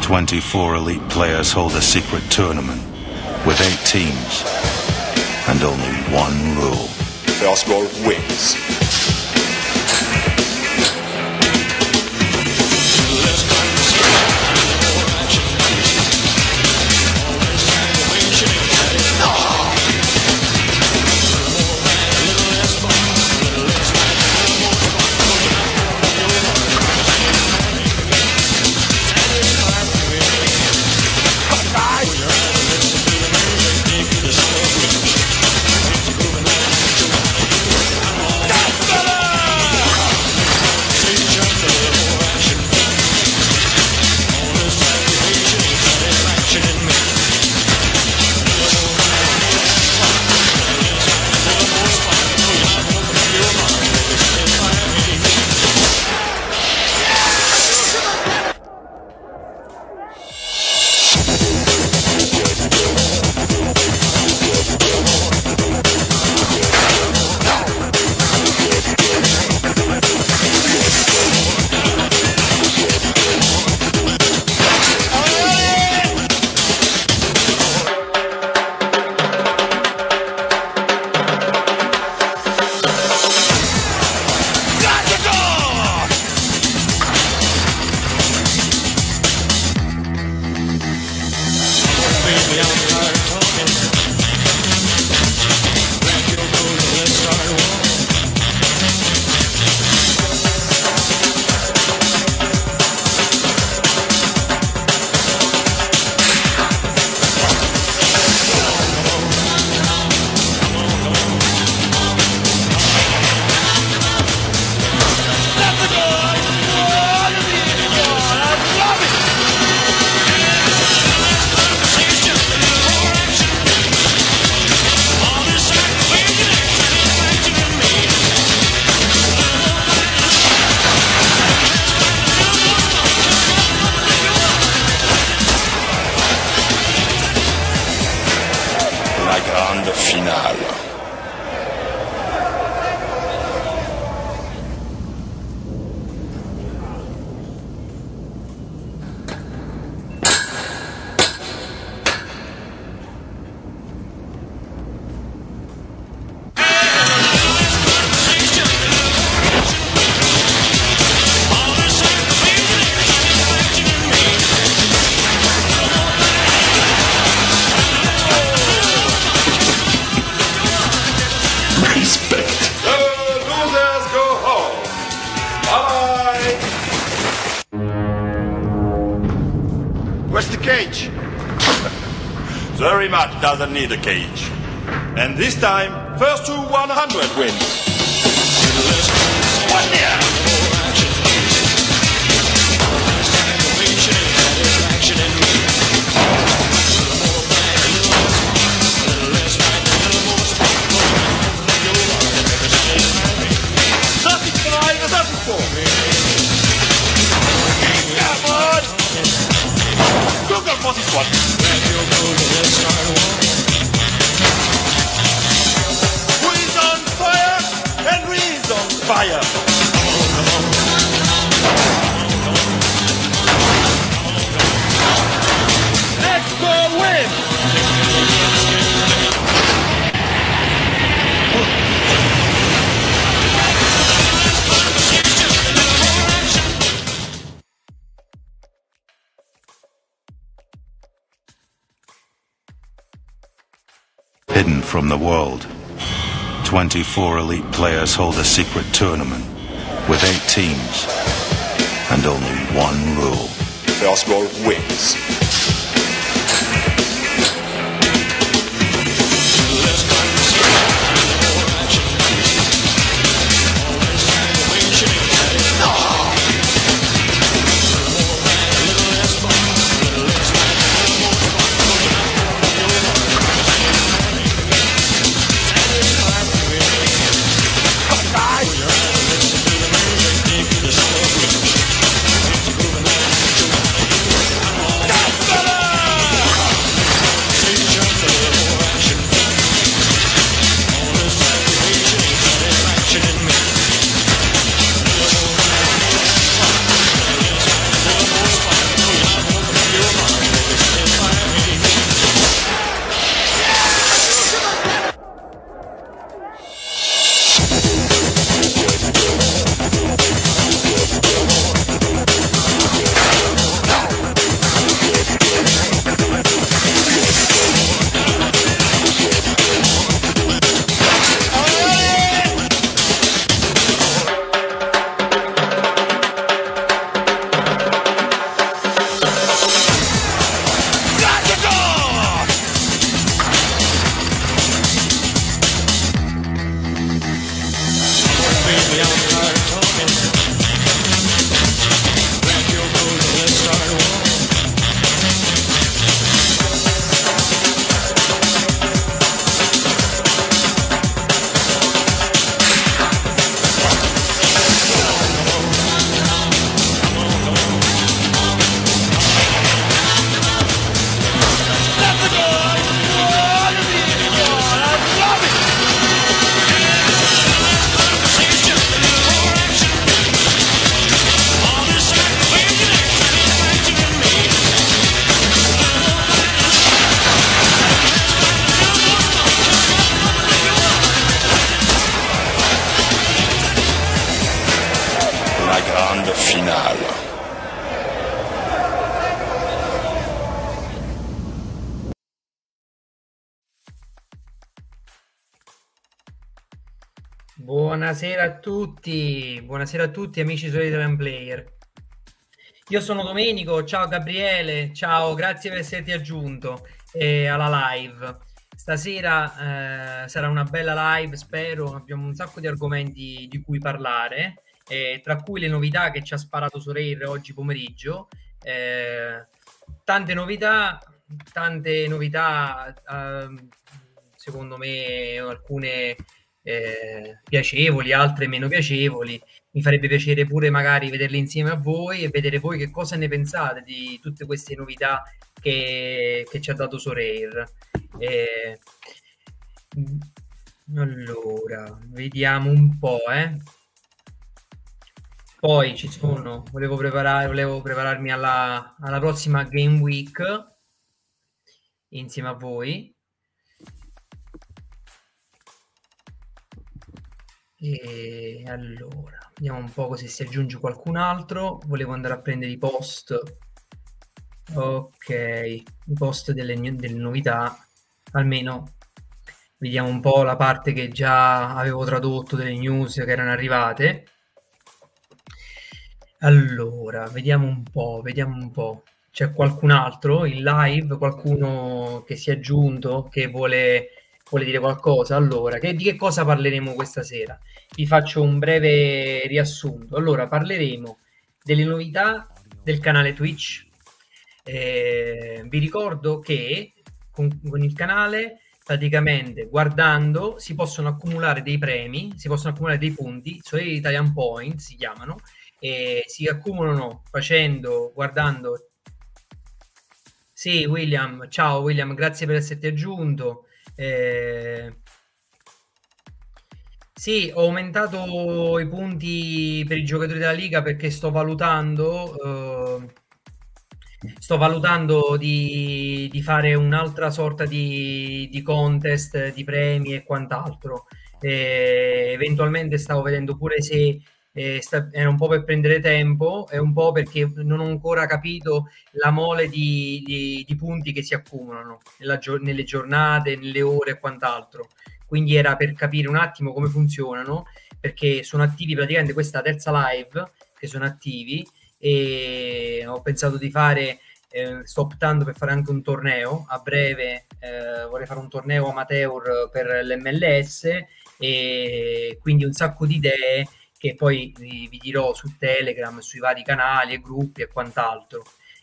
24 elite players hold a secret tournament with 8 teams and only one rule. First ball wins. Finale. Where's the cage? The rematch doesn't need a cage. And this time, first to 100 wins. What the? For this one. Who is on fire? Henry is on fire. Let's go win. Hidden from the world, 24 elite players hold a secret tournament with 8 teams and only one rule. First ball wins. Buonasera a tutti amici Solitary Player. Io sono Domenico, ciao Gabriele, ciao, grazie per esserti aggiunto alla live. Stasera sarà una bella live, spero, abbiamo un sacco di argomenti di cui parlare, tra cui le novità che ci ha sparato Sorare oggi pomeriggio. Tante novità, secondo me alcune piacevoli, altre meno piacevoli. Mi farebbe piacere pure magari vederle insieme a voi e vedere voi che cosa ne pensate di tutte queste novità che ci ha dato Sorare. Allora, vediamo un po', Poi ci sono, volevo prepararmi alla prossima Game Week insieme a voi. E allora, vediamo un po' se si aggiunge qualcun altro. Volevo andare a prendere i post. Ok, i post delle novità. Almeno vediamo un po' la parte che già avevo tradotto delle news che erano arrivate. Allora, vediamo un po'. C'è qualcun altro in live? Qualcuno che si è aggiunto, che vuole dire qualcosa? Allora, di che cosa parleremo questa sera? Vi faccio un breve riassunto. Allora, parleremo delle novità del canale Twitch. Vi ricordo che con il canale, praticamente guardando, si possono accumulare dei premi, si possono accumulare dei punti, Solitary Italian Points si chiamano, e si accumulano guardando. Sì, William, ciao William, grazie per esserti aggiunto. Sì, ho aumentato i punti per i giocatori della Liga perché sto valutando di fare un'altra sorta di contest, di premi e quant'altro. Eventualmente stavo vedendo pure se era un po' per prendere tempo e un po' perché non ho ancora capito la mole di punti che si accumulano nelle giornate, nelle ore e quant'altro. Quindi era per capire un attimo come funzionano, perché sono attivi praticamente questa terza live che sono attivi, e ho pensato di fare, sto optando per fare anche un torneo a breve, vorrei fare un torneo amateur per l'MLS, e quindi un sacco di idee che poi vi dirò su Telegram, sui vari canali e gruppi e quant'altro.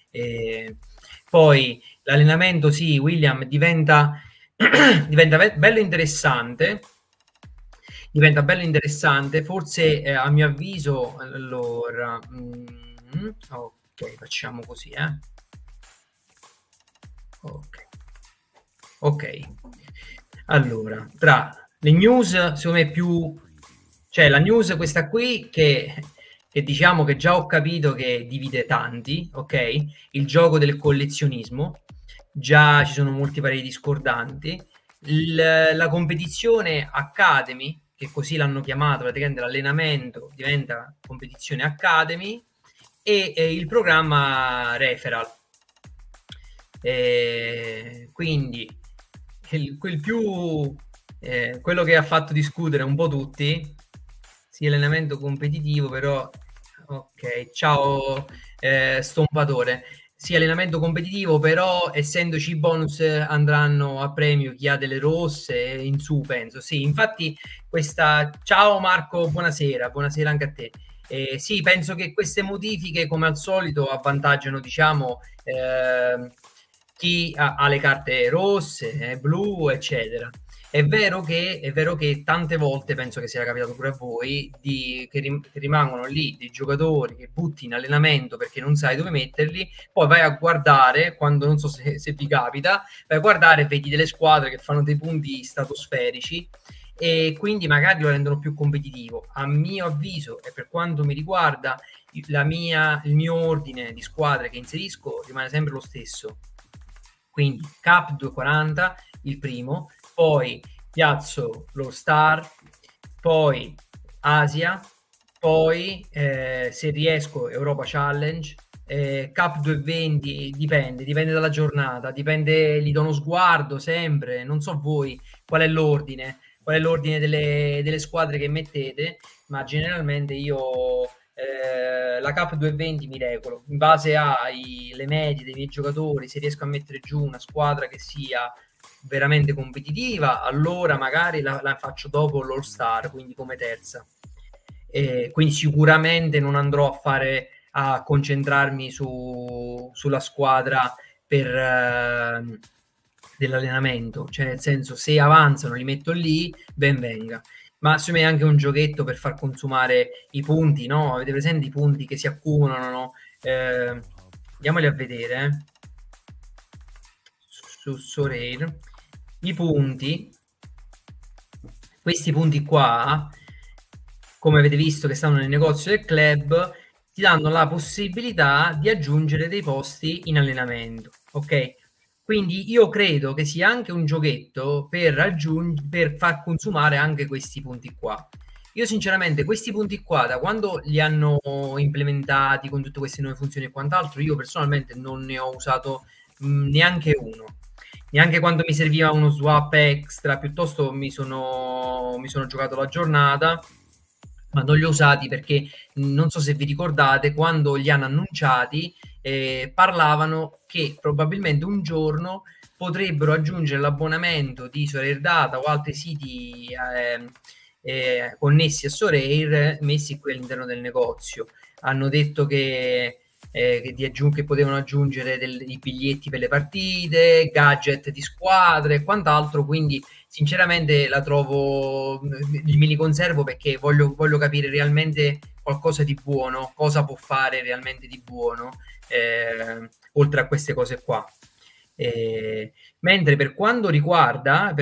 Poi l'allenamento, sì, William, diventa bello interessante. Diventa bello interessante, forse a mio avviso. Allora, ok, facciamo così, ok. Allora, tra le news, secondo me c'è la news questa qui che diciamo che già ho capito che divide tanti, ok? Il gioco del collezionismo, già ci sono molti pareri discordanti. La competizione Academy, che così l'hanno chiamato, praticamente l'allenamento diventa competizione Academy, e il programma Referral. Quindi quello che ha fatto discutere un po' tutti, sì, allenamento competitivo, però ok, ciao Stompatore. Sì, allenamento competitivo, però essendoci bonus andranno a premio chi ha delle rosse in su, penso. Sì, infatti ciao Marco, buonasera anche a te. Sì, penso che queste modifiche, come al solito, avvantaggiano, diciamo, chi ha le carte rosse, blu, eccetera. È vero che tante volte, penso che sia capitato pure a voi, che rimangono lì dei giocatori che butti in allenamento perché non sai dove metterli, poi vai a guardare, quando non so se vi capita, vai a guardare e vedi delle squadre che fanno dei punti stratosferici e quindi magari lo rendono più competitivo. A mio avviso, e per quanto mi riguarda, il mio ordine di squadre che inserisco rimane sempre lo stesso. Quindi Cup 240, il primo, poi piazzo l'All Star, poi Asia, poi se riesco Europa Challenge, Cup 220, dipende dalla giornata, gli do uno sguardo sempre, non so voi qual è l'ordine, qual è l'ordine delle squadre che mettete, ma generalmente io la Cup 220 mi regolo in base alle medie dei miei giocatori. Se riesco a mettere giù una squadra che sia veramente competitiva, allora magari la faccio dopo l'All Star, quindi come terza. Quindi sicuramente non andrò a concentrarmi sulla squadra dell'allenamento, cioè nel senso, se avanzano li metto lì, ben venga. Ma secondo me è anche un giochetto per far consumare i punti, no? Avete presente i punti che si accumulano, no? Andiamoli a vedere su Sorare. I punti, questi punti qua, come avete visto che stanno nel negozio del club, ti danno la possibilità di aggiungere dei posti in allenamento, ok? Quindi io credo che sia anche un giochetto per far consumare anche questi punti qua. Io sinceramente questi punti qua, da quando li hanno implementati con tutte queste nuove funzioni e quant'altro, io personalmente non ne ho usato neanche uno. Neanche quando mi serviva uno swap extra, piuttosto mi sono giocato la giornata, ma non li ho usati perché non so se vi ricordate, quando li hanno annunciati parlavano che probabilmente un giorno potrebbero aggiungere l'abbonamento di Sorare Data o altri siti connessi a Sorare messi qui all'interno del negozio. Hanno detto che potevano aggiungere i biglietti per le partite, gadget di squadre e quant'altro, quindi sinceramente la trovo, me li conservo perché voglio capire realmente qualcosa di buono, cosa può fare realmente di buono oltre a queste cose qua. Mentre per quanto riguarda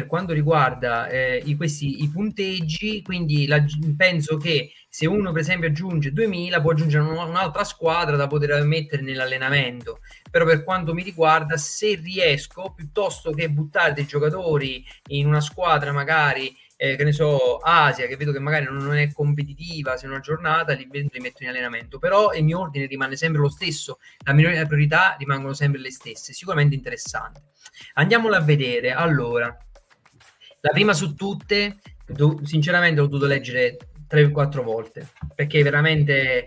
i punteggi, quindi penso che se uno per esempio aggiunge 2000 può aggiungere un'altra squadra da poter mettere nell'allenamento. Però per quanto mi riguarda, se riesco, piuttosto che buttare dei giocatori in una squadra magari che ne so, Asia, che vedo che magari non è competitiva, se una giornata li metto in allenamento, però il mio ordine rimane sempre lo stesso, la mia priorità rimangono sempre le stesse, sicuramente interessante. Andiamola a vedere. Allora, la prima su tutte, sinceramente l'ho dovuto leggere 3-4 volte, perché veramente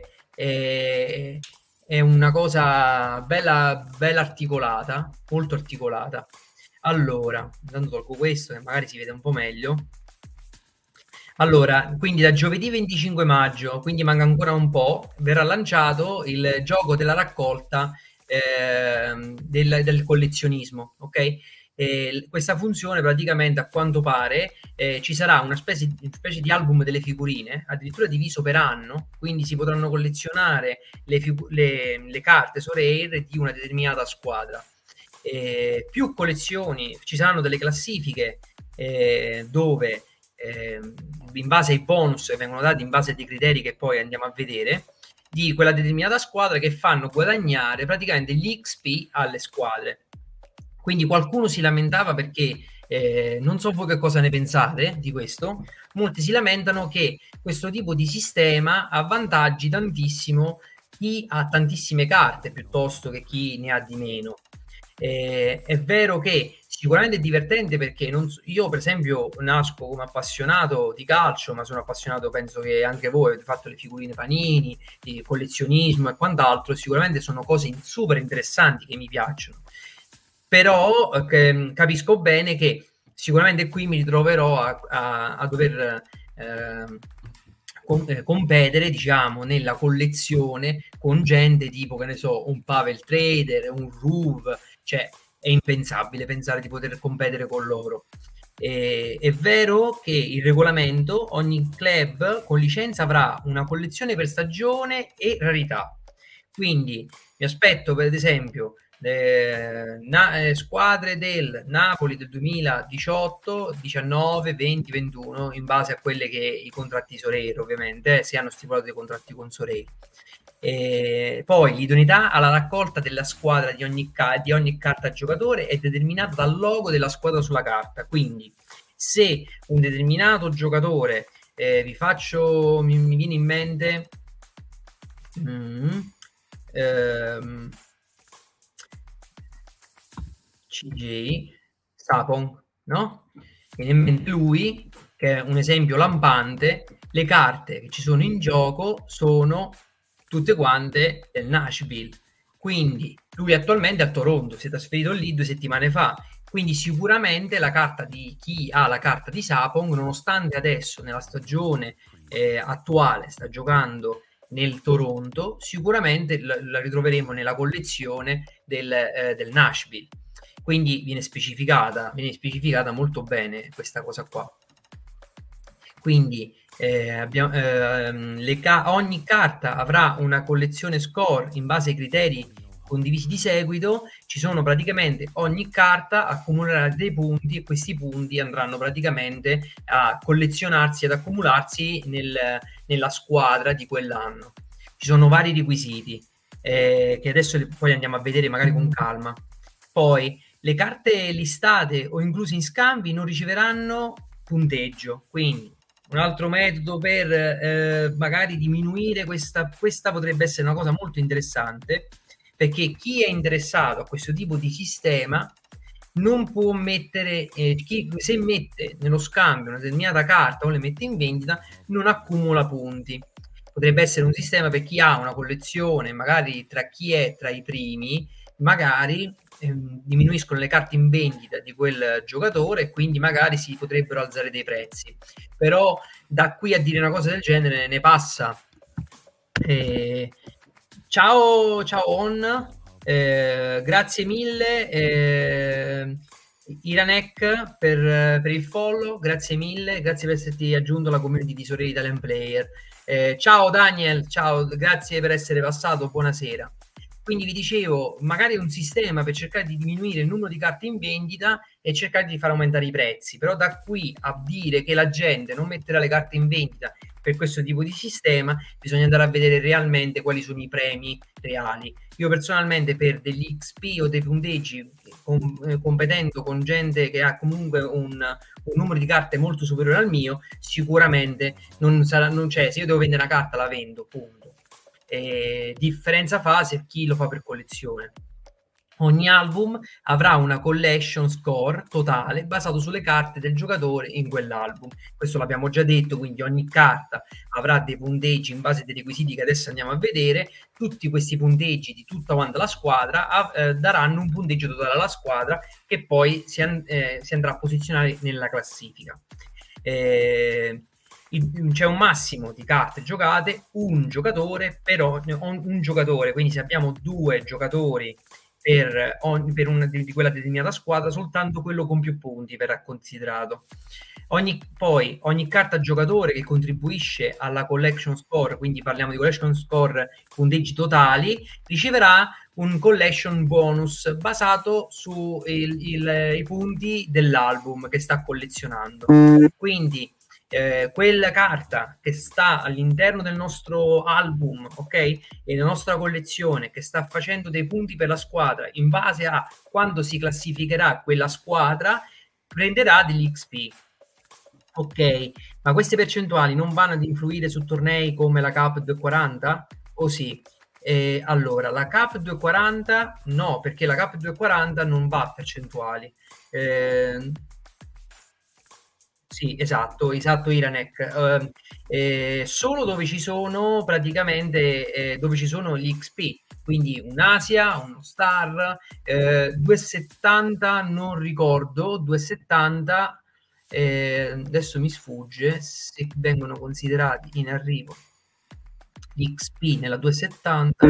è una cosa bella articolata, molto articolata. Allora, intanto tolgo questo che magari si vede un po' meglio. Allora, quindi da giovedì 25 maggio, quindi manca ancora un po', verrà lanciato il gioco della raccolta del collezionismo, ok? Questa funzione praticamente, a quanto pare, ci sarà una specie di album delle figurine, addirittura diviso per anno, quindi si potranno collezionare le carte Sorare di una determinata squadra. Più collezioni, ci saranno delle classifiche dove in base ai bonus vengono dati in base ai criteri che poi andiamo a vedere di quella determinata squadra, che fanno guadagnare praticamente gli XP alle squadre. Quindi qualcuno si lamentava perché non so voi che cosa ne pensate di questo, molti si lamentano che questo tipo di sistema avvantaggi tantissimo chi ha tantissime carte piuttosto che chi ne ha di meno. È vero che sicuramente è divertente perché io per esempio nasco come appassionato di calcio, ma sono appassionato, penso che anche voi avete fatto le figurine Panini, di collezionismo e quant'altro, sicuramente sono cose super interessanti che mi piacciono, però capisco bene che sicuramente qui mi ritroverò a dover competere, diciamo, nella collezione con gente tipo, che ne so, un Pavel Trader, un Ruv, cioè è impensabile pensare di poter competere con loro. È vero che il regolamento, ogni club con licenza avrà una collezione per stagione e rarità, quindi mi aspetto per esempio squadre del Napoli del 2018, 19, 20, 21, in base a quelle che i contratti Sorare, ovviamente, se hanno stipulato dei contratti con Sorare. Poi l'idoneità alla raccolta della squadra di ogni carta giocatore è determinata dal logo della squadra sulla carta. Quindi se un determinato giocatore mi viene in mente CJ Sapong, no? Mi viene in mente lui che è un esempio lampante, le carte che ci sono in gioco sono tutte quante del Nashville. Quindi lui attualmente è a Toronto, si è trasferito lì 2 settimane fa. Quindi sicuramente la carta di chi ha la carta di Sapong, nonostante adesso nella stagione attuale sta giocando nel Toronto, sicuramente la ritroveremo nella collezione del Nashville. Quindi viene specificata molto bene questa cosa qua. Quindi ogni carta avrà una collezione score in base ai criteri condivisi di seguito. Ci sono praticamente, ogni carta accumulerà dei punti e questi punti andranno praticamente a collezionarsi, ad accumularsi nella squadra di quell'anno. Ci sono vari requisiti che adesso poi andiamo a vedere magari con calma. Poi le carte listate o incluse in scambi non riceveranno punteggio, quindi un altro metodo per magari diminuire questa potrebbe essere una cosa molto interessante, perché chi è interessato a questo tipo di sistema non può mettere, se mette nello scambio una determinata carta o le mette in vendita, non accumula punti. Potrebbe essere un sistema per chi ha una collezione, magari tra chi è tra i primi, magari diminuiscono le carte in vendita di quel giocatore e quindi magari si potrebbero alzare dei prezzi. Però da qui a dire una cosa del genere ne passa. Ciao On, grazie mille Iranek per il follow, grazie mille, grazie per esserti aggiunto alla community di Sorelle Italian Player. Ciao Daniel, ciao, grazie per essere passato, buonasera. Quindi vi dicevo, magari un sistema per cercare di diminuire il numero di carte in vendita e cercare di far aumentare i prezzi, però da qui a dire che la gente non metterà le carte in vendita per questo tipo di sistema, bisogna andare a vedere realmente quali sono i premi reali. Io personalmente per degli XP o dei punteggi, competendo con gente che ha comunque un numero di carte molto superiore al mio, sicuramente non c'è, se io devo vendere una carta la vendo, punto. Differenza fa se chi lo fa per collezione. Ogni album avrà una collection score totale basato sulle carte del giocatore in quell'album. Questo l'abbiamo già detto, quindi ogni carta avrà dei punteggi in base ai requisiti che adesso andiamo a vedere. Tutti questi punteggi di tutta quanta la squadra daranno un punteggio totale alla squadra che poi si andrà a posizionare nella classifica. C'è un massimo di carte giocate, un giocatore, quindi se abbiamo 2 giocatori per una di quella determinata squadra, soltanto quello con più punti verrà considerato. Poi ogni carta giocatore che contribuisce alla collection score, quindi parliamo di collection score punteggi totali, riceverà un collection bonus basato sui punti dell'album che sta collezionando. Quindi quella carta che sta all'interno del nostro album, ok, e nella nostra collezione, che sta facendo dei punti per la squadra in base a quando si classificherà quella squadra, prenderà degli XP. Ok, ma queste percentuali non vanno ad influire su tornei come la Cup 240? O sì? Allora, la Cup 240 no, perché la Cup 240 non va a percentuali. Sì, esatto Iranek. Solo dove ci sono praticamente dove ci sono gli XP, quindi un Asia, uno Star, 270 non ricordo, 270 adesso mi sfugge se vengono considerati in arrivo gli XP nella 270.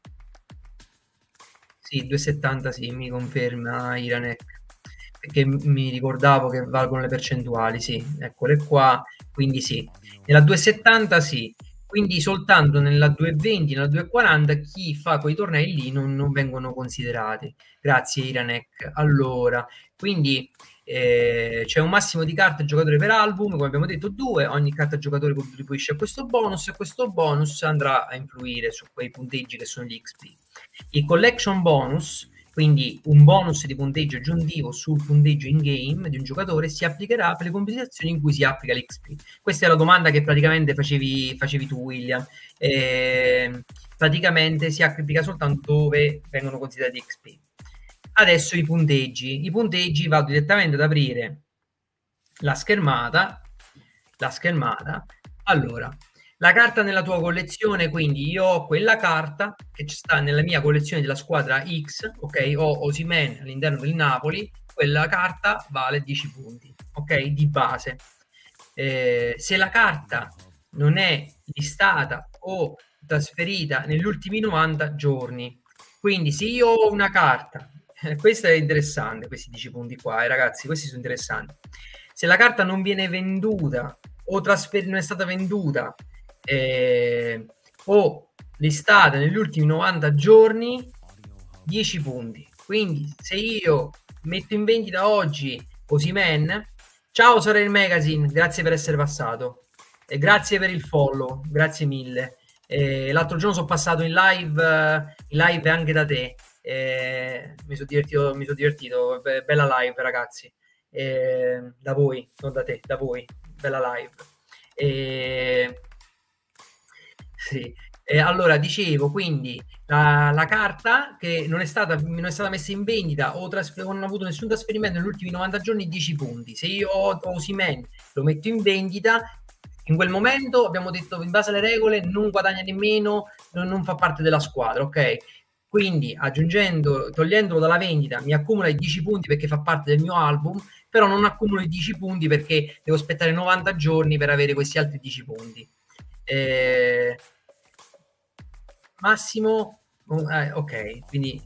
Sì, 270 sì, mi conferma Iranek, perché mi ricordavo che valgono le percentuali, sì, eccole qua, quindi sì, nella 270 sì, quindi soltanto nella 220, nella 240 chi fa quei tornei lì non vengono considerati. Grazie Iranek. Allora, quindi c'è un massimo di carte giocatore per album, come abbiamo detto 2, ogni carta giocatore contribuisce a questo bonus e questo bonus andrà a influire su quei punteggi che sono gli XP. Il collection bonus, quindi un bonus di punteggio aggiuntivo sul punteggio in game di un giocatore, si applicherà per le competizioni in cui si applica l'XP. Questa è la domanda che praticamente facevi tu, William. Praticamente si applica soltanto dove vengono considerati XP. Adesso i punteggi vado direttamente ad aprire la schermata, la schermata. Allora, la carta nella tua collezione, quindi io ho quella carta che ci sta nella mia collezione della squadra X, ok? Ho Osimhen all'interno del Napoli, quella carta vale 10 punti, ok? Di base. Se la carta non è listata o trasferita negli ultimi 90 giorni, quindi se io ho una carta, questo è interessante, questi 10 punti qua, ragazzi, questi sono interessanti. Se la carta non viene venduta o non è stata venduta o listata negli ultimi 90 giorni, 10 punti. Quindi se io metto in vendita oggi Osimhen, ciao Sorel Magazine, grazie per essere passato e grazie per il follow, grazie mille. L'altro giorno sono passato in live anche da te, mi sono divertito, bella live ragazzi, da voi, non da te, da voi, bella live. Sì. Allora dicevo, quindi la carta che non è stata messa in vendita o non ha avuto nessun trasferimento negli ultimi 90 giorni, 10 punti. Se io ho Osimhen, lo metto in vendita, in quel momento abbiamo detto in base alle regole non guadagna nemmeno, non fa parte della squadra, ok? Quindi togliendolo dalla vendita mi accumula i 10 punti perché fa parte del mio album, però non accumulo i 10 punti perché devo aspettare 90 giorni per avere questi altri 10 punti. Massimo, ok, quindi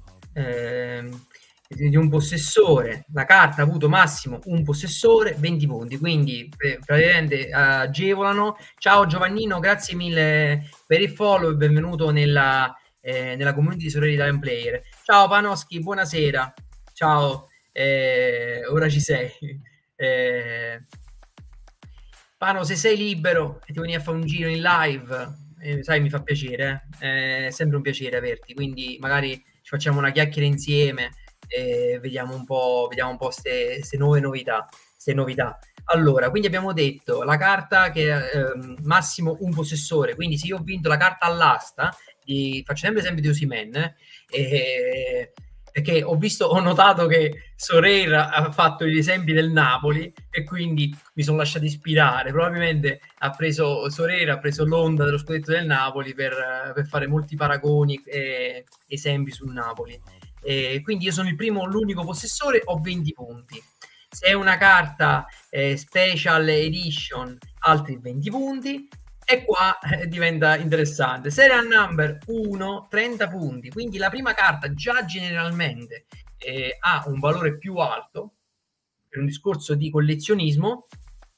di un possessore, la carta ha avuto massimo un possessore, 20 punti, quindi praticamente agevolano. Ciao Giovannino, grazie mille per il follow e benvenuto nella community di Sorelle Italian Player. Ciao Panoschi, buonasera, ciao, ora ci sei. Pano, se sei libero e ti vieni a fare un giro in live, sai, mi fa piacere, è sempre un piacere averti, quindi magari ci facciamo una chiacchiera insieme e vediamo un po' queste nuove novità. Allora, quindi abbiamo detto la carta che massimo un possessore, quindi se io ho vinto la carta all'asta, faccio sempre l'esempio di Osimhen, perché ho notato che Sorera ha fatto gli esempi del Napoli e quindi mi sono lasciato ispirare. Probabilmente Sorera ha preso l'onda dello scudetto del Napoli per fare molti paragoni e esempi sul Napoli. Quindi io sono l'unico possessore, ho 20 punti. Se è una carta special edition, altri 20 punti. E qua diventa interessante. Serial number 1, 30 punti. Quindi la prima carta già generalmente ha un valore più alto per un discorso di collezionismo.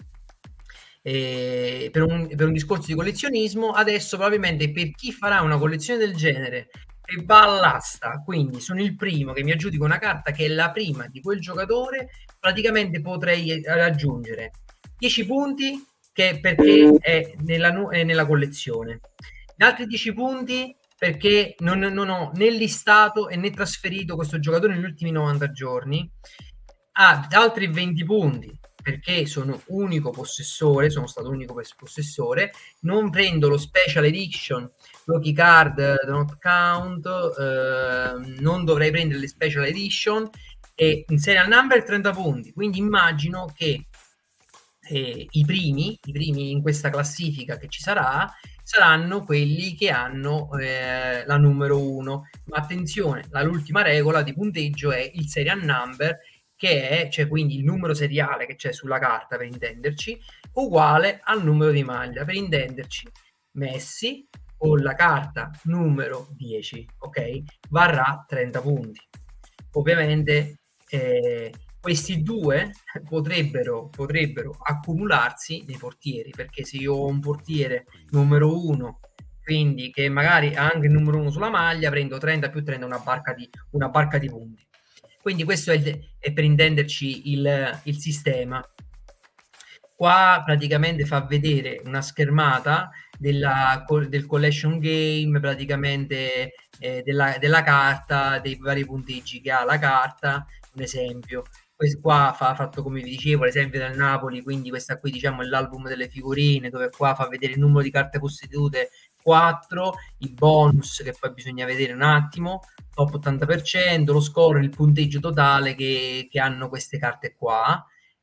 Per un discorso di collezionismo, adesso probabilmente per chi farà una collezione del genere e va all'asta, quindi sono il primo che mi aggiudica una carta che è la prima di quel giocatore, praticamente potrei raggiungere 10 punti perché è nella collezione, altri 10 punti perché non ho né listato e né trasferito questo giocatore negli ultimi 90 giorni, altri 20 punti perché sono unico possessore, sono stato unico possessore, non prendo lo special edition, lucky card do not count, non dovrei prendere le special edition, e in serial number 30 punti, quindi immagino che i primi in questa classifica che ci saranno quelli che hanno la numero 1, ma attenzione, l'ultima regola di punteggio è il serial number, che è, cioè quindi il numero seriale che c'è sulla carta, per intenderci, uguale al numero di maglia, per intenderci. Messi o la carta numero 10, ok, varrà 30 punti. Ovviamente questi due potrebbero accumularsi nei portieri, perché se io ho un portiere numero 1, quindi che magari ha anche il numero 1 sulla maglia, prendo 30 più 30, una barca di punti. Quindi questo è per intenderci il sistema. Qua praticamente fa vedere una schermata del collection game, praticamente della carta, dei vari punteggi che ha la carta. Un esempio, questo qua ha fatto, come vi dicevo, l'esempio del Napoli, quindi questa qui diciamo è l'album delle figurine, dove qua fa vedere il numero di carte possedute 4, i bonus che poi bisogna vedere un attimo, top 80%, lo score, il punteggio totale che hanno queste carte qua.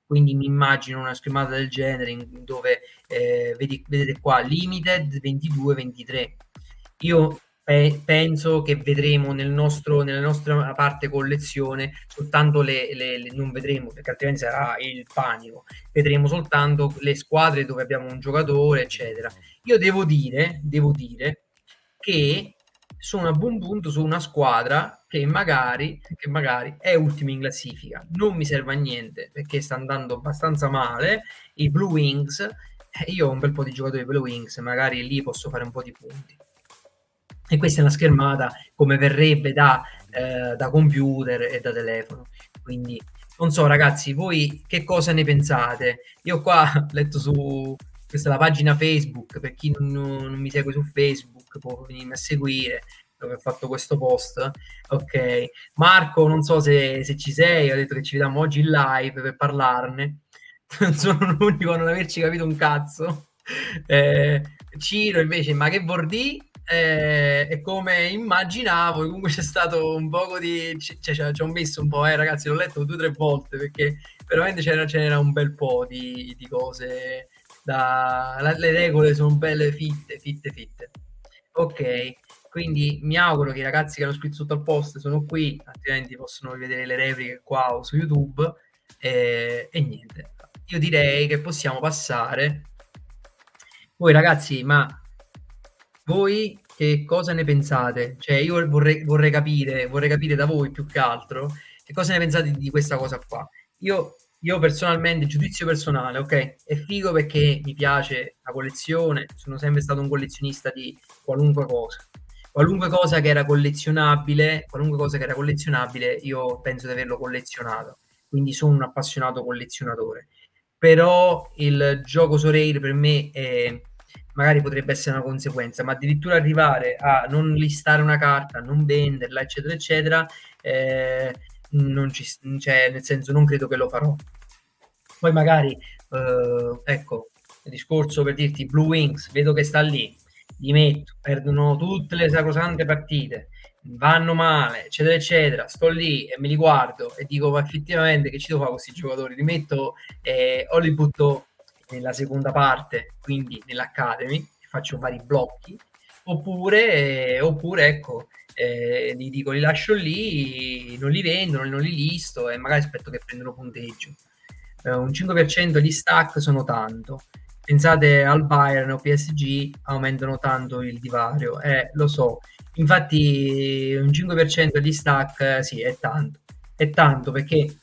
quindi mi immagino una schermata del genere dove vedete qua limited 22-23. Io penso che vedremo nella nostra parte collezione soltanto non vedremo, perché altrimenti sarà il panico, vedremo soltanto le squadre dove abbiamo un giocatore, eccetera. Io devo dire che sono a buon punto su una squadra che magari è ultima in classifica, non mi serve a niente perché sta andando abbastanza male, i Blue Wings, io ho un bel po' di giocatori Blue Wings, magari lì posso fare un po' di punti. E questa è una schermata come verrebbe da computer e da telefono. Quindi non so, ragazzi, voi che cosa ne pensate? Io qua ho letto su questa è la pagina Facebook, per chi non mi segue su Facebook può venirmi a seguire, dove ho fatto questo post. Ok, Marco, non so se ci sei, ho detto che ci vediamo oggi in live per parlarne. Non sono l'unico a non averci capito un cazzo. Ciro invece, ma che vuol dire? E come immaginavo, comunque c'è stato un poco di ci ho messo un po', ragazzi, l'ho letto 2 o 3 volte perché veramente c'era un bel po' di cose le regole sono belle fitte. Ok, quindi mi auguro che i ragazzi che hanno scritto sotto al post sono qui, altrimenti possono vedere le repliche qua o su YouTube e niente, io direi che possiamo passare. Voi ragazzi, ma voi che cosa ne pensate? Cioè io vorrei capire da voi più che altro che cosa ne pensate di questa cosa qua. Io personalmente, giudizio personale, ok? È figo perché mi piace la collezione, sono sempre stato un collezionista di qualunque cosa che era collezionabile, io penso di averlo collezionato, quindi sono un appassionato collezionatore. Però il gioco so rare per me magari potrebbe essere una conseguenza, ma addirittura arrivare a non listare una carta, non venderla, eccetera, eccetera, non cioè, nel senso, non credo che lo farò. Poi magari, ecco, il discorso per dirti Blue Wings, vedo che sta lì, li metto, perdono tutte le sacrosante partite, vanno male, eccetera, eccetera, sto lì e me li guardo e dico, ma effettivamente che ci devo fare con questi giocatori? Li metto o li butto nella seconda parte, quindi nell'Academy, faccio vari blocchi, oppure ecco, li dico, li lascio lì, non li vendo, non li listo e magari aspetto che prendano punteggio. Un 5% di stack sono tanto. Pensate al Bayern o PSG, aumentano tanto il divario, lo so. Infatti un 5% di stack sì, è tanto perché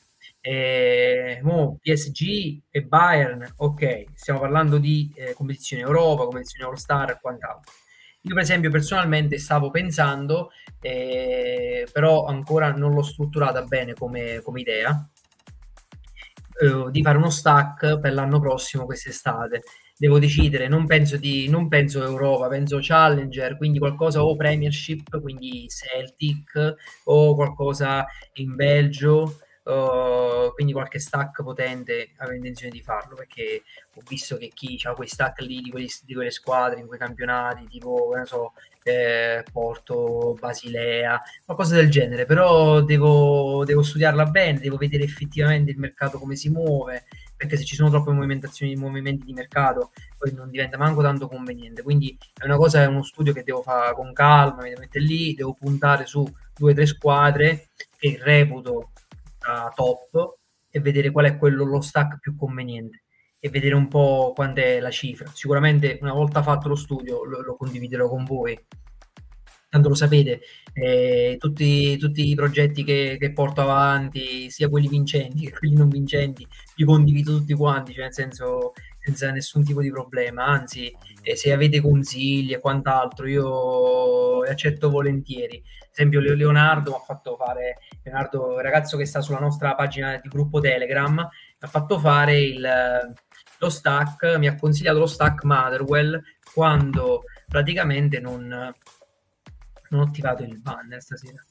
PSG e Bayern, ok, stiamo parlando di competizione Europa, competizione All Star e quant'altro. Io per esempio personalmente stavo pensando, però ancora non l'ho strutturata bene come idea, di fare uno stack per l'anno prossimo quest'estate. Devo decidere, non penso Europa, penso Challenger, quindi qualcosa o Premiership, quindi Celtic, o qualcosa in Belgio, quindi qualche stack potente. Avevo intenzione di farlo perché ho visto che chi ha quei stack lì di quelle squadre in quei campionati tipo, non so, Porto, Basilea, qualcosa del genere, però devo studiarla bene, devo vedere effettivamente il mercato come si muove, perché se ci sono troppe movimenti di mercato poi non diventa manco tanto conveniente. Quindi è uno studio che devo fare con calma, mi devo mettere lì, devo puntare su 2 o 3 squadre che reputo top e vedere qual è lo stack più conveniente e vedere un po' quant'è la cifra. Sicuramente una volta fatto lo studio lo condividerò con voi, tanto lo sapete, tutti i progetti che porto avanti, sia quelli vincenti che quelli non vincenti, li condivido tutti quanti, cioè nel senso senza nessun tipo di problema, anzi se avete consigli e quant'altro io accetto volentieri. Ad esempio Leonardo mi ha fatto fare, Leonardo, il ragazzo che sta sulla nostra pagina di gruppo Telegram, mi ha fatto fare lo stack, mi ha consigliato lo stack Motherwell quando praticamente non ho attivato il banner stasera,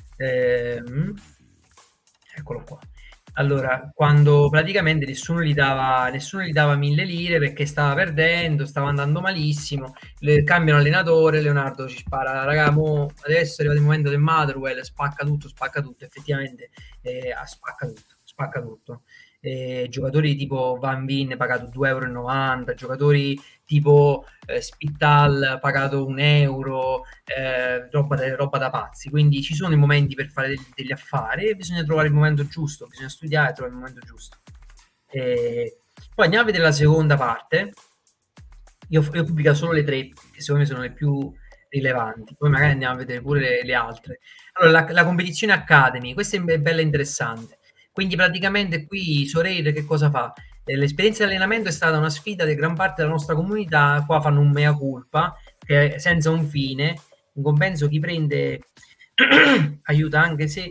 eccolo qua. Allora, quando praticamente nessuno gli dava 1000 lire perché stava perdendo, stava andando malissimo, cambiano allenatore, Leonardo ci spara, raga, adesso è arrivato il momento del Motherwell, spacca tutto, effettivamente spacca tutto. giocatori tipo Van Veen pagato 2,90 €, giocatori tipo Spittal pagato 1 euro, roba da pazzi. Quindi ci sono i momenti per fare degli affari e bisogna trovare il momento giusto, bisogna studiare e trovare il momento giusto. Poi andiamo a vedere la seconda parte. Io ho pubblicato solo le 3 che secondo me sono le più rilevanti, poi magari andiamo a vedere pure le altre. Allora, la competizione Academy, questa è bella interessante. Quindi praticamente qui Sorare che cosa fa? L'esperienza di allenamento è stata una sfida di gran parte della nostra comunità. Qua fanno un mea culpa, che è senza un fine. In compenso chi prende aiuta, anche se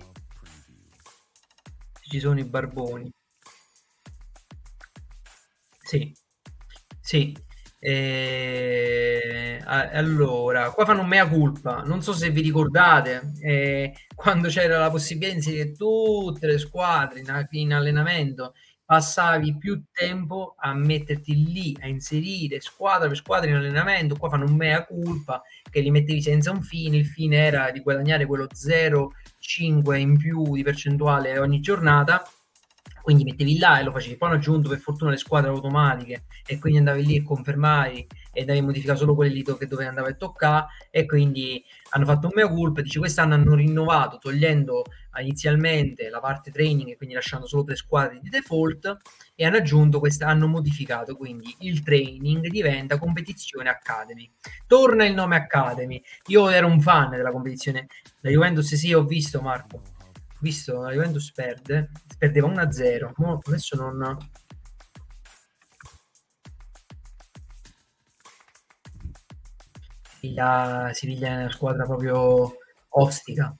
ci sono i barboni. Sì. Allora, qua fanno un mea culpa. Non so se vi ricordate, quando c'era la possibilità di inserire tutte le squadre in allenamento, passavi più tempo a metterti lì a inserire squadra per squadra in allenamento. Qua fanno un mea culpa che li mettevi senza un fine. Il fine era di guadagnare quello 0,5 in più di percentuale ogni giornata. Quindi mettevi là e lo facevi. Poi hanno aggiunto per fortuna le squadre automatiche e quindi andavi lì e confermavi e andavi a modificare solo quelli lì che dove andavi a toccare, e quindi hanno fatto un mea culpa. Dice, quest'anno hanno rinnovato togliendo inizialmente la parte training e quindi lasciando solo 3 squadre di default, e hanno aggiunto hanno modificato, quindi il training diventa competizione Academy. Torna il nome Academy. Io ero un fan della competizione. La Juventus, sì, ho visto, Marco, visto la Juventus perdeva 1-0, adesso non... Siviglia è una squadra proprio ostica,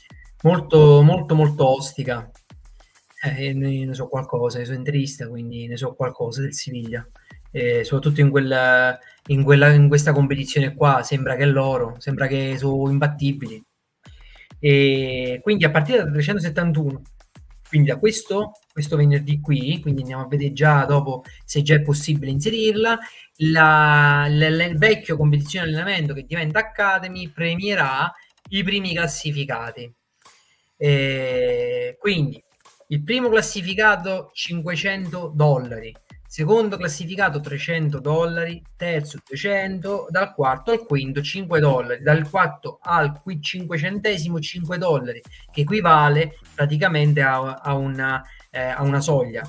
molto ostica. Ne so qualcosa, io sono interista, quindi ne so qualcosa del Siviglia, soprattutto in questa competizione qua. Sembra che sembra che sono imbattibili. E quindi a partire da 371, quindi da questo venerdì qui, quindi andiamo a vedere già dopo se già è possibile inserirla, il vecchio competizione allenamento che diventa Academy premierà i primi classificati. Quindi il primo classificato $500, secondo classificato $300, terzo 200, dal quarto al quinto $5, dal quarto al quinquecentesimo $5, che equivale praticamente a una soglia.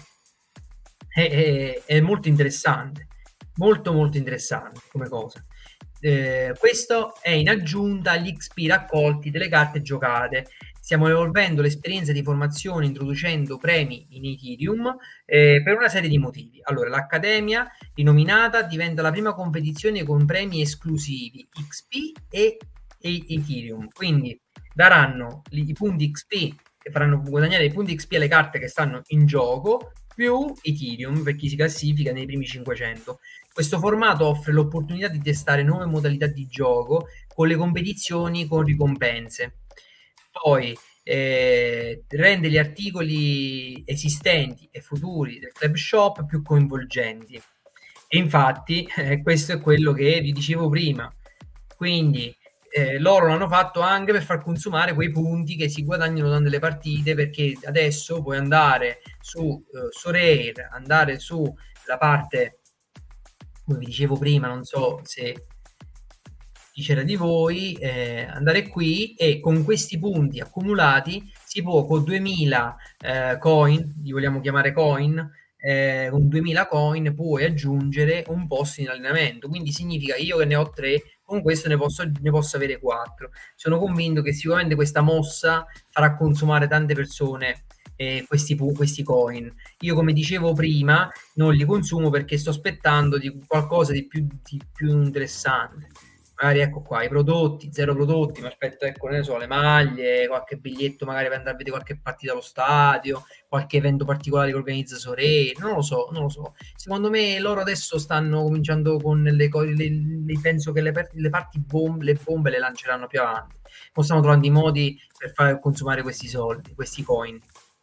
È molto interessante, molto interessante come cosa. Questo è in aggiunta agli XP raccolti delle carte giocate. Stiamo evolvendo l'esperienza di formazione introducendo premi in Ethereum per una serie di motivi. Allora, l'Accademia rinominata diventa la prima competizione con premi esclusivi XP e Ethereum, quindi daranno i punti XP, che faranno guadagnare i punti XP alle carte che stanno in gioco, più Ethereum per chi si classifica nei primi 500. Questo formato offre l'opportunità di testare nuove modalità di gioco con le competizioni con ricompense. Poi rende gli articoli esistenti e futuri del club shop più coinvolgenti. E infatti questo è quello che vi dicevo prima. Quindi loro l'hanno fatto anche per far consumare quei punti che si guadagnano durante le partite, perché adesso puoi andare su Sorare, andare sulla parte, come vi dicevo prima, non so se c'era di voi, andare qui e con questi punti accumulati si può con 2000 coin, li vogliamo chiamare coin, con 2000 coin puoi aggiungere un posto in allenamento. Quindi significa io che ne ho 3, con questo ne posso avere 4. Sono convinto che sicuramente questa mossa farà consumare tante persone questi coin. Io, come dicevo prima, non li consumo perché sto aspettando di qualcosa di più interessante. Magari ecco qua i prodotti, 0 prodotti, ma aspetto, ecco, ne so, le maglie, qualche biglietto magari per andare a vedere qualche partita allo stadio, qualche evento particolare che organizza Sorare, non lo so. Secondo me loro adesso stanno cominciando con penso che le bombe le lanceranno più avanti. Non stanno trovando i modi per far consumare questi soldi, questi coin.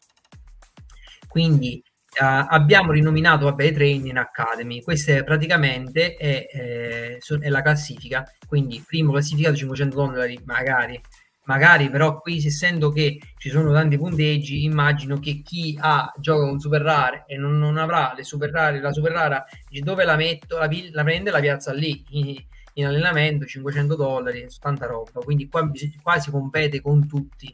Quindi abbiamo rinominato Training Academy. Questa è praticamente è la classifica. Quindi primo classificato $500, magari Magari però qui, essendo che ci sono tanti punteggi, immagino che chi gioca con super rare e non avrà le super rare, la super rara, dice, dove la metto? La prende e la piazza lì in allenamento, $500, tanta roba. Quindi qua si compete con tutti.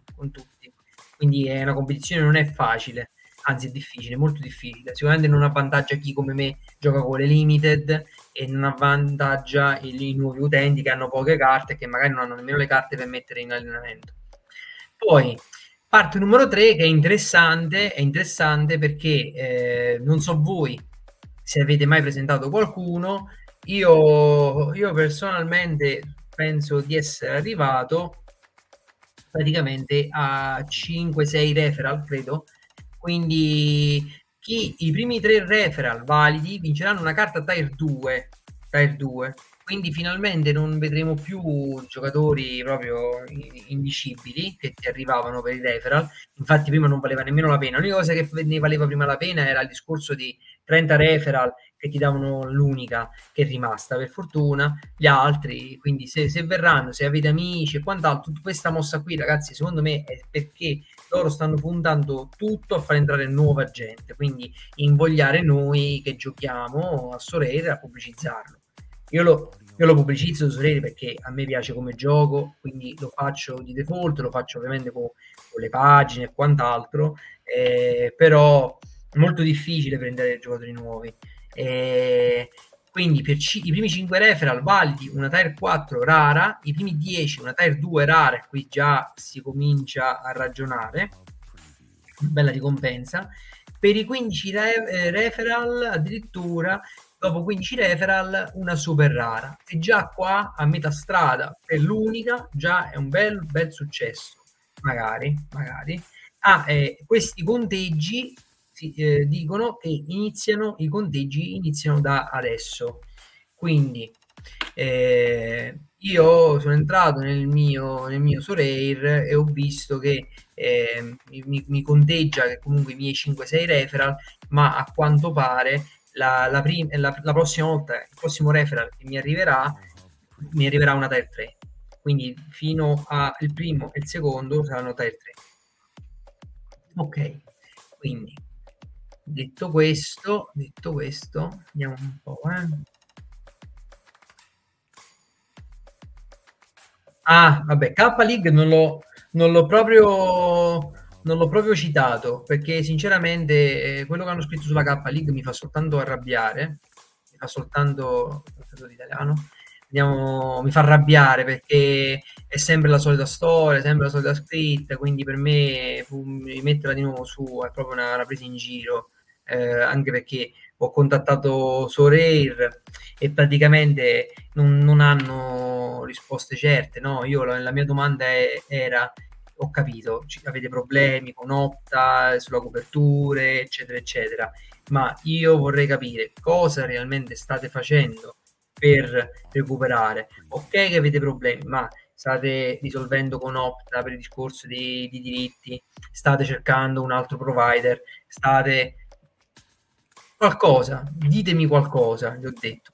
Quindi è una competizione, non è facile, anzi è difficile, molto difficile. Sicuramente non avvantaggia chi come me gioca con le limited e non avvantaggia i nuovi utenti che hanno poche carte e che magari non hanno nemmeno le carte per mettere in allenamento. Poi parte numero 3 che è interessante perché non so voi se avete mai presentato qualcuno. Io personalmente penso di essere arrivato praticamente a 5-6 referral, credo. Quindi i primi 3 referral validi vinceranno una carta Tier 2. Quindi finalmente non vedremo più giocatori proprio indicibili che ti arrivavano per i referral. Infatti prima non valeva nemmeno la pena. L'unica cosa che ne valeva prima la pena era il discorso di 30 referral che ti davano l'unica che è rimasta per fortuna, gli altri, quindi se verranno, se avete amici e quant'altro, questa mossa qui ragazzi secondo me è perché loro stanno puntando tutto a far entrare nuova gente, quindi invogliare noi che giochiamo a Sorare a pubblicizzarlo. Io lo pubblicizzo Sorare perché a me piace come gioco, quindi lo faccio di default, lo faccio ovviamente con le pagine e quant'altro, però è molto difficile prendere giocatori nuovi. Quindi per i primi 5 referral validi una Tier 4 rara, i primi 10 una Tier 2 rara, qui già si comincia a ragionare, bella ricompensa. Per i 15 referral addirittura dopo 15 referral una super rara, e già qua a metà strada per l'unica già è un bel successo, magari. Questi conteggi dicono che i conteggi iniziano da adesso, quindi io sono entrato nel mio Sorare e ho visto che mi conteggia che comunque i miei 5-6 referral, ma a quanto pare la prossima volta, il prossimo referral che mi arriverà una Tier 3, quindi fino al primo e il secondo saranno Tier 3. Ok, quindi detto questo, andiamo un po'. Vabbè, K-League non l'ho proprio citato, perché sinceramente quello che hanno scritto sulla K-League mi fa soltanto arrabbiare, mi fa arrabbiare perché è sempre la solita storia, sempre la solita scritta, quindi per me metterla di nuovo su è proprio una presa in giro, anche perché ho contattato Sorare e praticamente non hanno risposte certe, no? La mia domanda era: ho capito, avete problemi con Opta sulla coperture, eccetera, eccetera, ma io vorrei capire cosa realmente state facendo per recuperare. Ok che avete problemi, ma state risolvendo con Opta per il discorso di diritti, state cercando un altro provider, ditemi qualcosa, gli ho detto.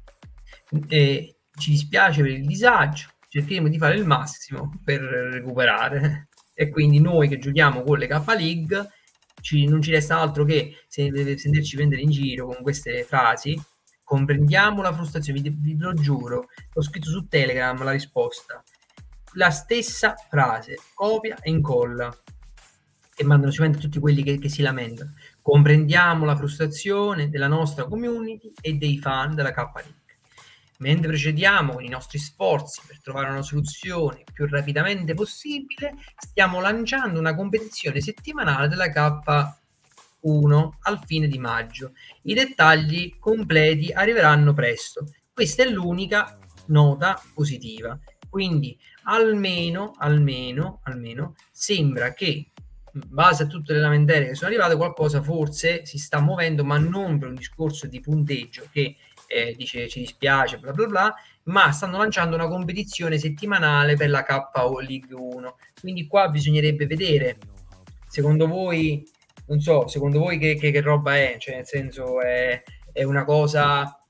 Ci dispiace per il disagio, cercheremo di fare il massimo per recuperare, e quindi noi che giochiamo con le K-League non ci resta altro che sentirci prendere in giro con queste frasi. Comprendiamo la frustrazione, vi lo giuro, ho scritto su Telegram la risposta, la stessa frase, copia e incolla, e mandano sicuramente tutti quelli che si lamentano. Comprendiamo la frustrazione della nostra community e dei fan della K-League. Mentre procediamo con i nostri sforzi per trovare una soluzione più rapidamente possibile, stiamo lanciando una competizione settimanale della K1 al fine di maggio. I dettagli completi arriveranno presto. Questa è l'unica nota positiva. Quindi almeno sembra che, in base a tutte le lamentele che sono arrivate, qualcosa forse si sta muovendo, ma non per un discorso di punteggio che dice ci dispiace bla bla bla, ma stanno lanciando una competizione settimanale per la KO League 1. Quindi qua bisognerebbe vedere, secondo voi, non so, secondo voi che roba è, cioè nel senso è una cosa,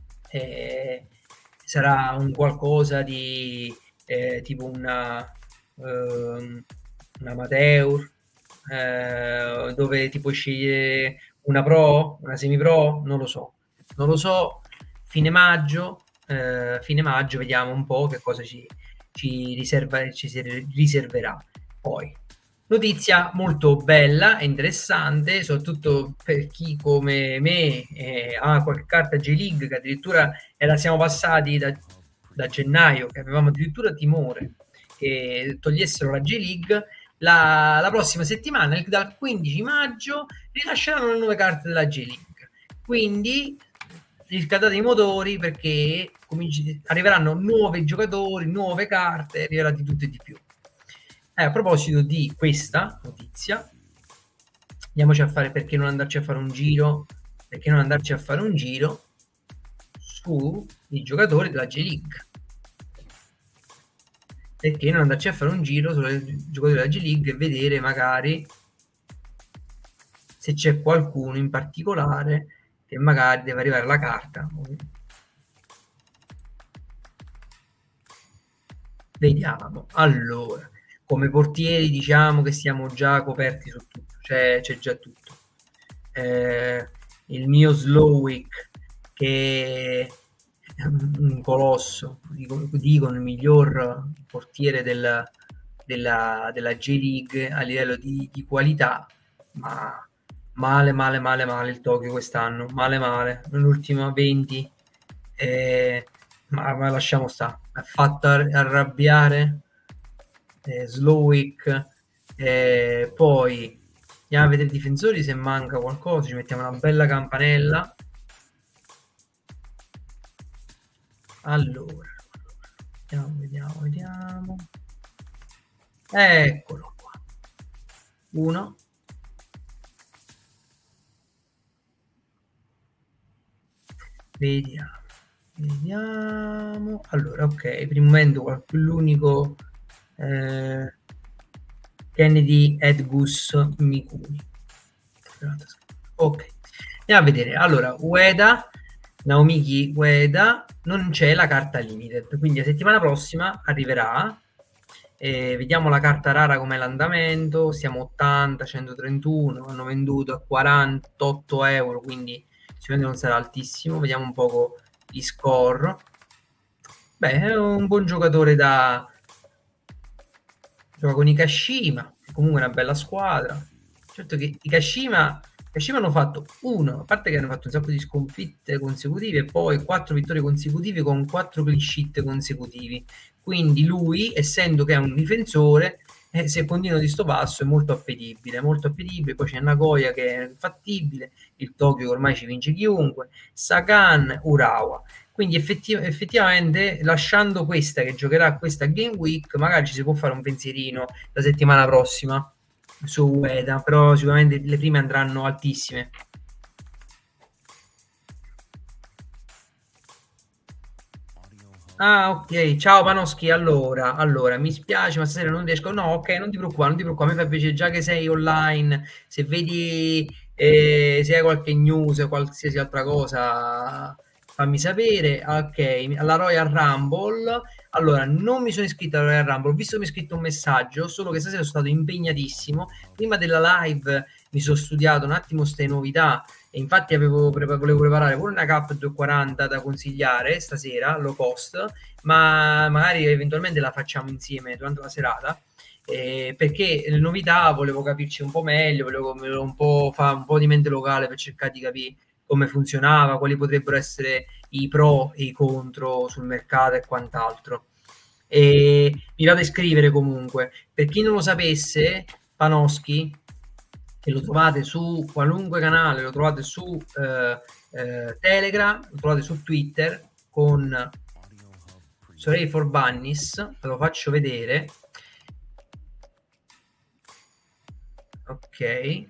sarà un qualcosa di tipo un amateur, dove ti puoi scegliere una pro, una semi pro, non lo so. Fine maggio vediamo un po' che cosa ci riserverà. Poi notizia molto bella e interessante, soprattutto per chi come me ha qualche carta J-League, che addirittura siamo passati da gennaio, che avevamo addirittura timore che togliessero la J-League. La prossima settimana, dal 15 maggio, rilasceranno le nuove carte della J-League. Quindi riscaldate i motori, perché arriveranno nuovi giocatori, nuove carte, arriverà di tutto e di più. A proposito di questa notizia, andiamoci a fare, perché non andarci a fare un giro sui giocatori della J-League. Perché non andarci a fare un giro sui giocatori della J-League e vedere magari se c'è qualcuno in particolare che magari deve arrivare la carta. Vediamo. Allora, come portieri diciamo che siamo già coperti su tutto, c'è già tutto. Il mio Slowik, che è un colosso, dicono il miglior portiere della J-League a livello di qualità, ma male il Tokyo quest'anno, male, nell'ultima 20, ma lasciamo stare, ha fatto arrabbiare Slowik. Poi andiamo a vedere i difensori, se manca qualcosa ci mettiamo una bella campanella. Allora, vediamo. Eccolo qua. Uno. Vediamo. Allora, ok, per il momento l'unico Kennedy Edgus Mikuni. Ok, andiamo a vedere. Allora, Naomiki Ueda, non c'è la carta limited, quindi la settimana prossima arriverà. Vediamo la carta rara com'è l'andamento. Siamo 80, 131, hanno venduto a 48 euro, quindi sicuramente non sarà altissimo. Vediamo un po' gli score. Beh, è un buon giocatore gioca con i Kashima, comunque una bella squadra. Certo che i Kashima hanno fatto a parte che hanno fatto un sacco di sconfitte consecutive e poi 4 vittorie consecutive con 4 clean sheet consecutivi. Quindi lui, essendo che è un difensore, se continua di sto passo è molto appetibile. Poi c'è Nagoya che è fattibile, il Tokyo che ormai ci vince chiunque, Sagan, Urawa. Quindi effettivamente, lasciando questa che giocherà questa Game Week, magari ci si può fare un pensierino la settimana prossima su Ueda, però sicuramente le prime andranno altissime. Ok, ciao Panoschi. Allora mi spiace, ma stasera non riesco. No, ok, non ti preoccupare, mi fa piacere già che sei online. Se vedi se hai qualche news o qualsiasi altra cosa, fammi sapere. Ok, alla Royal Rumble. Allora, non mi sono iscritto alla Royal Rumble, visto che mi è scritto un messaggio, solo che stasera sono stato impegnatissimo. Prima della live mi sono studiato un attimo queste novità e infatti volevo preparare pure una Cup 240 da consigliare stasera, low cost, ma magari eventualmente la facciamo insieme durante la serata, perché le novità volevo capirci un po' meglio, volevo un po' fare un po' di mente locale per cercare di capire come funzionava, quali potrebbero essere i pro e i contro sul mercato e quant'altro. E mi vado a iscrivere comunque. Per chi non lo sapesse, Panoschi, che lo trovate su qualunque canale, lo trovate su Telegram, lo trovate su Twitter con Sorei for Bunnies, ve lo faccio vedere. Ok.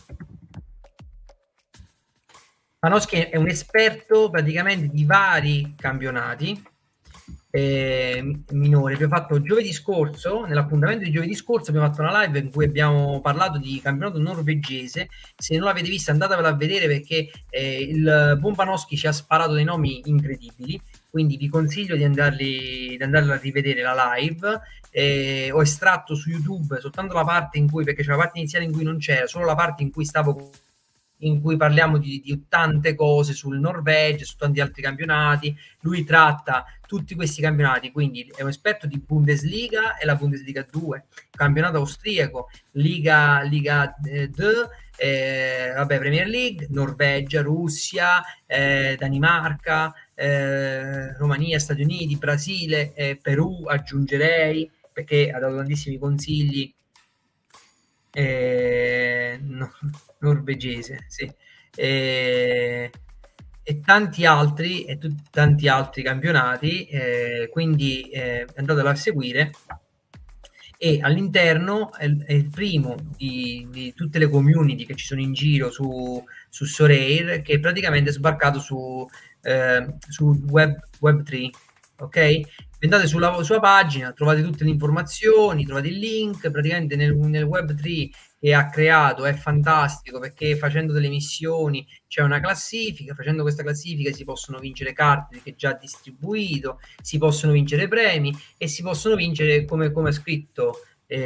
Panoschi è un esperto praticamente di vari campionati minori. Abbiamo fatto giovedì scorso, nell'appuntamento di giovedì scorso abbiamo fatto una live in cui abbiamo parlato di campionato norvegese. Se non l'avete vista andatevela a vedere, perché il buon Panoschi ci ha sparato dei nomi incredibili. quindi vi consiglio di andarla a rivedere la live. Ho estratto su YouTube soltanto la parte in cui, perché c'è la parte iniziale in cui non c'era, solo la parte in cui parliamo di tante cose sul Norvegia, su tanti altri campionati. Lui tratta tutti questi campionati, quindi è un esperto di Bundesliga e la Bundesliga 2, campionato austriaco, Liga 2, vabbè, Premier League, Norvegia, Russia, Danimarca, Romania, Stati Uniti, Brasile, Perù aggiungerei, perché ha dato tantissimi consigli. Norvegese, sì, e tanti altri campionati, quindi andatelo a seguire. E all'interno è il primo di tutte le community che ci sono in giro su Sorare, che praticamente è sbarcato su Web3, ok? Andate sulla sua pagina, trovate tutte le informazioni, trovate il link. Praticamente nel Web3 che ha creato è fantastico, perché facendo delle missioni c'è una classifica, facendo questa classifica si possono vincere carte che già distribuito, si possono vincere premi e si possono vincere, come è scritto,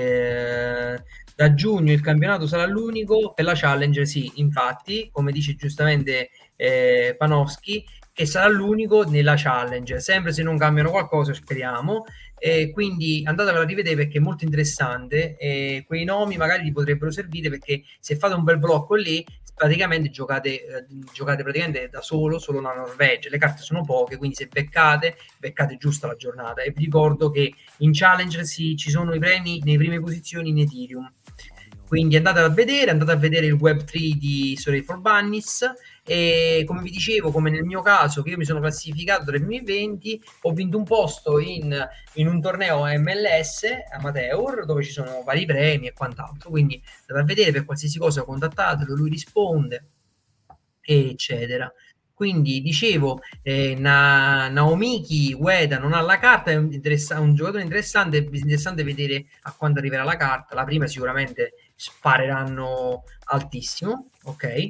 da giugno il campionato sarà l'unico per la Challenger. Sì, infatti, come dice giustamente Panofsky, che sarà l'unico nella Challenger, sempre se non cambiano qualcosa, speriamo. Quindi andatevela a rivedere, perché è molto interessante, quei nomi magari vi potrebbero servire, perché se fate un bel blocco lì praticamente giocate praticamente da solo la Norvegia. Le carte sono poche, quindi se beccate giusta la giornata. E vi ricordo che in Challenger ci sono i premi nelle prime posizioni in Ethereum, quindi andate a vedere il Web3 di Sorare for Bunnies. E come vi dicevo, come nel mio caso, che io mi sono classificato tra i primi 20, ho vinto un posto in un torneo MLS amateur, dove ci sono vari premi e quant'altro. Quindi andate a vedere, per qualsiasi cosa contattatelo, lui risponde, eccetera. Quindi dicevo, Naomiki Ueda non ha la carta, è un giocatore interessante vedere a quando arriverà la carta. La prima sicuramente spareranno altissimo, ok?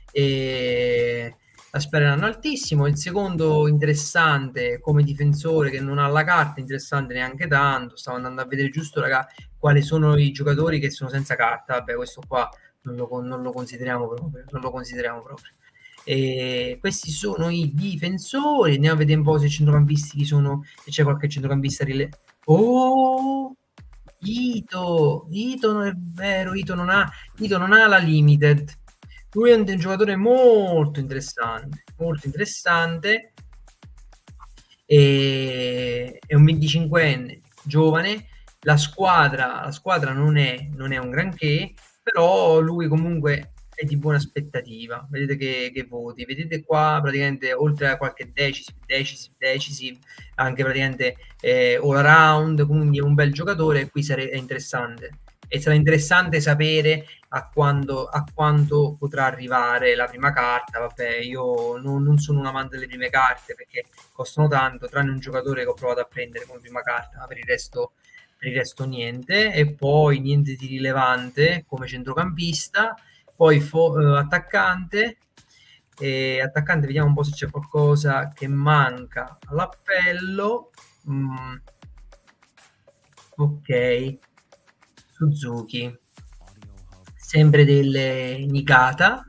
La spareranno altissimo. Il secondo interessante come difensore, che non ha la carta, interessante neanche tanto. Stavo andando a vedere giusto, raga, quali sono i giocatori che sono senza carta. Vabbè, questo qua non lo consideriamo proprio. E questi sono i difensori. Andiamo a vedere un po' se centrocampisti chi sono, se c'è qualche centrocampista Ito non è vero, Ito non ha la limited. Lui è un giocatore molto interessante, e è un 25enne giovane. La squadra non è un granché, però lui comunque è di buona aspettativa. Vedete che voti, vedete qua praticamente, oltre a qualche decisive, anche praticamente all around, quindi è un bel giocatore. Qui è interessante, e sarà interessante sapere a quanto potrà arrivare la prima carta. Vabbè, io non sono un amante delle prime carte, perché costano tanto, tranne un giocatore che ho provato a prendere come prima carta, ma per il resto niente. E poi niente di rilevante come centrocampista. Poi attaccante, vediamo un po' se c'è qualcosa che manca all'appello. Ok, Suzuki, sempre delle Niigata,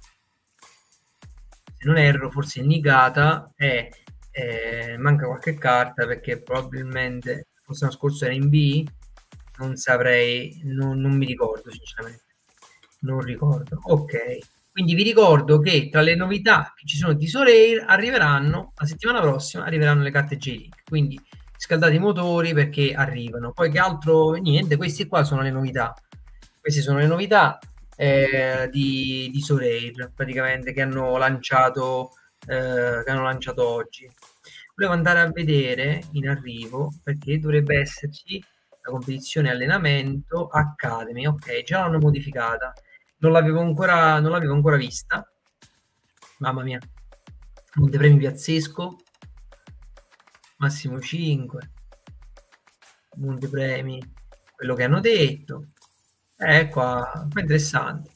se non erro, forse Niigata manca qualche carta, perché probabilmente forse l'anno scorso era in B, non saprei, non mi ricordo sinceramente, non ricordo. Ok, quindi vi ricordo che tra le novità che ci sono di Sorare arriveranno la settimana prossima, arriveranno le carte J-League, quindi scaldate i motori, perché arrivano. Poi che altro? Niente, queste qua sono le novità. Queste sono le novità di Sorare, praticamente, che hanno lanciato oggi. Volevo andare a vedere in arrivo, perché dovrebbe esserci la competizione allenamento Academy. Ok, già l'hanno modificata, non l'avevo ancora vista. Mamma mia, montepremi pazzesco, massimo 5 montepremi, quello che hanno detto. Qua è interessante,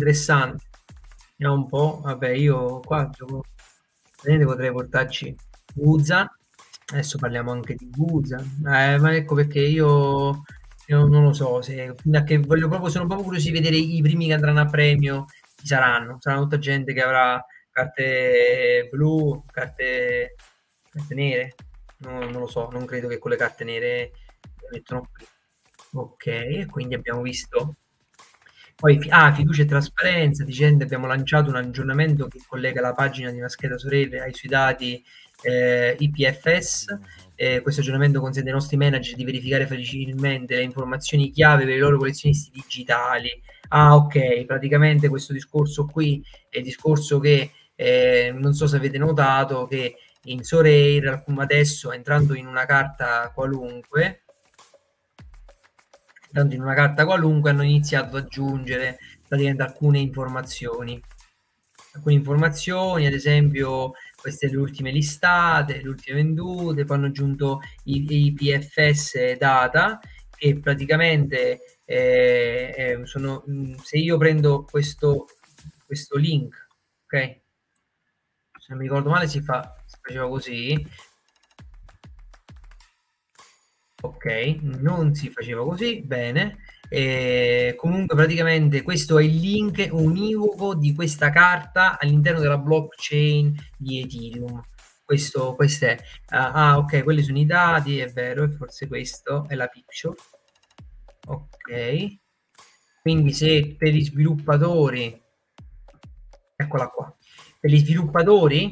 vediamo un po'. Vabbè, io qua potrei portarci Guzan, adesso parliamo anche di Guzan, ma ecco perché io non lo so, se, che sono proprio curioso di vedere i primi che andranno a premio, chi saranno tutta gente che avrà carte blu, carte nere, non lo so, non credo che con le carte nere le mettono qui. Ok, e quindi abbiamo visto poi fiducia e trasparenza, dicendo abbiamo lanciato un aggiornamento che collega la pagina di Maschera Sorelle ai suoi dati IPFS. Questo aggiornamento consente ai nostri manager di verificare facilmente le informazioni chiave per i loro collezionisti digitali. Ok, praticamente questo discorso qui è il discorso che non so se avete notato che in Sorare adesso, entrando in una carta qualunque, hanno iniziato ad aggiungere praticamente alcune informazioni, ad esempio queste le ultime listate, le ultime vendute, poi hanno aggiunto i PFS data, che praticamente sono, se io prendo questo link, ok, se non mi ricordo male si faceva così, ok, non si faceva così, bene. Comunque praticamente questo è il link univoco di questa carta all'interno della blockchain di Ethereum. Questo è ok, quelli sono i dati, è vero, e forse questo è la picture. Ok, quindi se per gli sviluppatori, eccola qua, per gli sviluppatori,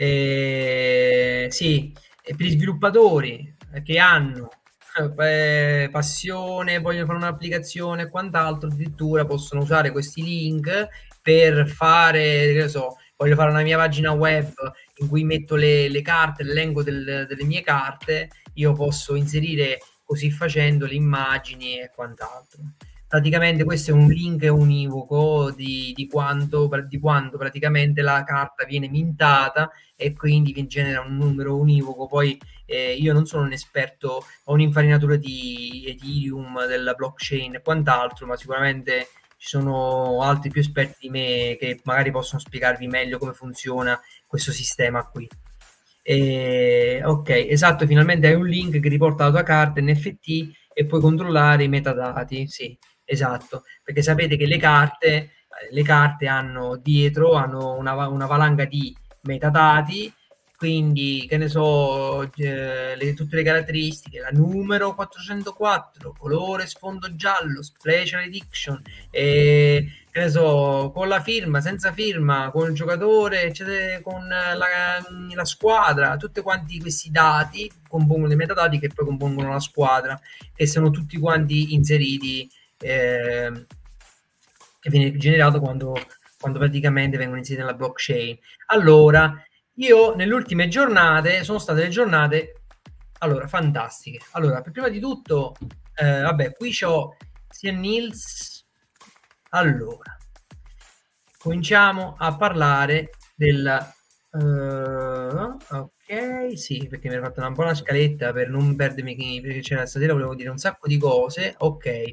sì, per gli sviluppatori che hanno passione, vogliono fare un'applicazione e quant'altro, addirittura possono usare questi link per fare, che so, voglio fare una mia pagina web in cui metto le carte, l'elenco delle mie carte, io posso inserire così facendo le immagini e quant'altro. Praticamente questo è un link univoco di quanto praticamente la carta viene mintata e quindi genera un numero univoco. Poi io non sono un esperto, ho un'infarinatura di Ethereum, della blockchain e quant'altro, ma sicuramente ci sono altri più esperti di me che magari possono spiegarvi meglio come funziona questo sistema qui. Ok, esatto, finalmente hai un link che riporta la tua carta NFT e puoi controllare i metadati, sì, esatto, perché sapete che le carte hanno dietro una valanga di metadati, quindi che ne so, tutte le caratteristiche, la numero 404, colore sfondo giallo, special edition, che ne so, con la firma, senza firma, con il giocatore, eccetera, con la squadra, tutti quanti questi dati compongono dei metadati che poi compongono la squadra, che sono tutti quanti inseriti, che viene generato quando praticamente vengono inseriti nella blockchain. Allora, io nelle ultime giornate sono state le giornate fantastiche. Allora, prima di tutto, vabbè, qui c'ho sia Nils. Allora, cominciamo a parlare del ok, sì, perché mi ero fatto una buona scaletta per non perdermi, perché c'era stasera, volevo dire un sacco di cose. Ok,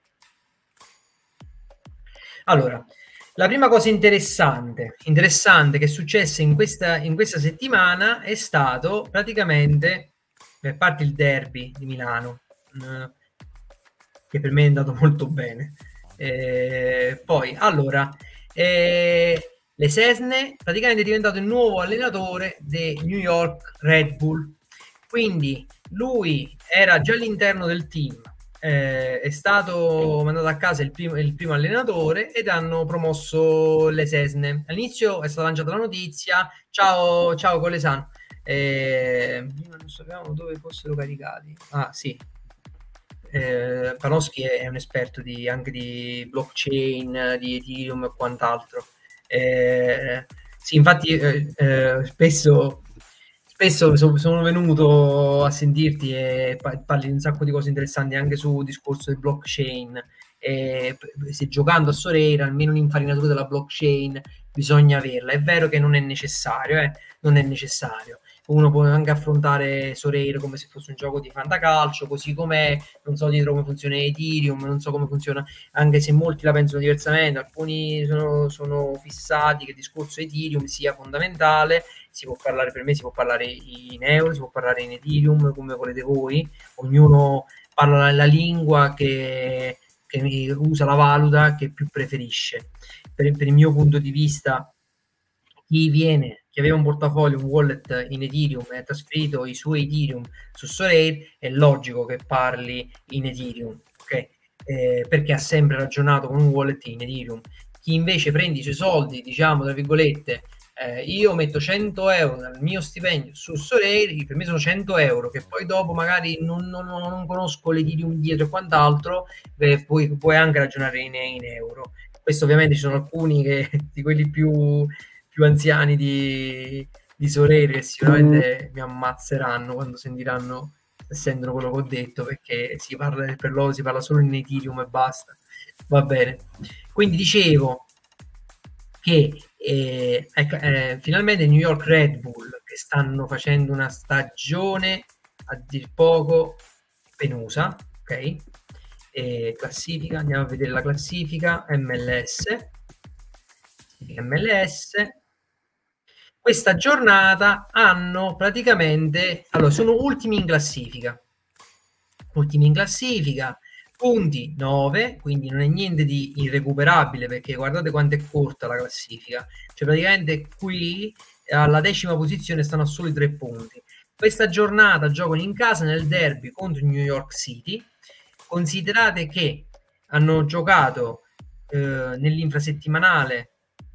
allora, la prima cosa interessante che è successa in questa settimana è stato praticamente, per parte il derby di Milano, che per me è andato molto bene. Poi, allora, Le Sesne praticamente è diventato il nuovo allenatore dei New York Red Bull. Quindi lui era già all'interno del team, è stato mandato a casa il primo allenatore ed hanno promosso Le Sesne. All'inizio è stata lanciata la notizia: ciao Colesano, non sapevamo dove fossero caricati. Ah sì, Panofsky è un esperto anche di blockchain, di Ethereum e quant'altro. Sì, infatti spesso sono venuto a sentirti e parli di un sacco di cose interessanti anche sul discorso del blockchain. Se giocando a Sorare, almeno un'infarinatura della blockchain bisogna averla. È vero che non è necessario, uno può anche affrontare Sorare come se fosse un gioco di fantacalcio, così com'è, non so dietro come funziona Ethereum, non so come funziona, anche se molti la pensano diversamente, alcuni sono fissati che il discorso Ethereum sia fondamentale, si può parlare, per me si può parlare in euro, si può parlare in Ethereum, come volete voi, ognuno parla la lingua che usa la valuta che più preferisce. Per il mio punto di vista, chi aveva un portafoglio, un wallet in Ethereum e ha trasferito i suoi Ethereum su Sorare, è logico che parli in Ethereum, ok? Perché ha sempre ragionato con un wallet in Ethereum. Chi invece prende i suoi soldi, diciamo tra virgolette, io metto 100 euro dal mio stipendio su Sorare, per me sono 100 euro che poi dopo magari non conosco l'Ethereum dietro e quant'altro, puoi anche ragionare in euro. Questo ovviamente ci sono alcuni di quelli più anziani di Sorare che sicuramente mi ammazzeranno quando sentono quello che ho detto, perché per loro si parla solo in Ethereum e basta. Va bene, quindi dicevo che finalmente New York Red Bull, che stanno facendo una stagione a dir poco penosa, ok? Classifica, andiamo a vedere la classifica MLS. Questa giornata hanno praticamente, allora sono ultimi in classifica, punti 9, quindi non è niente di irrecuperabile, perché guardate quanto è corta la classifica, cioè praticamente qui alla 10ª posizione stanno a soli 3 punti. Questa giornata giocano in casa nel derby contro New York City. Considerate che hanno giocato nell'infrasettimanale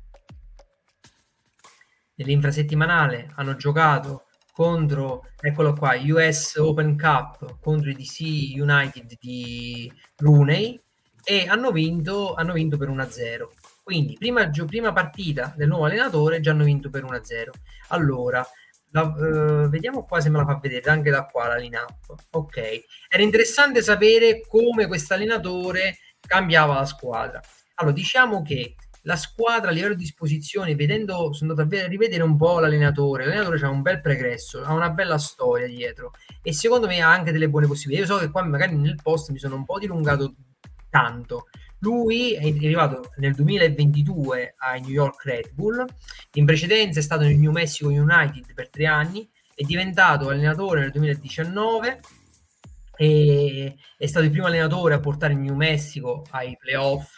hanno giocato contro, eccolo qua, US Open Cup contro i DC United di Rooney e hanno vinto per 1-0. Quindi prima partita del nuovo allenatore già hanno vinto per 1-0. Allora, vediamo qua se me la fa vedere anche da qua la line-up. Ok, era interessante sapere come questo allenatore cambiava la squadra. Allora, diciamo che la squadra a livello di disposizione, sono andato a rivedere un po' l'allenatore c'ha un bel pregresso, ha una bella storia dietro e secondo me ha anche delle buone possibilità. Io so che qua magari nel post mi sono un po' dilungato tanto. Lui è arrivato nel 2022 ai New York Red Bull, in precedenza è stato nel New Mexico United per 3 anni, è diventato allenatore nel 2019 e è stato il primo allenatore a portare il New Mexico ai playoff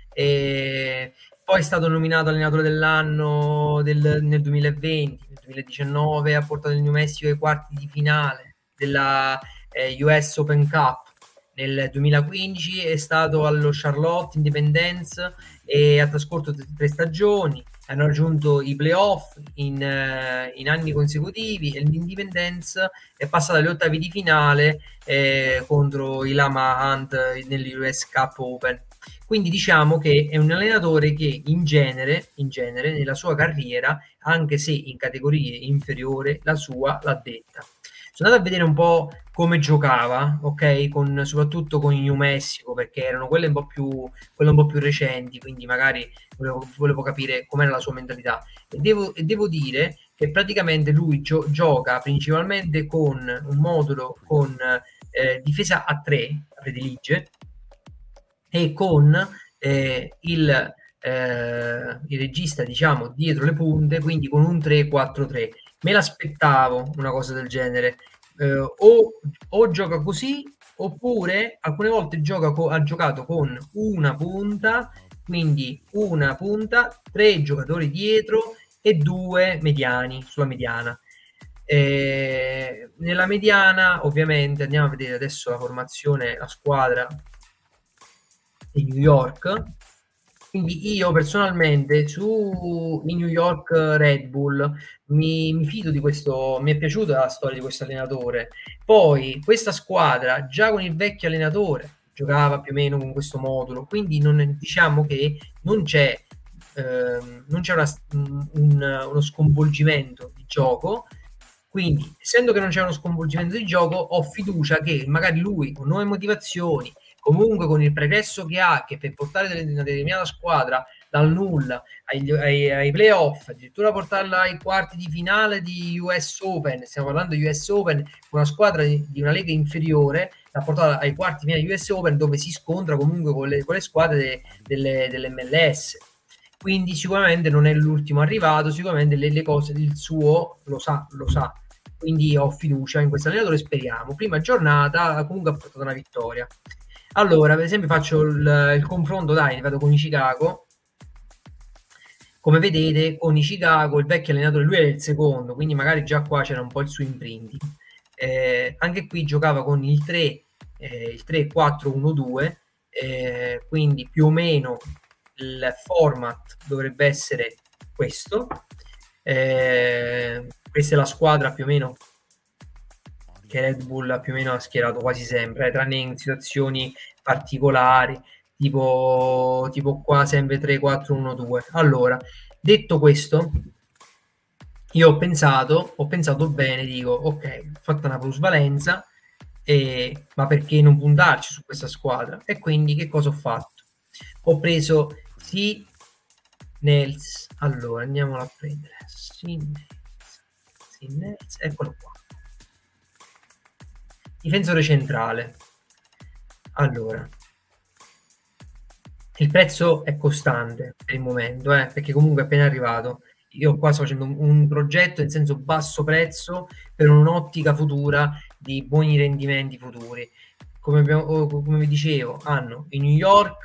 e poi è stato nominato allenatore dell'anno nel 2020, nel 2019 ha portato il New Mexico ai quarti di finale della US Open Cup. Nel 2015 è stato allo Charlotte Independence e ha trascorso 3 stagioni, hanno raggiunto i playoff in anni consecutivi e l'Independence è passata agli ottavi di finale contro i Lama Hunt nell'US Cup Open. Quindi diciamo che è un allenatore che in genere nella sua carriera, anche se in categorie inferiori, la sua l'ha detta. Sono andato a vedere un po' come giocava, ok? Soprattutto con il New Mexico, perché erano quelle un po' più recenti, quindi magari volevo capire com'era la sua mentalità. E devo dire che praticamente lui gioca principalmente con un modulo con difesa a 3, predilige, e con il regista, diciamo, dietro le punte, quindi con un 3-4-3. Me l'aspettavo una cosa del genere, o gioca così, oppure alcune volte ha giocato con una punta, quindi una punta, 3 giocatori dietro e 2 mediani sulla mediana. Nella mediana, ovviamente, andiamo a vedere adesso la formazione, la squadra di New York. Quindi io personalmente su New York Red Bull mi fido di questo, mi è piaciuta la storia di questo allenatore. Poi questa squadra già con il vecchio allenatore giocava più o meno con questo modulo, quindi diciamo che non c'è uno sconvolgimento di gioco. Quindi, essendo che non c'è uno sconvolgimento di gioco, ho fiducia che magari lui con nuove motivazioni, comunque con il pregresso che ha, che per portare una determinata squadra dal nulla ai playoff, addirittura portarla ai quarti di finale di US Open, stiamo parlando di US Open, una squadra di una lega inferiore, l'ha portata ai quarti di finale di US Open, dove si scontra comunque con le squadre dell'MLS. Quindi sicuramente non è l'ultimo arrivato, sicuramente le cose del suo lo sa. Quindi ho fiducia in questo allenatore, speriamo. Prima giornata comunque ha portato una vittoria. Allora, per esempio faccio il confronto, vado con i Chicago. Come vedete, con i Chicago il vecchio allenatore, lui era il secondo, quindi magari già qua c'era un po' il suo imprinting. Anche qui giocava con il 3-4-1-2, quindi più o meno il format dovrebbe essere questo. Questa è la squadra più o meno che Red Bull più o meno ha schierato quasi sempre, tranne in situazioni particolari, tipo qua sempre 3-4-1-2. Allora, detto questo, io ho pensato bene, dico ok, ho fatto una plusvalenza, ma perché non puntarci su questa squadra? E quindi che cosa ho fatto? Ho preso Nels, allora andiamolo a prendere, Nels, eccolo qua, difensore centrale. Allora, il prezzo è costante per il momento, perché comunque è appena arrivato. Io qua sto facendo un progetto in senso basso prezzo per un'ottica futura di buoni rendimenti futuri. Come vi dicevo, hanno i New York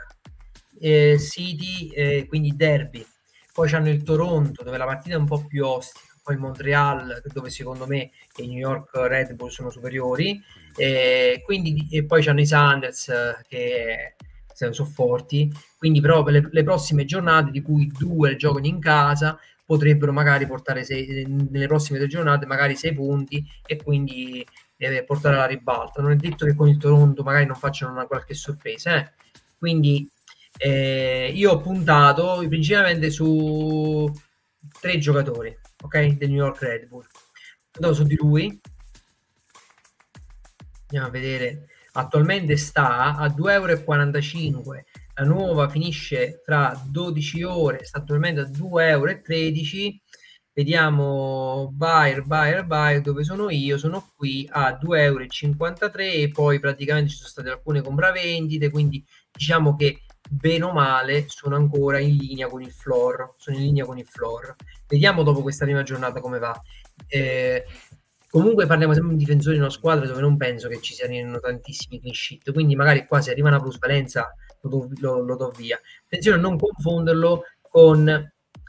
City, quindi derby, poi c'hanno il Toronto dove la partita è un po' più ostica, poi il Montreal dove secondo me i New York Red Bull sono superiori, quindi, e poi c'hanno i Sanders che sono forti, quindi però le prossime giornate, di cui 2 giocano in casa, potrebbero magari portare nelle prossime 3 giornate magari 6 punti e quindi portare alla ribalta. Non è detto che con il Toronto magari non facciano una qualche sorpresa, quindi io ho puntato principalmente su 3 giocatori, ok, del New York Red Bull. Ho su di lui, andiamo a vedere, attualmente sta a 2,45 €, la nuova finisce fra 12 ore, sta attualmente a 2,13 €. Vediamo buyer dove sono io, sono qui a 2,53 € e poi praticamente ci sono state alcune compravendite, quindi diciamo che bene o male sono ancora in linea con il floor, vediamo dopo questa prima giornata come va. Comunque parliamo sempre di difensori in una squadra dove non penso che ci siano tantissimi clean sheet, quindi magari qua se arriva una plusvalenza lo do via. Attenzione a non confonderlo con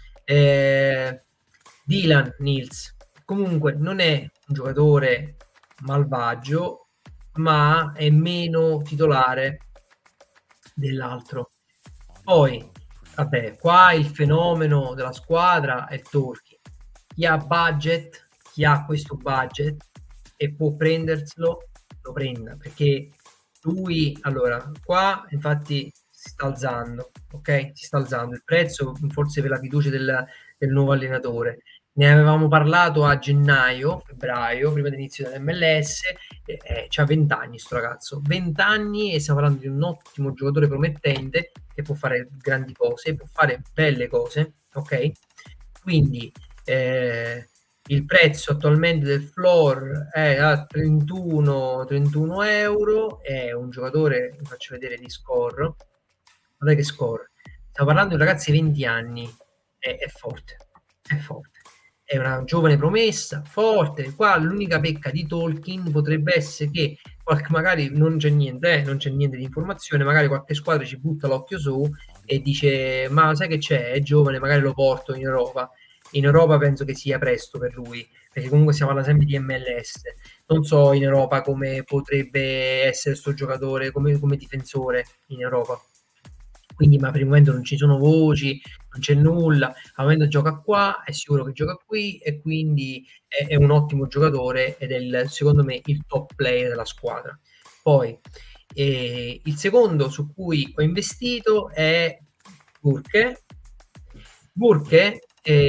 Dylan Nils, comunque non è un giocatore malvagio, ma è meno titolare dell'altro. Poi, vabbè, qua il fenomeno della squadra è Tolkien. Chi ha budget, chi ha questo budget e può prenderselo, lo prenda, perché lui, allora, qua infatti si sta alzando, ok? Si sta alzando il prezzo, forse per la fiducia del nuovo allenatore. Ne avevamo parlato a gennaio, febbraio, prima dell'inizio dell'MLS, c'ha 20 anni sto ragazzo, 20 anni e stiamo parlando di un ottimo giocatore promettente che può fare grandi cose, può fare belle cose, ok? Quindi il prezzo attualmente del floor è a 31 €, è un giocatore, vi faccio vedere di score, guardate che score, stiamo parlando di ragazzi di 20 anni, è forte, è una giovane promessa, forte. Qua l'unica pecca di Tolkien potrebbe essere che magari non c'è niente di informazione, magari qualche squadra ci butta l'occhio su e dice ma sai che c'è, è giovane, magari lo porto in Europa. In Europa penso che sia presto per lui, perché comunque stiamo parlando sempre di MLS. Non so in Europa come potrebbe essere sto giocatore come difensore in Europa. Quindi, ma per il momento non ci sono voci, non c'è nulla. Al momento gioca qua, è sicuro che gioca qui e quindi è un ottimo giocatore ed è secondo me il top player della squadra. Poi il secondo su cui ho investito è Burke. Burke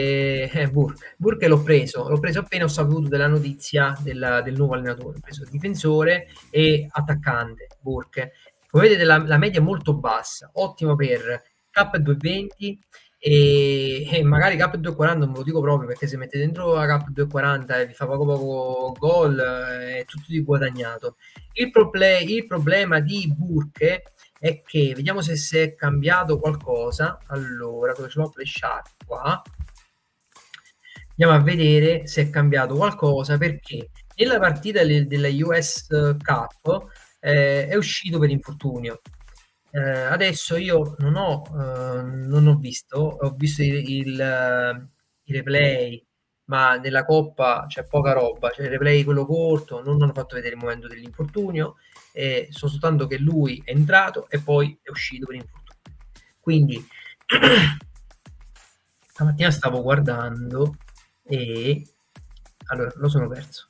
l'ho preso appena ho saputo della notizia del nuovo allenatore. Ho preso difensore e attaccante Burke. Come vedete la media è molto bassa, ottimo per K220 e magari K240 non ve lo dico proprio, perché se mettete dentro la K240 e vi fa poco gol, è tutto di guadagnato. Il problema di Burke è che, vediamo se si è cambiato qualcosa. Allora, dove ce l'ho flesciato qua, andiamo a vedere se è cambiato qualcosa, perché nella partita della US Cup è uscito per infortunio. Adesso io non ho visto, ho visto i replay, ma nella Coppa c'è poca roba, c'è il replay quello corto, non hanno fatto vedere il momento dell'infortunio, so soltanto che lui è entrato e poi è uscito per infortunio. Quindi stamattina stavo guardando e allora lo sono perso.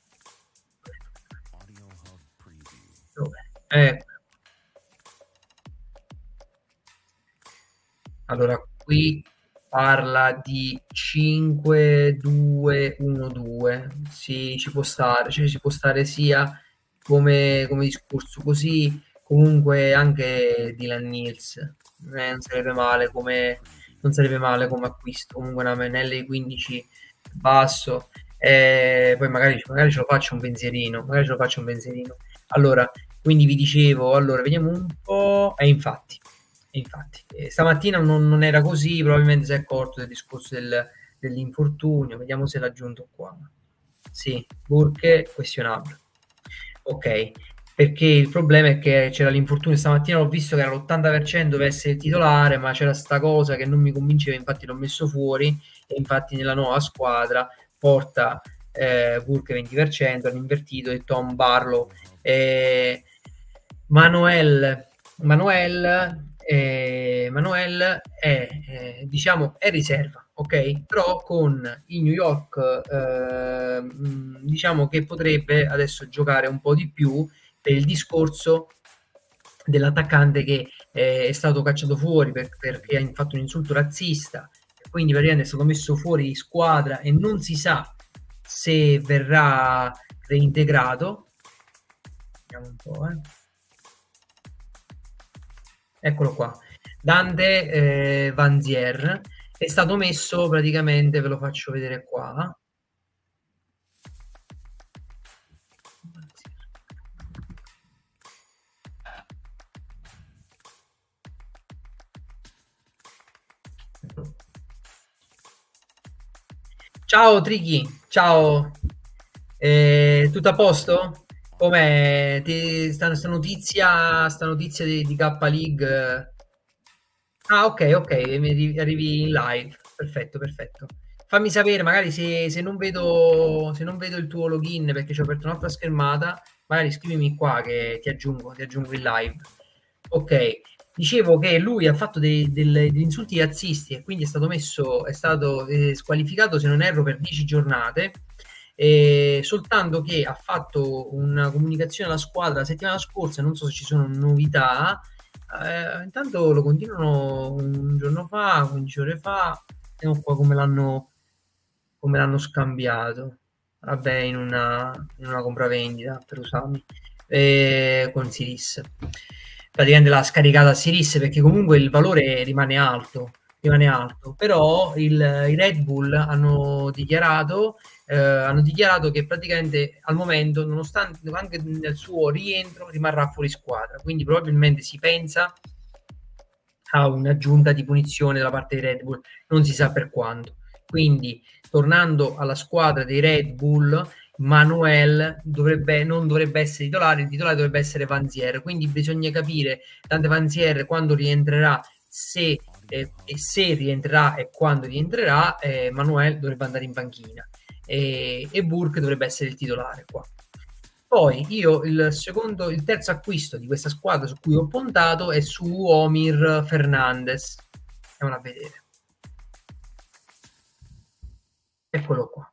Allora, qui parla di 5-2-1-2. Sì, ci può stare, cioè ci può stare sia come discorso così, comunque anche Dylan Niels non sarebbe male come acquisto, comunque una Menelli 15 basso, poi magari ce lo faccio un pensierino, allora, quindi vi dicevo, allora vediamo un po', infatti stamattina non era così, probabilmente si è accorto del discorso dell'infortunio. Vediamo se l'ha aggiunto qua. Sì, Burke questionabile. Ok, perché il problema è che c'era l'infortunio stamattina, l'ho visto che era l'80% doveva essere il titolare, ma c'era sta cosa che non mi convinceva, infatti l'ho messo fuori e infatti nella nuova squadra porta Burke 20%, hanno invertito e Tom Barlow. Manuel è diciamo è riserva, ok? Però con i New York diciamo che potrebbe adesso giocare un po' di più per il discorso dell'attaccante che è stato cacciato fuori perché ha fatto un insulto razzista, quindi praticamente è stato messo fuori di squadra e non si sa se verrà reintegrato. Vediamo un po', Eccolo qua, Dante Vanzier è stato messo praticamente, ve lo faccio vedere qua. Ciao Trichi, ciao, tutto a posto? Com'è sta notizia di K League? Ah, ok, arrivi in live. Perfetto. Fammi sapere, magari se non vedo il tuo login perché ci ho aperto un'altra schermata, magari scrivimi qua che ti aggiungo in live. Ok, dicevo che lui ha fatto degli insulti razzisti e quindi è stato squalificato, se non erro, per 10 giornate. Soltanto che ha fatto una comunicazione alla squadra la settimana scorsa, non so se ci sono novità, intanto lo continuano un giorno fa, 15 ore fa, vediamo qua come l'hanno scambiato, vabbè, in una compravendita per Usami con Siris, praticamente l'ha scaricata a Siris perché comunque il valore rimane alto, però i Red Bull hanno dichiarato che praticamente al momento, nonostante anche nel suo rientro, rimarrà fuori squadra, quindi probabilmente si pensa a un'aggiunta di punizione da parte dei Red Bull, non si sa per quando. Quindi tornando alla squadra dei Red Bull, Manuel non dovrebbe essere titolare, il titolare dovrebbe essere Vanzier, quindi bisogna capire Dante Vanzier quando rientrerà, se rientrerà e quando rientrerà. Manuel dovrebbe andare in panchina e Burke dovrebbe essere il titolare qua. Poi io il terzo acquisto di questa squadra su cui ho puntato è su Omir Fernandez. Andiamo a vedere. Eccolo qua.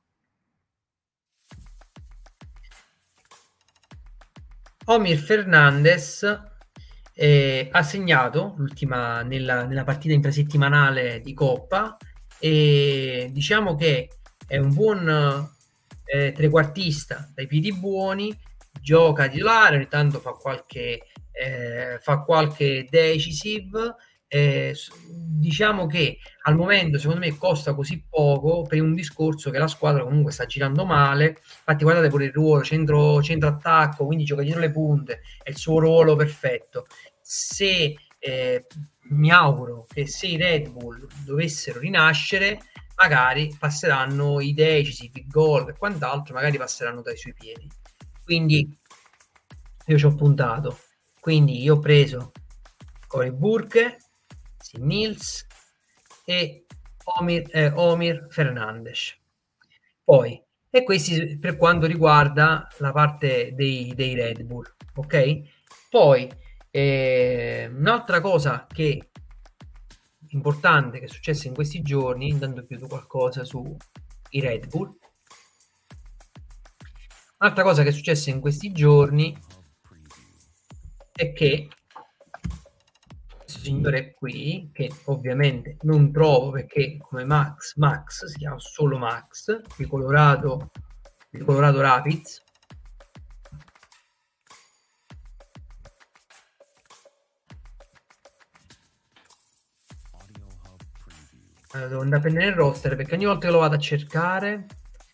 Omir Fernandez ha segnato nella partita infrasettimanale di Coppa e diciamo che è un buon trequartista dai piedi buoni, gioca titolare, ogni tanto fa qualche decisive, diciamo che al momento secondo me costa così poco per un discorso che la squadra comunque sta girando male. Infatti guardate pure il ruolo centro attacco, quindi gioca dietro le punte, è il suo ruolo perfetto. Se mi auguro che se i Red Bull dovessero rinascere, magari passeranno i decisivi, gol e quant'altro, magari passeranno dai suoi piedi. Quindi io ci ho puntato, quindi io ho preso Corey Burke, Nils e Omir Fernandes. Poi, e questi per quanto riguarda la parte dei Red Bull, ok? Poi un'altra cosa che importante che è successa in questi giorni, intanto chiudo qualcosa sui Red Bull. Un'altra cosa che è successa in questi giorni è che questo signore qui, che ovviamente non trovo perché come Max si chiama solo Max, il Colorado Rapids, devo andare a prendere il roster perché ogni volta che lo vado a cercare,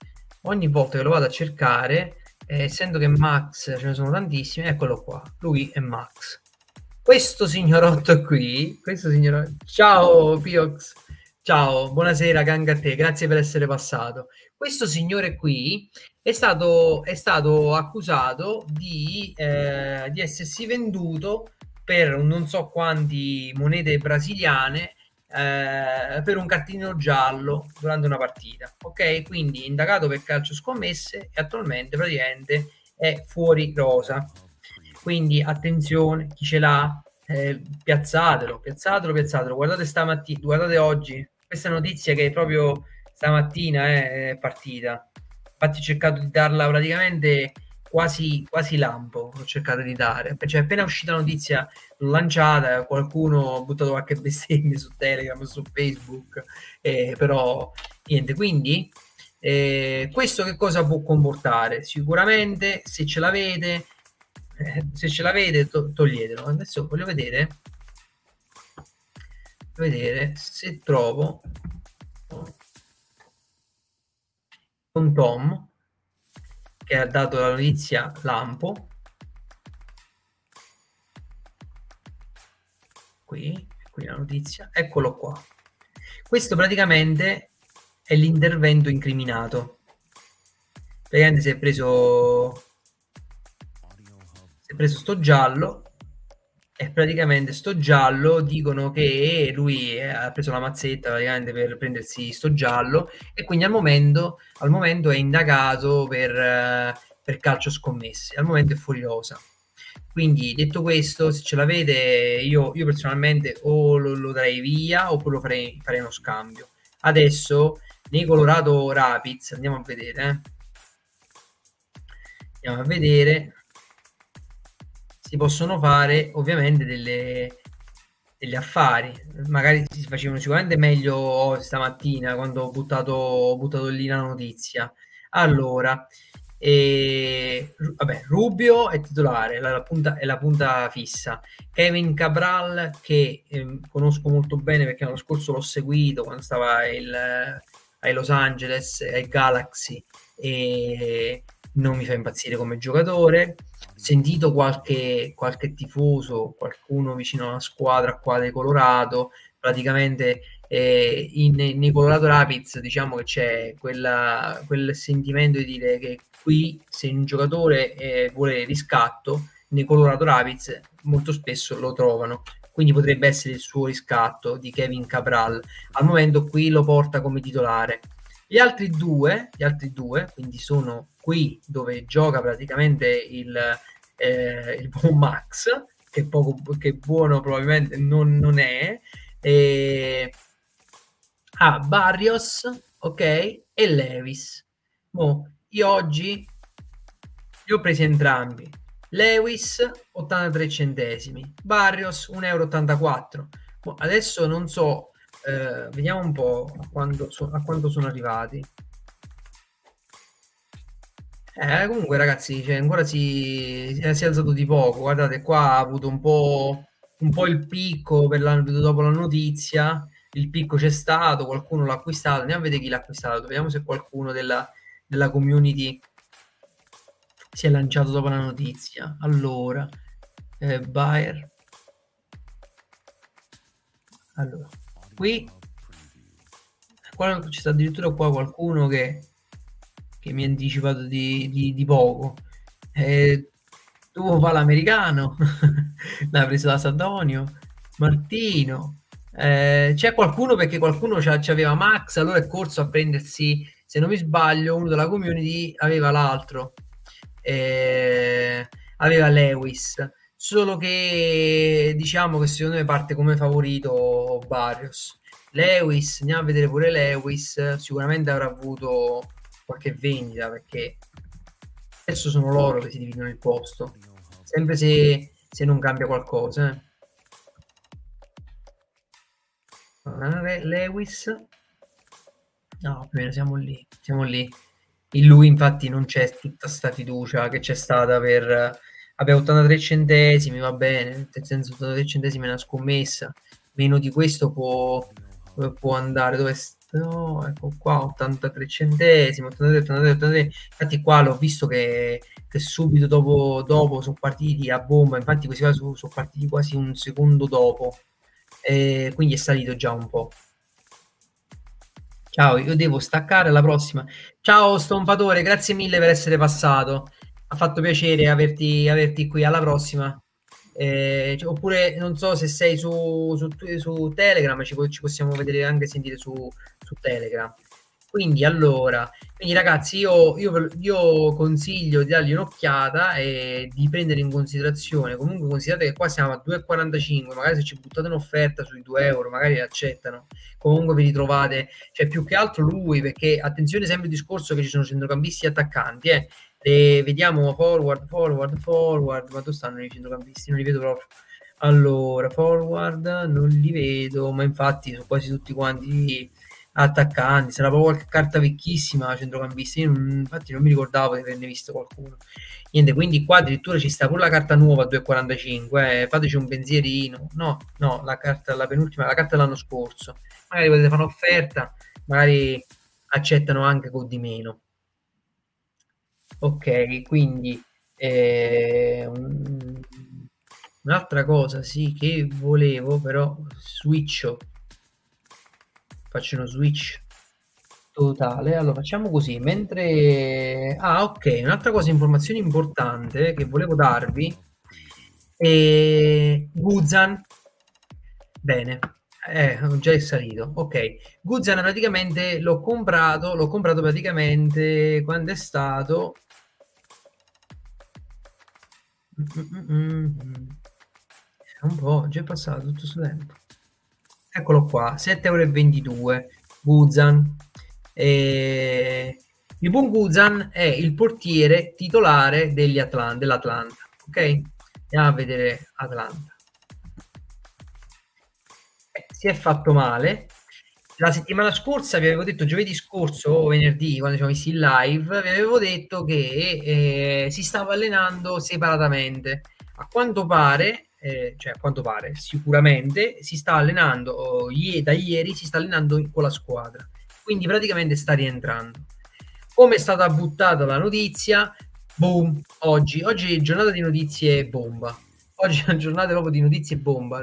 essendo che Max ce ne sono tantissimi, eccolo qua, lui è Max. Questo signorotto qui, ciao Piox, ciao, buonasera Gang a te, grazie per essere passato. Questo signore qui è stato accusato di essersi venduto per non so quanti monete brasiliane per un cartellino giallo durante una partita, ok? Quindi indagato per calcio scommesse e attualmente praticamente è fuori rosa. Quindi attenzione, chi ce l'ha, piazzatelo. Guardate stamattina, guardate oggi, questa notizia che proprio stamattina è partita. Infatti ho cercato di darla praticamente quasi lampo, ho cercato di dare. Cioè appena uscita la notizia l'ho lanciata, qualcuno ha buttato qualche bestemmia su Telegram, su Facebook, però niente, quindi questo che cosa può comportare? Sicuramente se ce l'avete toglietelo. Adesso voglio vedere se trovo con Tom che ha dato la notizia lampo qui la notizia, eccolo qua. Questo praticamente è l'intervento incriminato. Praticamente si è preso sto giallo e praticamente sto giallo dicono che lui ha preso la mazzetta praticamente per prendersi sto giallo e quindi al momento è indagato per calcio scommesse. Al momento è fuori rosa. Quindi detto questo, se ce l'avete, io personalmente o lo darei via oppure lo farei uno scambio. Adesso nei Colorado Rapids andiamo a vedere, si possono fare ovviamente degli affari. Magari si facevano sicuramente meglio stamattina quando ho buttato lì la notizia. Allora, vabbè, Rubio è titolare, è la punta fissa. Kevin Cabral che conosco molto bene perché l'anno scorso l'ho seguito quando stava ai Los Angeles, ai Galaxy, e non mi fa impazzire come giocatore. Sentito qualche tifoso, qualcuno vicino alla squadra qua dei Colorado, praticamente nei Colorado Rapids diciamo che c'è quel sentimento di dire che qui se un giocatore vuole riscatto, nei Colorado Rapids molto spesso lo trovano, quindi potrebbe essere il suo riscatto di Kevin Cabral. Al momento qui lo porta come titolare. Gli altri due quindi sono qui dove gioca praticamente il buon Max, che buono probabilmente non è, Barrios, ok, e Lewis. Io oggi li ho presi entrambi. Lewis 83 centesimi, Barrios 1,84 €. Adesso non so, vediamo un po' a quanto sono arrivati. Comunque ragazzi, cioè, ancora si è alzato di poco. Guardate qua, ha avuto un po' un po' il picco dopo la notizia. Il picco c'è stato, qualcuno l'ha acquistato, andiamo a vedere chi l'ha acquistato, vediamo se qualcuno della community si è lanciato dopo la notizia. Allora, buyer. Allora, qui c'è addirittura qua qualcuno che mi ha anticipato di poco. Tu fa l'americano, l'ha preso da Sant'Antonio, Martino. C'è qualcuno, perché qualcuno c'aveva Max, allora è corso a prendersi, se non mi sbaglio, uno della community aveva l'altro, aveva Lewis, solo che diciamo che secondo me parte come favorito Barrios. Lewis, andiamo a vedere pure Lewis, sicuramente avrà avuto qualche vendita, perché adesso sono loro che si dividono il posto, sempre se non cambia qualcosa. Lewis, no, più o meno siamo lì. In lui infatti non c'è tutta sta fiducia che c'è stata per 83 centesimi, va bene, nel senso 83 centesimi è una scommessa, meno di questo può andare. Dove sto? Ecco qua, 83 centesimi, 83. Infatti qua l'ho visto che subito dopo sono partiti a bomba, infatti questi qua sono partiti quasi un secondo dopo, quindi è salito già un po'. Ciao, io devo staccare, alla prossima. Ciao Stompatore, grazie mille per essere passato, ha fatto piacere averti qui, alla prossima. Oppure non so se sei su Telegram, ci possiamo vedere anche sentire su Telegram. Quindi ragazzi, io consiglio di dargli un'occhiata e di prendere in considerazione. Comunque considerate che qua siamo a 2,45, magari se ci buttate un'offerta sui 2 euro magari accettano, comunque vi ritrovate, cioè più che altro lui, perché attenzione sempre il discorso che ci sono centrocampisti e attaccanti, vediamo forward, ma dove stanno i centrocampisti? Non li vedo proprio. Allora, forward non li vedo, ma infatti sono quasi tutti quanti attaccanti, sarà proprio qualche carta vecchissima centrocampisti, infatti non mi ricordavo di averne visto qualcuno. Niente, quindi qua addirittura ci sta pure la carta nuova a 2,45, fateci un pensierino. No, la penultima, la carta dell'anno scorso, magari potete fare un'offerta, magari accettano anche con di meno. Ok, quindi un'altra cosa sì che volevo, però faccio uno switch totale. Allora facciamo così, mentre ok, un'altra cosa, informazione importante che volevo darvi, Guzan, bene, già è salito. Ok, Guzan praticamente l'ho comprato praticamente quando è stato un po', già è passato tutto questo tempo. Eccolo qua, 7,22 euro Guzan. Il buon Guzan è il portiere titolare dell'Atlanta, ok? Andiamo a vedere Atlanta. Si è fatto male. La settimana scorsa vi avevo detto, giovedì scorso o venerdì, quando ci siamo visti in live, vi avevo detto che si stava allenando separatamente. A quanto pare, sicuramente si sta allenando, da ieri si sta allenando con la squadra, quindi praticamente sta rientrando. Come è stata buttata la notizia, boom, oggi è giornata di notizie bomba, oggi è una giornata proprio di notizie bomba,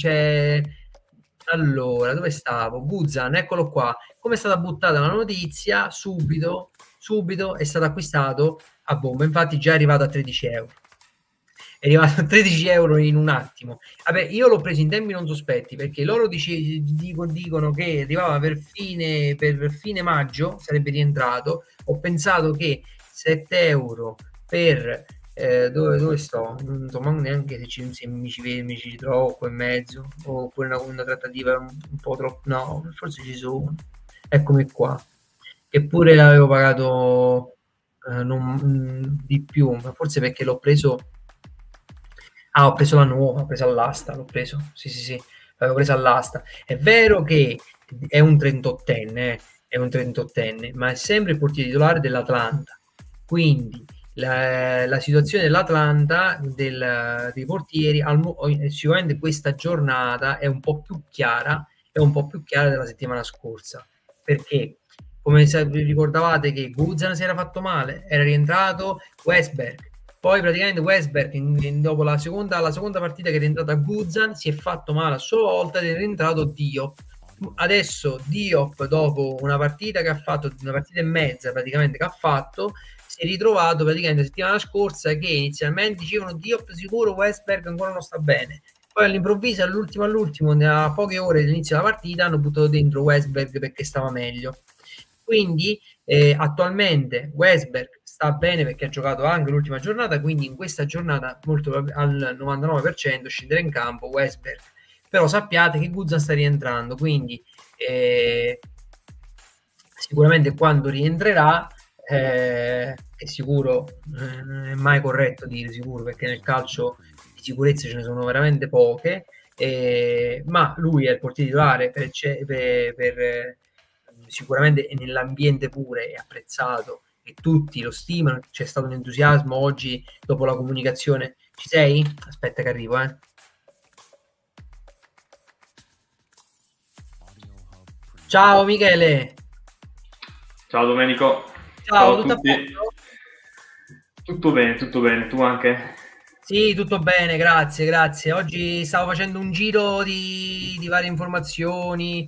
allora, dove stavo? Guzan, eccolo qua. Come è stata buttata la notizia, subito è stato acquistato a bomba, infatti già è arrivato a 13 euro. È arrivato a 13 euro in un attimo. Vabbè, io l'ho preso in tempi non sospetti, perché loro dicono che arrivava per fine maggio, sarebbe rientrato. Ho pensato che 7 euro per dove sto? Non so neanche se mi ci trovo qua in mezzo, oppure una trattativa un po' troppo. No, forse ci sono. Eccomi qua. Eppure l'avevo pagato di più, ma forse perché l'ho preso. Ho preso la nuova, ho preso all'asta, sì, l'avevo presa all'asta. È vero che è un 38enne, ma è sempre il portiere titolare dell'Atlanta, quindi la situazione dell'Atlanta, dei portieri, sicuramente questa giornata è un po' più chiara, della settimana scorsa, perché come se vi ricordavate che Guzan si era fatto male, era rientrato Westberg, poi praticamente Westberg dopo la seconda partita che è rientrato a Guzan si è fatto male a sua volta ed è rientrato Diop. Adesso Diop, dopo una partita e mezza praticamente che ha fatto, si è ritrovato praticamente la settimana scorsa che inizialmente dicevano Diop sicuro, Westberg ancora non sta bene, poi all'improvviso all'ultimo a poche ore dall'inizio della partita hanno buttato dentro Westberg perché stava meglio. Quindi attualmente Westberg sta bene perché ha giocato anche l'ultima giornata, quindi in questa giornata molto al 99% scenderà in campo Westberg, però sappiate che Guzan sta rientrando, quindi sicuramente quando rientrerà è sicuro, non è mai corretto dire sicuro perché nel calcio di sicurezze ce ne sono veramente poche, ma lui è il portiere titolare per sicuramente nell'ambiente pure è apprezzato e tutti lo stimano, c'è stato un entusiasmo oggi dopo la comunicazione. Ci sei? Aspetta che arrivo, Ciao Michele. Ciao Domenico. Ciao, a tutti. Tutto bene, tu anche? Sì, tutto bene, grazie. Oggi stavo facendo un giro di varie informazioni,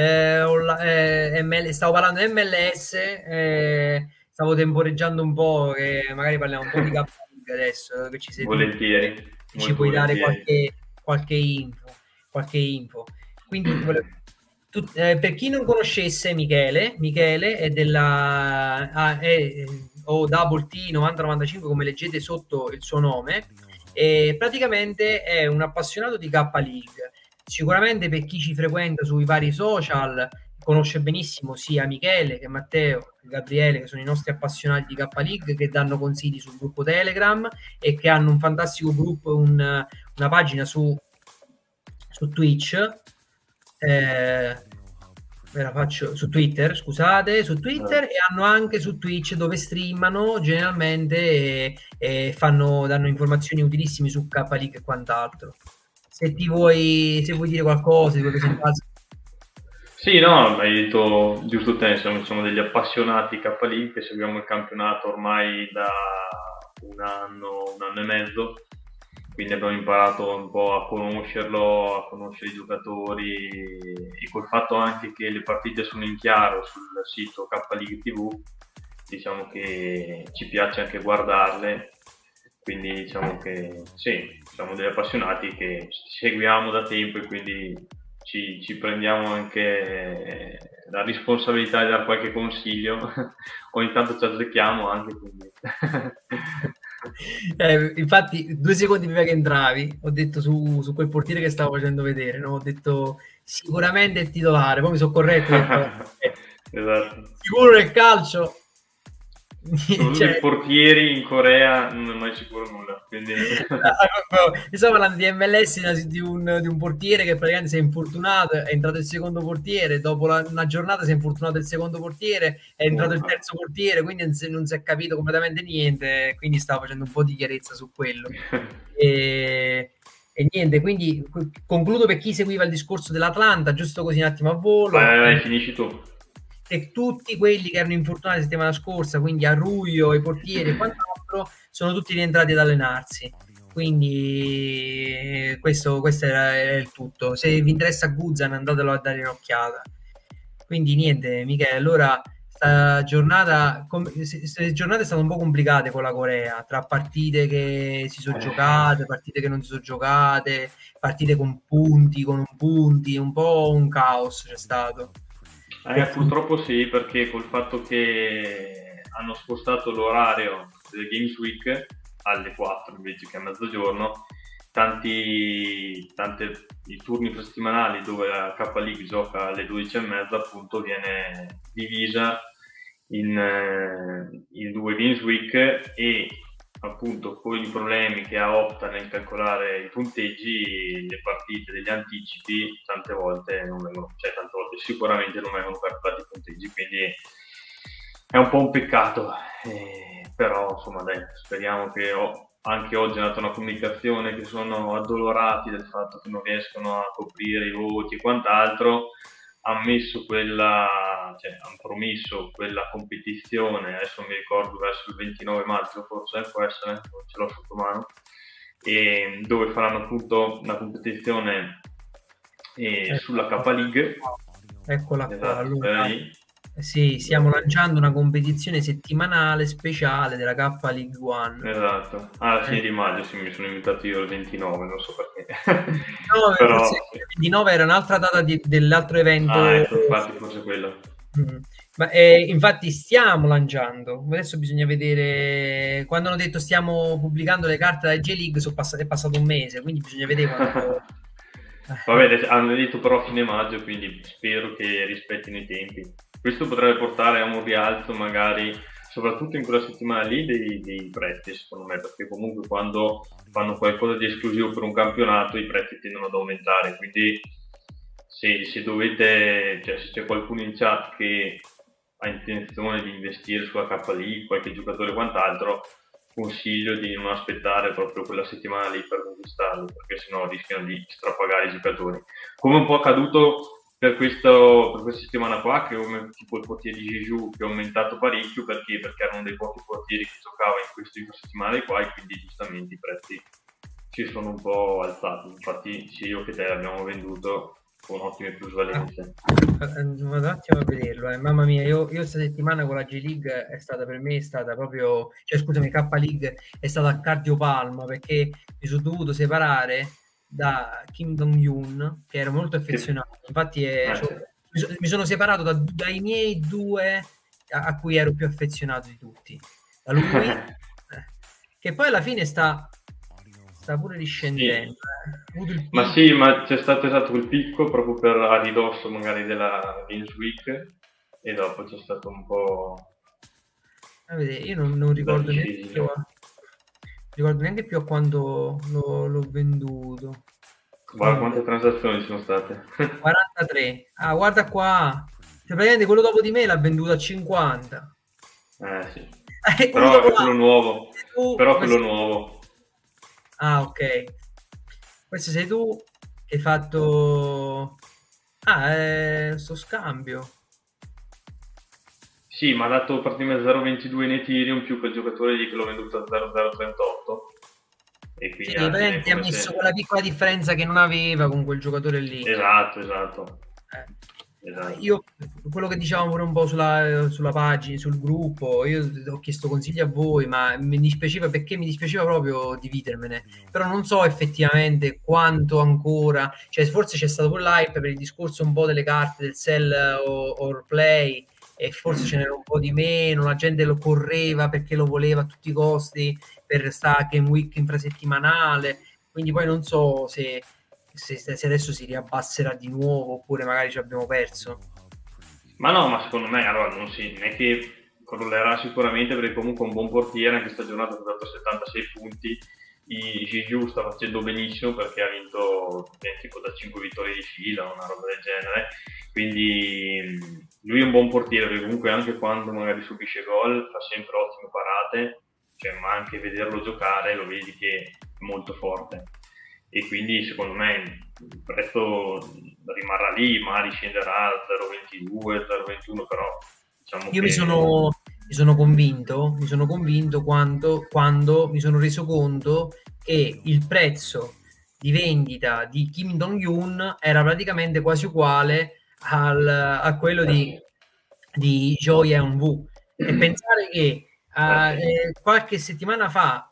stavo parlando di MLS, stavo temporeggiando un po', che magari parliamo un po' di Cup League adesso, che ci sei volentieri, tu, ci puoi dare qualche info. Quindi per chi non conoscesse Michele è della Double T 9095 come leggete sotto il suo nome, e praticamente è un appassionato di K League. Sicuramente per chi ci frequenta sui vari social conosce benissimo sia Michele che Matteo che Gabriele, che sono i nostri appassionati di K League, che danno consigli sul gruppo Telegram e che hanno un fantastico gruppo, una pagina su Twitch, ve la faccio su Twitter, scusate, su Twitter, e hanno anche su Twitch dove streamano generalmente e danno informazioni utilissime su K League e quant'altro. Se vuoi dire qualcosa, ti vuoi presentare? Sì, no, hai detto giusto te, siamo degli appassionati K League che seguiamo il campionato ormai da un anno e mezzo, quindi abbiamo imparato un po' a conoscerlo, a conoscere i giocatori, e col fatto anche che le partite sono in chiaro sul sito K League TV, diciamo che ci piace anche guardarle, quindi diciamo che sì, siamo degli appassionati che seguiamo da tempo e quindi ci prendiamo anche la responsabilità di dare qualche consiglio, ogni tanto ci azzecchiamo anche, quindi. Infatti 2 secondi prima che entravi ho detto su quel portiere che stavo facendo vedere, no? Ho detto sicuramente il titolare, poi mi sono corretto esatto. Sicuro nel calcio i portieri in Corea non è mai sicuro nulla, quindi. Stiamo parlando di MLS, di un portiere che praticamente si è infortunato, è entrato il secondo portiere, dopo una giornata si è infortunato il secondo portiere, è entrato il terzo portiere, quindi non si è capito completamente niente, quindi stavo facendo un po' di chiarezza su quello. E niente, quindi concludo per chi seguiva il discorso dell'Atlanta, giusto così un attimo a volo. Vai, finisci tu. E tutti quelli che erano infortunati la settimana scorsa, quindi Arruio, i portieri e quant'altro, sono tutti rientrati ad allenarsi. Quindi questo era il tutto. Se vi interessa Guzan, andatelo a dare un'occhiata. Quindi niente, Michele, allora queste giornate sono state un po' complicate con la Corea, tra partite che si sono giocate, partite che non si sono giocate, partite con punti, con non punti, un po' un caos c'è stato. Purtroppo sì, perché col fatto che hanno spostato l'orario del Games Week alle 4 invece che a mezzogiorno, i turni infrasettimanali dove la K League gioca alle 12:30 appunto viene divisa in 2 Games Week, e appunto con i problemi che ha Opta nel calcolare i punteggi, le partite degli anticipi tante volte sicuramente non vengono calcolati i punteggi, quindi è un po' un peccato, però insomma dai, speriamo che anche oggi è nata una comunicazione che sono addolorati del fatto che non riescono a coprire i voti e quant'altro. Hanno promesso quella competizione, adesso mi ricordo verso il 29 maggio forse, può essere, non ce l'ho sotto mano, e dove faranno appunto una competizione sulla K League. Eccola qua, Esatto, allora, sì, stiamo lanciando una competizione settimanale speciale della K League One. Esatto, alla fine di maggio, sì, mi sono invitato io il 29, non so perché. No, però forse il 29 era un'altra data dell'altro evento. Ecco, infatti forse quello. Ma infatti stiamo lanciando, adesso bisogna vedere, quando hanno detto stiamo pubblicando le carte della J-League è passato un mese, quindi bisogna vedere quando... Vabbè, hanno detto però fine maggio, quindi spero che rispettino i tempi. Questo potrebbe portare a un rialzo magari, soprattutto in quella settimana lì, dei prezzi, secondo me, perché comunque quando fanno qualcosa di esclusivo per un campionato i prezzi tendono ad aumentare, quindi se dovete, cioè se c'è qualcuno in chat che ha intenzione di investire sulla K League, qualche giocatore o quant'altro, consiglio di non aspettare proprio quella settimana lì per conquistarlo, perché sennò rischiano di strapagare i giocatori, come un po' accaduto per questa settimana qua, che tipo il portiere di Jeju che è aumentato parecchio perché erano dei pochi portieri che giocava in queste settimane qua, e quindi giustamente i prezzi si sono un po' alzati. Infatti sia io che te l'abbiamo venduto con ottime plusvalenze. Vado un attimo a vederlo, mamma mia, io questa settimana con la J-League è stata proprio, cioè scusami, K League è stata cardiopalma, perché mi sono dovuto separare da Kim Dong-hyun, che ero molto affezionato, infatti mi sono separato dai miei due a cui ero più affezionato di tutti, da lui che poi alla fine sta pure riscendendo. Sì. Ma c'è stato esatto quel picco proprio a ridosso magari della Games Week, e dopo c'è stato un po'... io non ricordo neanche più a quando l'ho venduto. Guarda quante transazioni sono state. 43. Ah, guarda qua, cioè, praticamente quello dopo di me l'ha venduto a 50. Sì. Però è quello nuovo. Nuovo. Ah, ok. Questo sei tu che hai fatto... sto scambio. Sì, ma ha dato praticamente 0,22 in Ethereum più quel giocatore lì che l'ho venduto a 0,038. E quindi ha messo quella piccola differenza che non aveva con quel giocatore lì. Esatto. Esatto. Io, quello che dicevamo pure un po' sulla pagina, sul gruppo, io ho chiesto consigli a voi, ma mi dispiaceva proprio dividermene, però non so effettivamente quanto ancora, cioè forse c'è stato un hype per il discorso un po' delle carte del sell or play, e forse ce n'era un po' di meno, la gente lo correva perché lo voleva a tutti i costi per sta Game Week infrasettimanale, quindi poi non so se adesso si riabbasserà di nuovo oppure magari ci abbiamo perso. Ma no, ma secondo me allora non è che crollerà sicuramente, perché comunque è un buon portiere, anche questa giornata ha dato 76 punti, Jeju sta facendo benissimo perché ha vinto tipo da 5 vittorie di fila, una roba del genere, quindi lui è un buon portiere, perché comunque anche quando magari subisce gol fa sempre ottime parate, cioè, ma anche vederlo giocare lo vedi che è molto forte, e quindi secondo me il prezzo rimarrà lì, ma riscenderà a 0,22, 0,21, però diciamo io mi sono convinto quando mi sono reso conto che il prezzo di vendita di Kim Dong-hyun era praticamente quasi uguale a quello di Jo Yeon-woo, e pensare che qualche settimana fa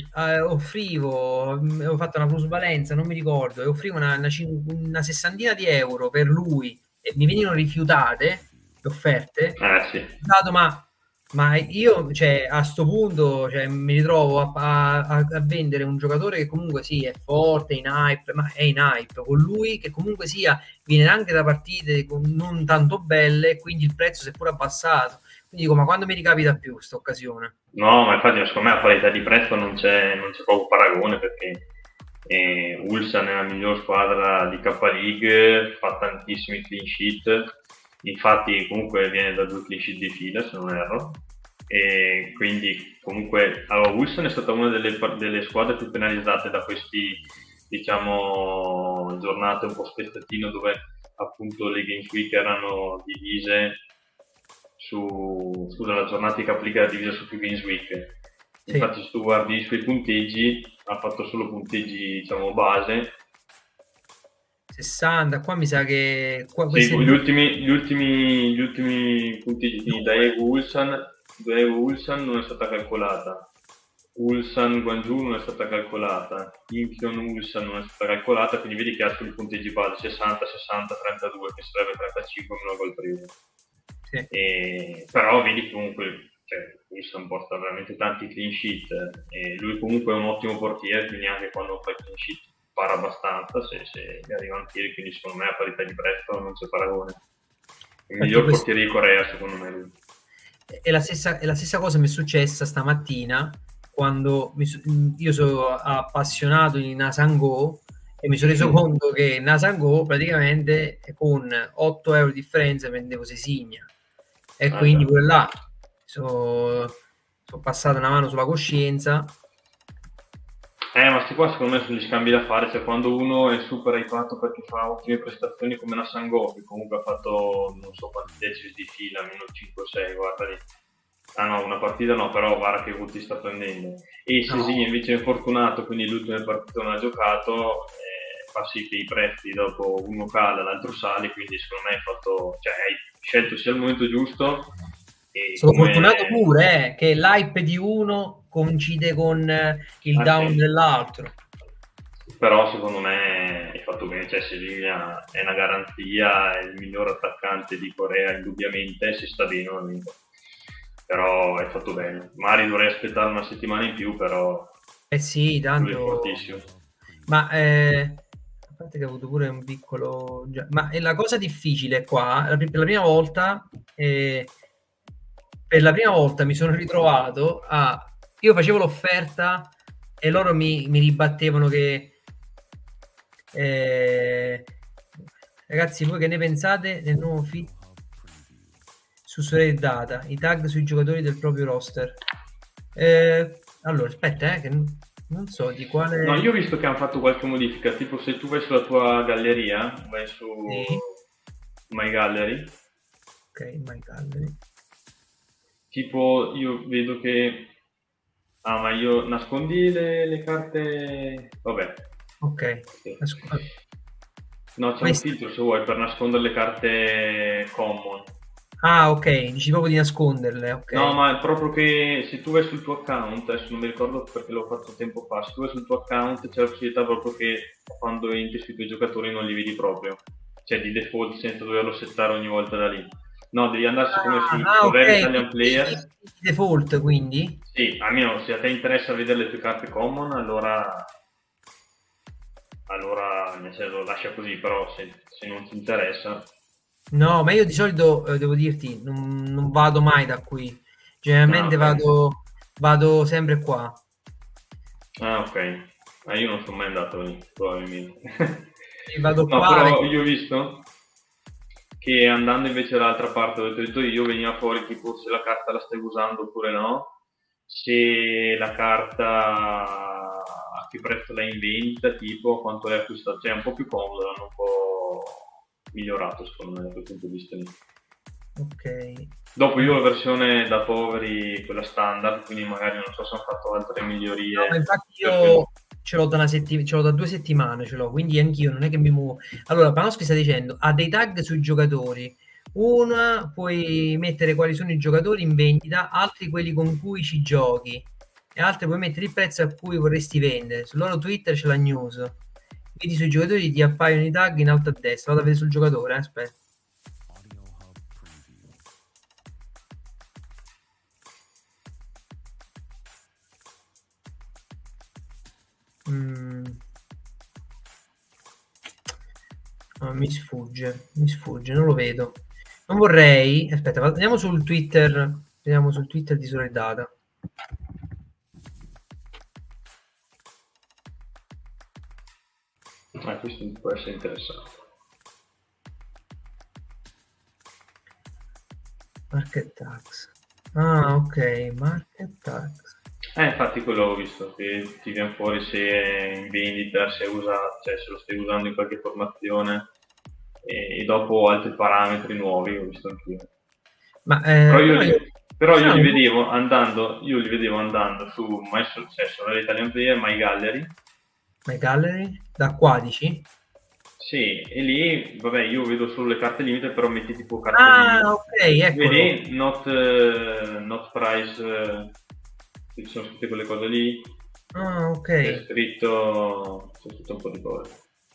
avevo fatto una plusvalenza, non mi ricordo, e offrivo una sessantina di euro per lui e mi venivano rifiutate le offerte. Sì. Ma io, cioè, a sto punto, cioè, mi ritrovo a vendere un giocatore che comunque sì, è forte, in hype, ma è in hype, con lui che comunque sia viene anche da partite non tanto belle, quindi il prezzo si è pure abbassato. Quindi dico, ma quando mi ricapita più questa occasione? No, ma infatti secondo me a parità di prezzo non c'è proprio paragone, perché Ulsan è la miglior squadra di K League, fa tantissimi clean sheet, infatti comunque viene da 2 clean sheet di fila se non erro, e quindi comunque allora, Ulsan è stata una delle squadre più penalizzate da questi, diciamo, giornate un po' spezzettino dove appunto le Games Week erano divise la giornata Cup League era divisa su più Games Week. Infatti se tu guardi i suoi punteggi ha fatto solo punteggi, diciamo, base 60. Qua mi sa che sì, gli ultimi punteggi da Evo Ulsan non è stata calcolata, Ulsan Gwangju non è stata calcolata, Incheon Ulsan non è stata calcolata, quindi vedi che ha solo i punteggi base 60, 60, 32 che sarebbe 35 meno gol preso. Però vedi comunque Ulsan porta veramente tanti clean sheet e lui comunque è un ottimo portiere, quindi anche quando fa il clean sheet spara abbastanza se gli arriva un tiro, quindi secondo me a parità di prezzo non c'è paragone. Il miglior portiere di Corea secondo me lui. E la stessa cosa mi è successa stamattina quando io sono appassionato di Nasango e mi sono reso conto che Nasango praticamente con 8 euro di differenza vendevo Sesigna e quindi pure là sono passato una mano sulla coscienza. Ma questi qua secondo me sono gli scambi da fare, cioè quando uno è super hypato perché fa ottime prestazioni come Nasango, che comunque ha fatto non so quanti decimi di fila, meno 5-6, guarda lì. Ah no, una partita no, però guarda che voti sta prendendo. E Sesigna invece è infortunato, quindi l'ultima partita non ha giocato, fa sì che i prezzi dopo uno cala, l'altro sale, quindi secondo me hai scelto sia il momento giusto. Sono fortunato pure che l'hype di uno coincide con il down dell'altro. Però secondo me hai fatto bene, cioè Sesigna è una garanzia, è il miglior attaccante di Corea indubbiamente, si sta bene ovviamente. Però hai fatto bene. Magari dovrei aspettare una settimana in più, però sì, tanto è fortissimo. Ma a parte che ho avuto pure un piccolo ma la cosa difficile qua per la prima volta mi sono ritrovato io facevo l'offerta e loro mi ribattevano che ragazzi, voi che ne pensate del nuovo fit su Soledad, i tag sui giocatori del proprio roster? Allora aspetta che non so di quale. No, io ho visto che hanno fatto qualche modifica, tipo se tu vai sulla tua galleria, vai su My Gallery. Ok, My Gallery. Tipo io vedo che ma io nascondi le carte, vabbè. Ok. No, c'è un filtro se vuoi per nascondere le carte common. Ah, ok, dici proprio di nasconderle, ok. No, ma è proprio che se tu vai sul tuo account, adesso non mi ricordo perché l'ho fatto tempo fa, se tu vai sul tuo account c'è la possibilità proprio che quando entri sui tuoi giocatori non li vedi proprio, cioè di default senza doverlo settare ogni volta da lì. No, devi andarsi come su Italian Player. Default, quindi? Sì, almeno se a te interessa vedere le tue carte common, allora nel senso lascia così, però se non ti interessa. No, ma io di solito devo dirti, non vado mai da qui. Generalmente vado sempre qua. Ah, ok. Io non sono mai andato lì, probabilmente. Vado no, qua. Però io ho visto che andando invece dall'altra parte dove ti ho detto io, veniva fuori tipo se la carta la stai usando oppure no, se la carta a che prezzo l'hai in vendita, tipo quanto l'hai acquistata, cioè è un po' più comodo, l'hanno un po' migliorato secondo me da quel punto di vista lì. Ok. Dopo io la versione da poveri, quella standard, quindi magari non so se hanno fatto altre migliorie. No, ma infatti io ce l'ho da 2 settimane, quindi anch'io non è che mi muovo. Allora, Panoschi sta dicendo, ha dei tag sui giocatori. Una puoi mettere quali sono i giocatori in vendita, altri quelli con cui ci giochi e altri puoi mettere il prezzo a cui vorresti vendere. Sul loro Twitter c'è la news. Vedi sui giocatori ti appaiono i tag in alto a destra. Vado a vedere sul giocatore, aspetta. Mi sfugge, non lo vedo. Non vorrei. Aspetta, andiamo sul Twitter di Soledad. Questo può essere interessante. Market tax. Ah, ok, market tax. Infatti quello ho visto, che ti viene fuori se è in vendita, se è usato, cioè se lo stai usando in qualche formazione e dopo altri parametri nuovi, ho visto anch'io. Ma però io li vedevo andando su Sorella Italian Player, My Gallery. My Gallery? Da qua dici? Sì, e lì, vabbè, io vedo solo le carte limite, però metti tipo carte limite. Ok, eccolo. Vedi, not price, ci sono scritte quelle cose lì. Ok. C'è scritto un po' di cose.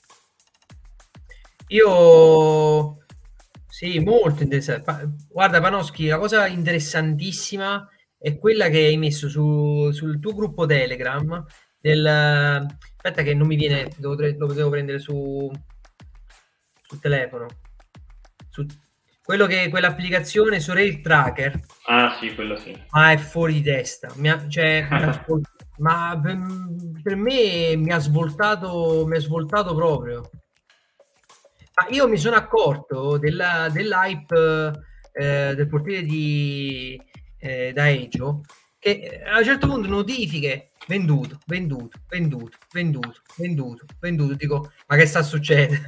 Io... Sì, molto interessante. Guarda Panoschi, la cosa interessantissima è quella che hai messo sul tuo gruppo Telegram. Aspetta che non mi viene, lo devo prendere sul telefono. Quell'applicazione Sorel Tracker. Ah sì, quello sì. Ma è fuori di testa. Ma per me mi ha svoltato proprio. Ma io mi sono accorto dell'hype del portiere da Egio, che a un certo punto notifiche venduto. Dico, ma che sta succedendo?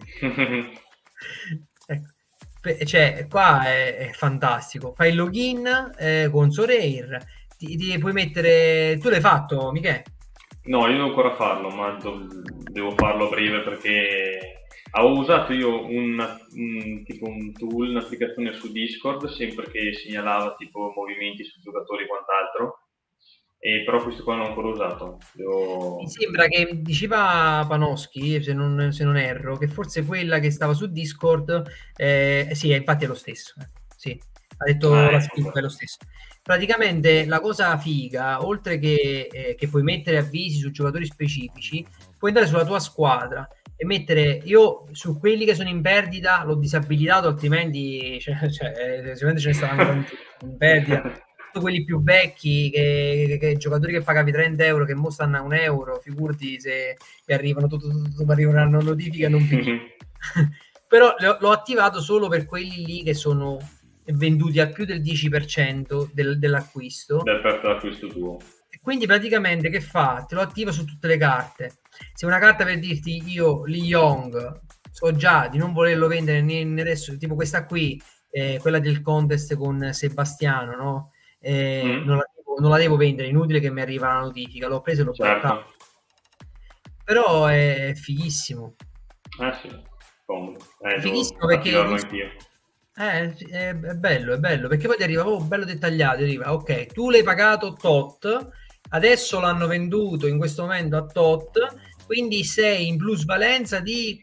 Ecco. Cioè, qua è fantastico. Fai il login con Sorare, ti puoi mettere... Tu l'hai fatto, Michele? No, io devo ancora farlo, ma devo farlo a breve perché avevo usato io tipo un tool, un'applicazione su Discord, sempre che segnalava tipo movimenti su giocatori e quant'altro, però questo qua non l'ho ancora usato. Mi sembra che diceva Panoschi, se non erro, che forse quella che stava su Discord, sì, infatti è lo stesso. Sì, ha detto la scritta, è lo stesso. Praticamente la cosa figa, oltre che puoi mettere avvisi su giocatori specifici, puoi andare sulla tua squadra e mettere, io su quelli che sono in perdita l'ho disabilitato, altrimenti sicuramente ce ne stavano in perdita. Quelli più vecchi, che giocatori che pagavi 30 euro che mo stanno a €1, figurati se arrivano arrivano notifiche e non più. Però l'ho attivato solo per quelli lì che sono venduti a più del 10% dell'acquisto. Del prezzo dell'acquisto tuo. E quindi praticamente che fa? Te lo attiva su tutte le carte. Se una carta, per dirti, io Lee Young so già di non volerlo vendere né adesso, tipo questa qui, quella del contest con Sebastiano, no? Non la devo vendere, inutile che mi arriva la notifica, l'ho preso e l'ho portato. Però è fighissimo. Sì, comodo. È fighissimo perché è bello perché poi ti arriva bello dettagliato, arriva, ok, tu l'hai pagato tot, adesso l'hanno venduto in questo momento a tot, quindi sei in plusvalenza di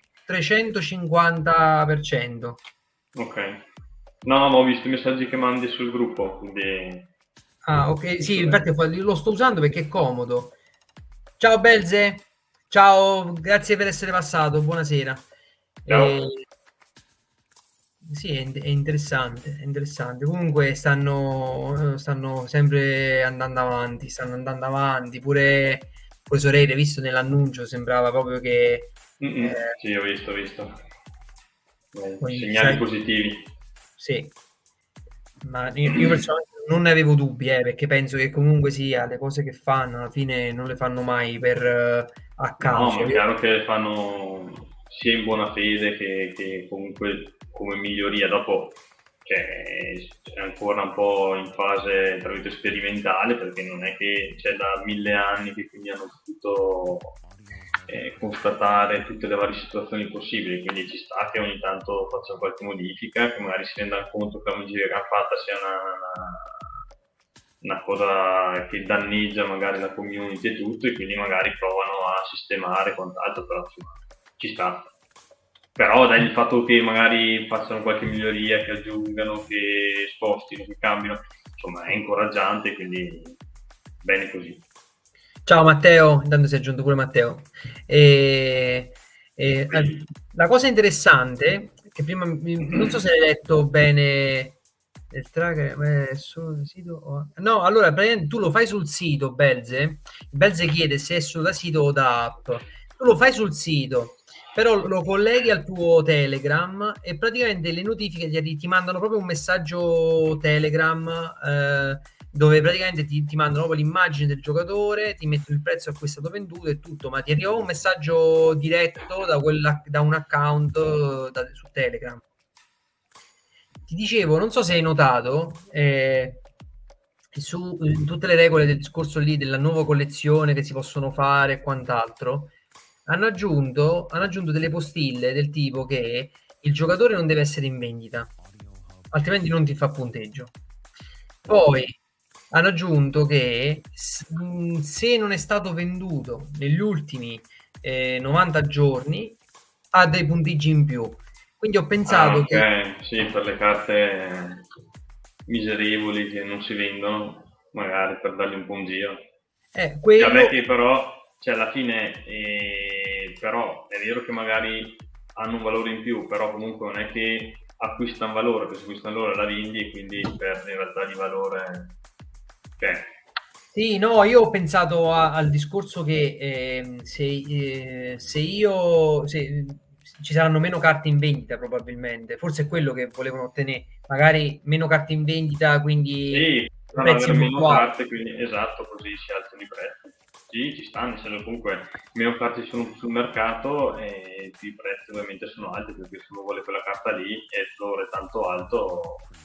350%. Ok. No, ma ho visto i messaggi che mandi sul gruppo, quindi... Ah, ok, sì, infatti lo sto usando perché è comodo. Ciao Belze, ciao, grazie per essere passato, buonasera. Ciao. Sì, è interessante. Comunque stanno sempre andando avanti, pure Sorelle, visto nell'annuncio, sembrava proprio che... Sì, ho visto. Segnali positivi. Sì, ma io personalmente non ne avevo dubbi, perché penso che comunque sia le cose che fanno alla fine non le fanno mai per a caso. No, ma è chiaro che le fanno sia in buona fede che comunque come miglioria. Dopo è ancora un po' in fase tra l'altro sperimentale, perché non è che c'è da 1000 anni che quindi hanno potuto constatare tutte le varie situazioni possibili, quindi ci sta che ogni tanto facciano qualche modifica, che magari si rendano conto che la modifica che hanno fatta sia una cosa che danneggia magari la community e tutto, e quindi magari provano a sistemare quant'altro, però ci sta. Però dai, il fatto che magari facciano qualche miglioria, che aggiungano, che spostino, che cambino, insomma è incoraggiante, quindi bene così. Ciao Matteo, intanto si è aggiunto pure Matteo. La cosa interessante, che prima non so se hai letto bene il tracker, è solo sito no, allora praticamente tu lo fai sul sito, Belze chiede se è solo da sito o da app. Tu lo fai sul sito, però lo colleghi al tuo Telegram e praticamente le notifiche ti mandano proprio un messaggio Telegram dove praticamente ti mandano proprio l'immagine del giocatore, ti mettono il prezzo a cui è stato venduto e tutto, ma ti arriva un messaggio diretto da un account su Telegram. Ti dicevo, non so se hai notato, su tutte le regole del discorso lì della nuova collezione che si possono fare e quant'altro, hanno aggiunto delle postille del tipo che il giocatore non deve essere in vendita, altrimenti non ti fa punteggio. Poi hanno aggiunto che se non è stato venduto negli ultimi 90 giorni ha dei punteggi in più. Quindi ho pensato che sì, per le carte miserevoli che non si vendono, magari per dargli un po' un giro. Vabbè, che però, cioè alla fine però è vero che magari hanno un valore in più, però comunque non è che acquistano valore, perché se acquistano valore la vendi e quindi perde in realtà di valore. Sì, no, io ho pensato al discorso che se ci saranno meno carte in vendita probabilmente, forse è quello che volevano ottenere, magari meno carte in vendita, quindi sì, meno carte, quindi esatto, così si alzano i prezzi. Sì, ci stanno, se comunque meno carte sono sul mercato e i prezzi ovviamente sono alti, perché se uno vuole quella carta lì e il valore è tanto alto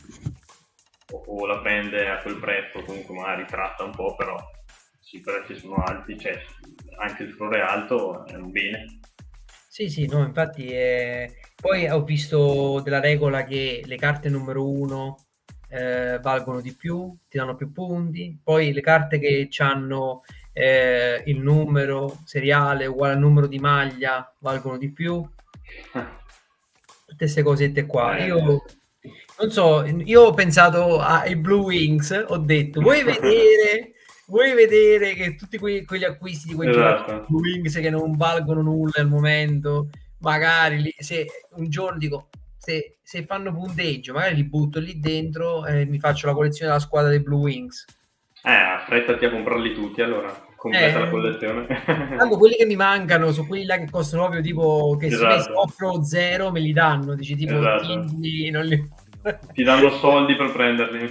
o la prende a quel prezzo, comunque magari tratta un po', però se i prezzi sono alti, cioè anche il valore alto è un bene. Sì, no, infatti poi ho visto della regola che le carte numero 1 valgono di più, ti danno più punti, poi le carte che hanno il numero seriale uguale al numero di maglia valgono di più, tutte queste cosette qua. Io non so, io ho pensato ai Blue Wings, ho detto vuoi vedere che tutti quegli acquisti di quei giocatori Blue Wings che non valgono nulla al momento, magari se un giorno dico se fanno punteggio magari li butto lì dentro e mi faccio la collezione della squadra dei Blue Wings. Affrettati a comprarli tutti, allora completa la collezione. Tanto quelli che mi mancano sono quelli là che costano proprio tipo che se offro 0 me li danno, dici tipo non li... ti danno soldi per prenderli.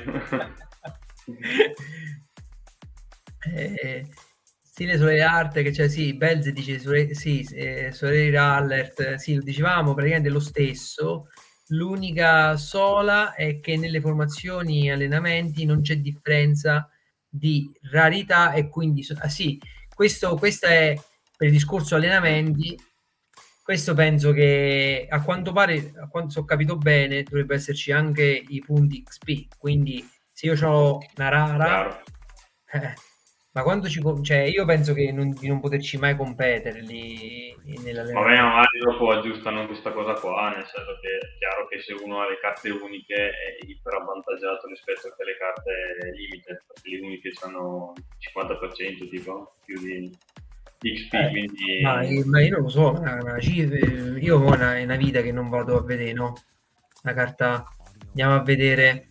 Stile Solare Art che c'è, sì, Belze dice Solare Alert, sì, lo dicevamo, praticamente lo stesso. L'unica sola è che nelle formazioni e allenamenti non c'è differenza di rarità e quindi sì, questo è per il discorso allenamenti. Questo penso che a quanto pare, a quanto ho capito bene, dovrebbe esserci anche i punti XP, quindi se io ho una rara ma quando cioè io penso che di non poterci mai competere lì nell'allenamento. Vabbè, magari dopo aggiustano questa cosa qua, nel senso che è chiaro che se uno ha le carte uniche è iperavvantaggiato rispetto a le carte limite, perché le uniche hanno 50% tipo più di XP, quindi... ma io non lo so, io ho una vita che non vado a vedere, no? La carta, andiamo a vedere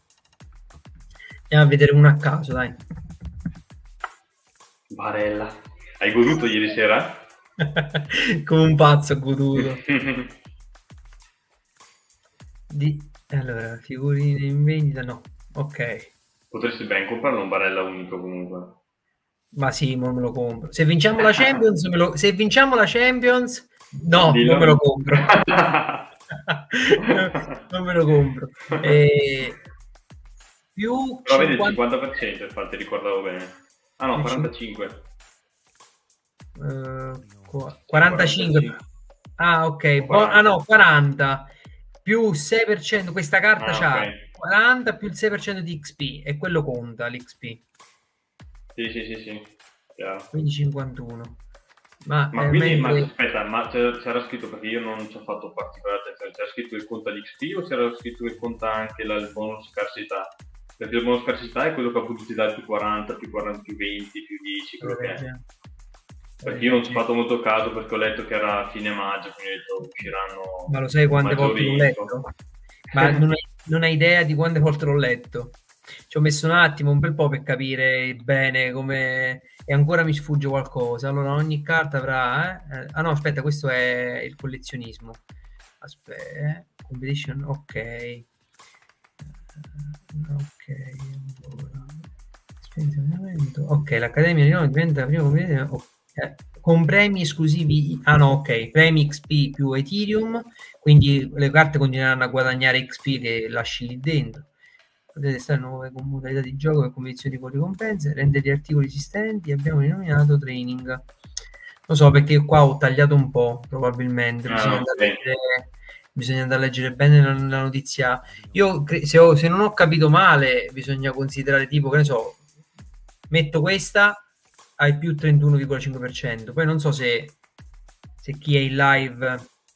una a caso, dai. Barella, hai goduto ieri sera? Come un pazzo ho goduto. Allora, figurine in vendita, no, ok. Potresti ben comprarlo un Barella unico comunque. Ma sì, non me lo compro. Se vinciamo la Champions, no, non me lo compro. Non me lo compro. Più però vedi il 50%, infatti ricordavo bene. Ah no, 45. 45. Ah, ok. 40 più 6%. Questa carta c'ha okay. 40 più il 6% di XP e quello conta l'XP. Sì. Chiaro. Quindi 51. Ma aspetta, ma c'era scritto, perché io non ci ho fatto particolare attenzione, c'era scritto che conta l'XP o c'era scritto che conta anche il bonus scarsità? Perché il bonus scarsità è quello che ha potuto dare più 40, più 40, più 20, più 10, quello che è. Perché io non ci ho fatto molto caso, perché ho letto che era fine maggio, quindi ho detto usciranno... Ma lo sai quante volte l'ho letto? Ma non hai idea di quante volte l'ho letto? Ci ho messo un attimo, un bel po' per capire bene come... E ancora mi sfugge qualcosa. Allora, ogni carta avrà... Ah no, aspetta, questo è il collezionismo. Aspetta, competition, ok. Ok, l'Accademia di Roma diventa la prima competizione con premi esclusivi. Ah no, ok, premi XP più Ethereum, quindi le carte continueranno a guadagnare XP che lasci lì dentro. Potete stare nuove modalità di gioco e condizioni con ricompense, rendere gli articoli esistenti. Abbiamo denominato training. Lo so perché qua ho tagliato un po', probabilmente. Bisogna andare a leggere bene la notizia. Io se non ho capito male, bisogna considerare tipo, che ne so, metto questa, hai più 31,5%. Poi non so se chi è in live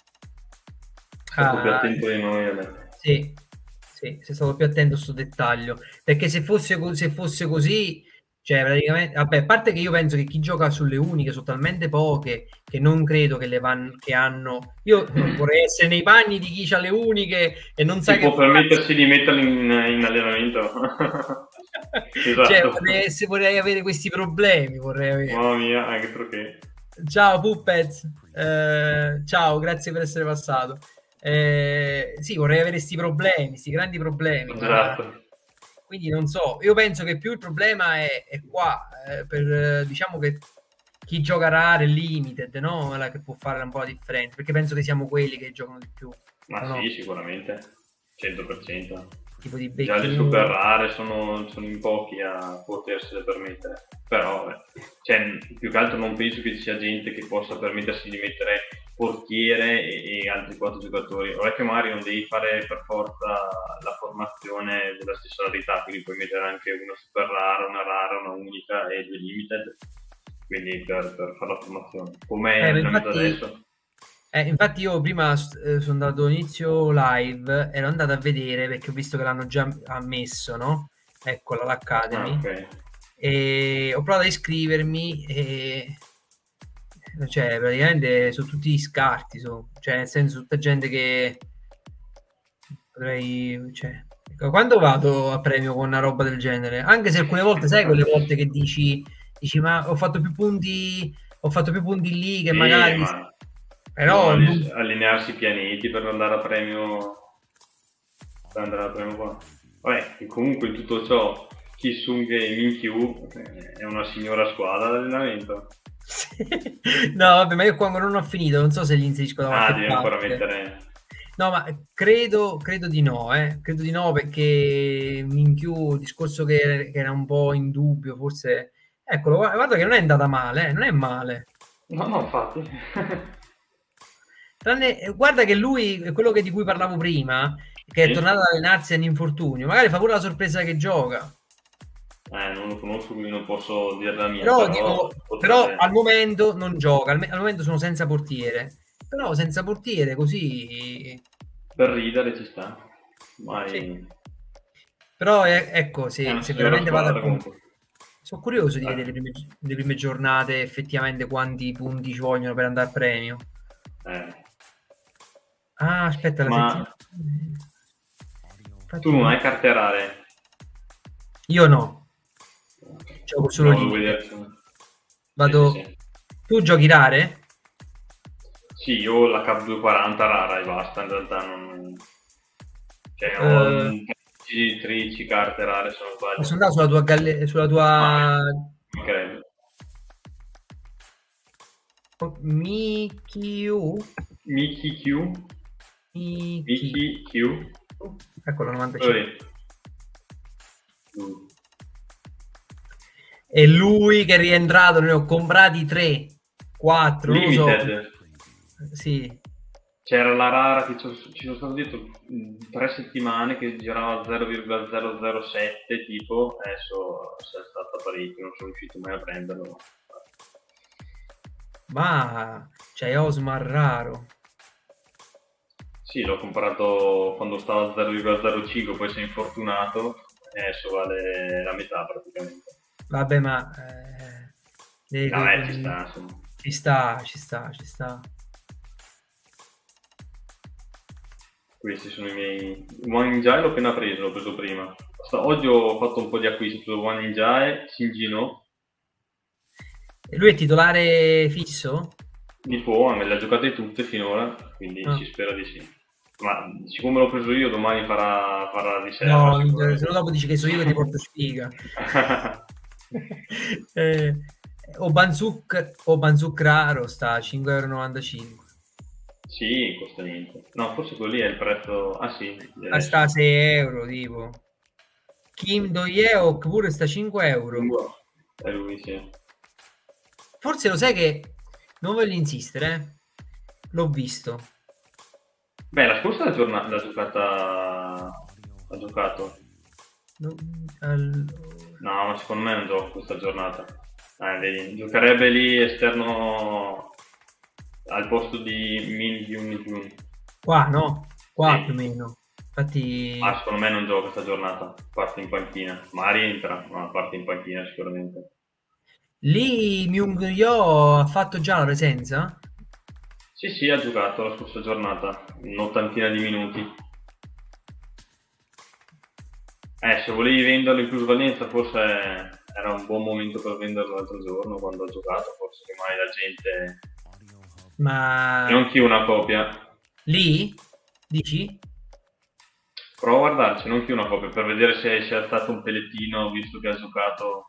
stato più attento di noi. Sì, sei stato più attento a questo dettaglio, perché se fosse così, cioè praticamente, vabbè, a parte che io penso che chi gioca sulle uniche sono talmente poche che non credo che che hanno. Io vorrei essere nei panni di chi ha le uniche e non sa che può permettersi di metterli in allenamento. Esatto. Cioè, vorrei avere questi problemi, vorrei avere. Mamma mia, anche perché. Ciao Puppets, ciao, grazie per essere passato. Sì, vorrei avere questi problemi, questi grandi problemi. Esatto. Quindi non so, io penso che più il problema è qua, per diciamo che chi gioca rare, limited, no? Che può fare un po' la differenza, perché penso che siamo quelli che giocano di più. Ma no? Sì, sicuramente, 100%. Tipo di già le super rare sono in pochi a potersele permettere, però cioè, più che altro non penso che ci sia gente che possa permettersi di mettere portiere e altri 4 giocatori. Ora che magari non devi fare per forza la formazione della stessa rarità, quindi puoi mettere anche una super rara, una unica e 2 limited, quindi per fare la formazione come adesso. Infatti io prima sono andato inizio live, ero andato a vedere perché ho visto che l'hanno già ammesso, no? Eccola l'Academy. Okay. E ho provato a iscrivermi e cioè praticamente sono tutti scarti, cioè nel senso tutta gente che potrei, cioè, quando vado a premio con una roba del genere, anche se alcune volte sai quelle volte che dici ma ho fatto più punti lì che magari però allinearsi i pianeti per andare a premio qua. Vabbè, comunque in tutto ciò Kisung e Minkyu è una signora squadra d'allenamento. No vabbè, ma io quando non ho finito non so se li inserisco da qualche devi ancora mettere. No, ma credo di no, credo di no, perché Minkyu, il discorso che era un po' in dubbio, forse, eccolo, guarda che non è andata male, non è male. No, infatti. Guarda che lui, quello di cui parlavo prima, che è tornato ad allenarsi all'infortunio, magari fa pure la sorpresa che gioca. Non lo conosco, quindi non posso dire la mia. Però al momento non gioca, al momento sono senza portiere. Però senza portiere così per ridere ci sta. Sì. Però ecco, se veramente vado a sono curioso di vedere le prime giornate effettivamente quanti punti ci vogliono per andare a premio. Ah, aspetta, tu non hai carte rare? Io no. Gioco solo lì. Vado. Sì. Tu giochi rare? Sì, io la Cap 240 rara e basta, in realtà non... Cioè, ho 13 carte rare, se non sbaglio. Posso andare sulla tua... credo. Mickey Q. Eccolo, 95. E lui che è rientrato, ne ho comprati 3, 4, limited. Non so. Sì. C'era la rara che ci sono stato dietro 3 settimane che girava 0,007 tipo, adesso è stata parecchio, non sono riuscito mai a prenderlo. Ma c'hai Osmar raro? Sì, l'ho comprato quando stava a 0,05, poi si è infortunato e adesso vale la metà praticamente. Vabbè, ma ci sta, insomma. Ci sta. Questi sono i miei. One Ninja l'ho appena preso, l'ho preso prima. Oggi ho fatto un po' di acquisti, ho preso One Ninja, Shinjino. E lui è titolare fisso? Di può, me le ha giocate tutte finora, quindi si spera di sì. Ma siccome l'ho preso io, domani farà riserva. No, se no dopo dici che sono io che ti porto sfiga. O Banzuk raro sta a 5,95 €. Sì, costa niente. No, forse quello lì è il prezzo. Ah sì. Sta a 6 € tipo. Kim Do-yeok pure sta a 5 €. È lui, sì. Forse lo sai che non voglio insistere, l'ho visto. Beh, la scorsa l'ha giocato. No, ma secondo me non gioco questa giornata. Vedi, giocherebbe lì esterno al posto di Min Hyun. Qua no? Qua sì. Più o meno. Infatti. Secondo me non gioca questa giornata, parte in panchina. Ma rientra, ma parte in panchina sicuramente. Lì Myung-yo ha fatto già la presenza? Sì, ha giocato la scorsa giornata, un'ottantina di minuti. Se volevi venderlo in plusvalenza forse era un buon momento per venderlo l'altro giorno quando ha giocato, forse ormai la gente. Ma non chi una copia. Lì? Dici? Prova a guardarci, non chi una copia, per vedere se è stato un pellettino visto che ha giocato.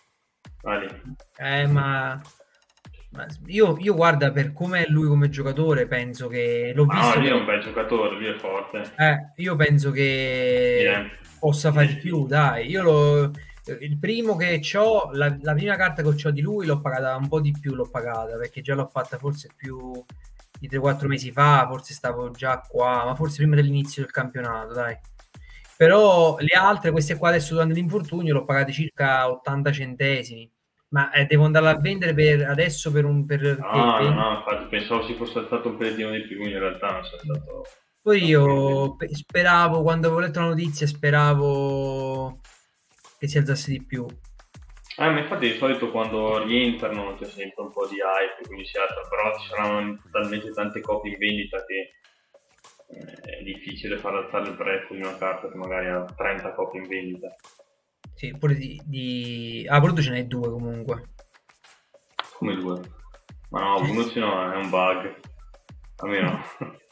Ma io guarda, per com'è lui come giocatore, penso che l'ho visto. Lui è un bel giocatore, lui è forte. Io penso che possa fare di più, dai. Il primo che c'ho, la prima carta che ho di lui l'ho pagata un po' di più, perché già l'ho fatta forse più di 3-4 mesi fa, forse stavo già qua, ma forse prima dell'inizio del campionato, dai. Però le altre, queste qua adesso durante l'infortunio, l'ho pagate circa 80 centesimi. Ma devo andarla a vendere per adesso no, infatti pensavo si fosse stato un pellettino di più, in realtà non sia stato. Poi io speravo, quando avevo letto la notizia, speravo che si alzasse di più. Ma infatti di solito quando rientrano c'è sempre un po' di hype, quindi si alza, però ci saranno talmente tante copie in vendita che è difficile far alzare il prezzo di una carta che magari ha 30 copie in vendita. Sì, pure pure tu ce n'hai 2 comunque. Come 2? Ma no, uno ce n'ho, è un bug. Almeno.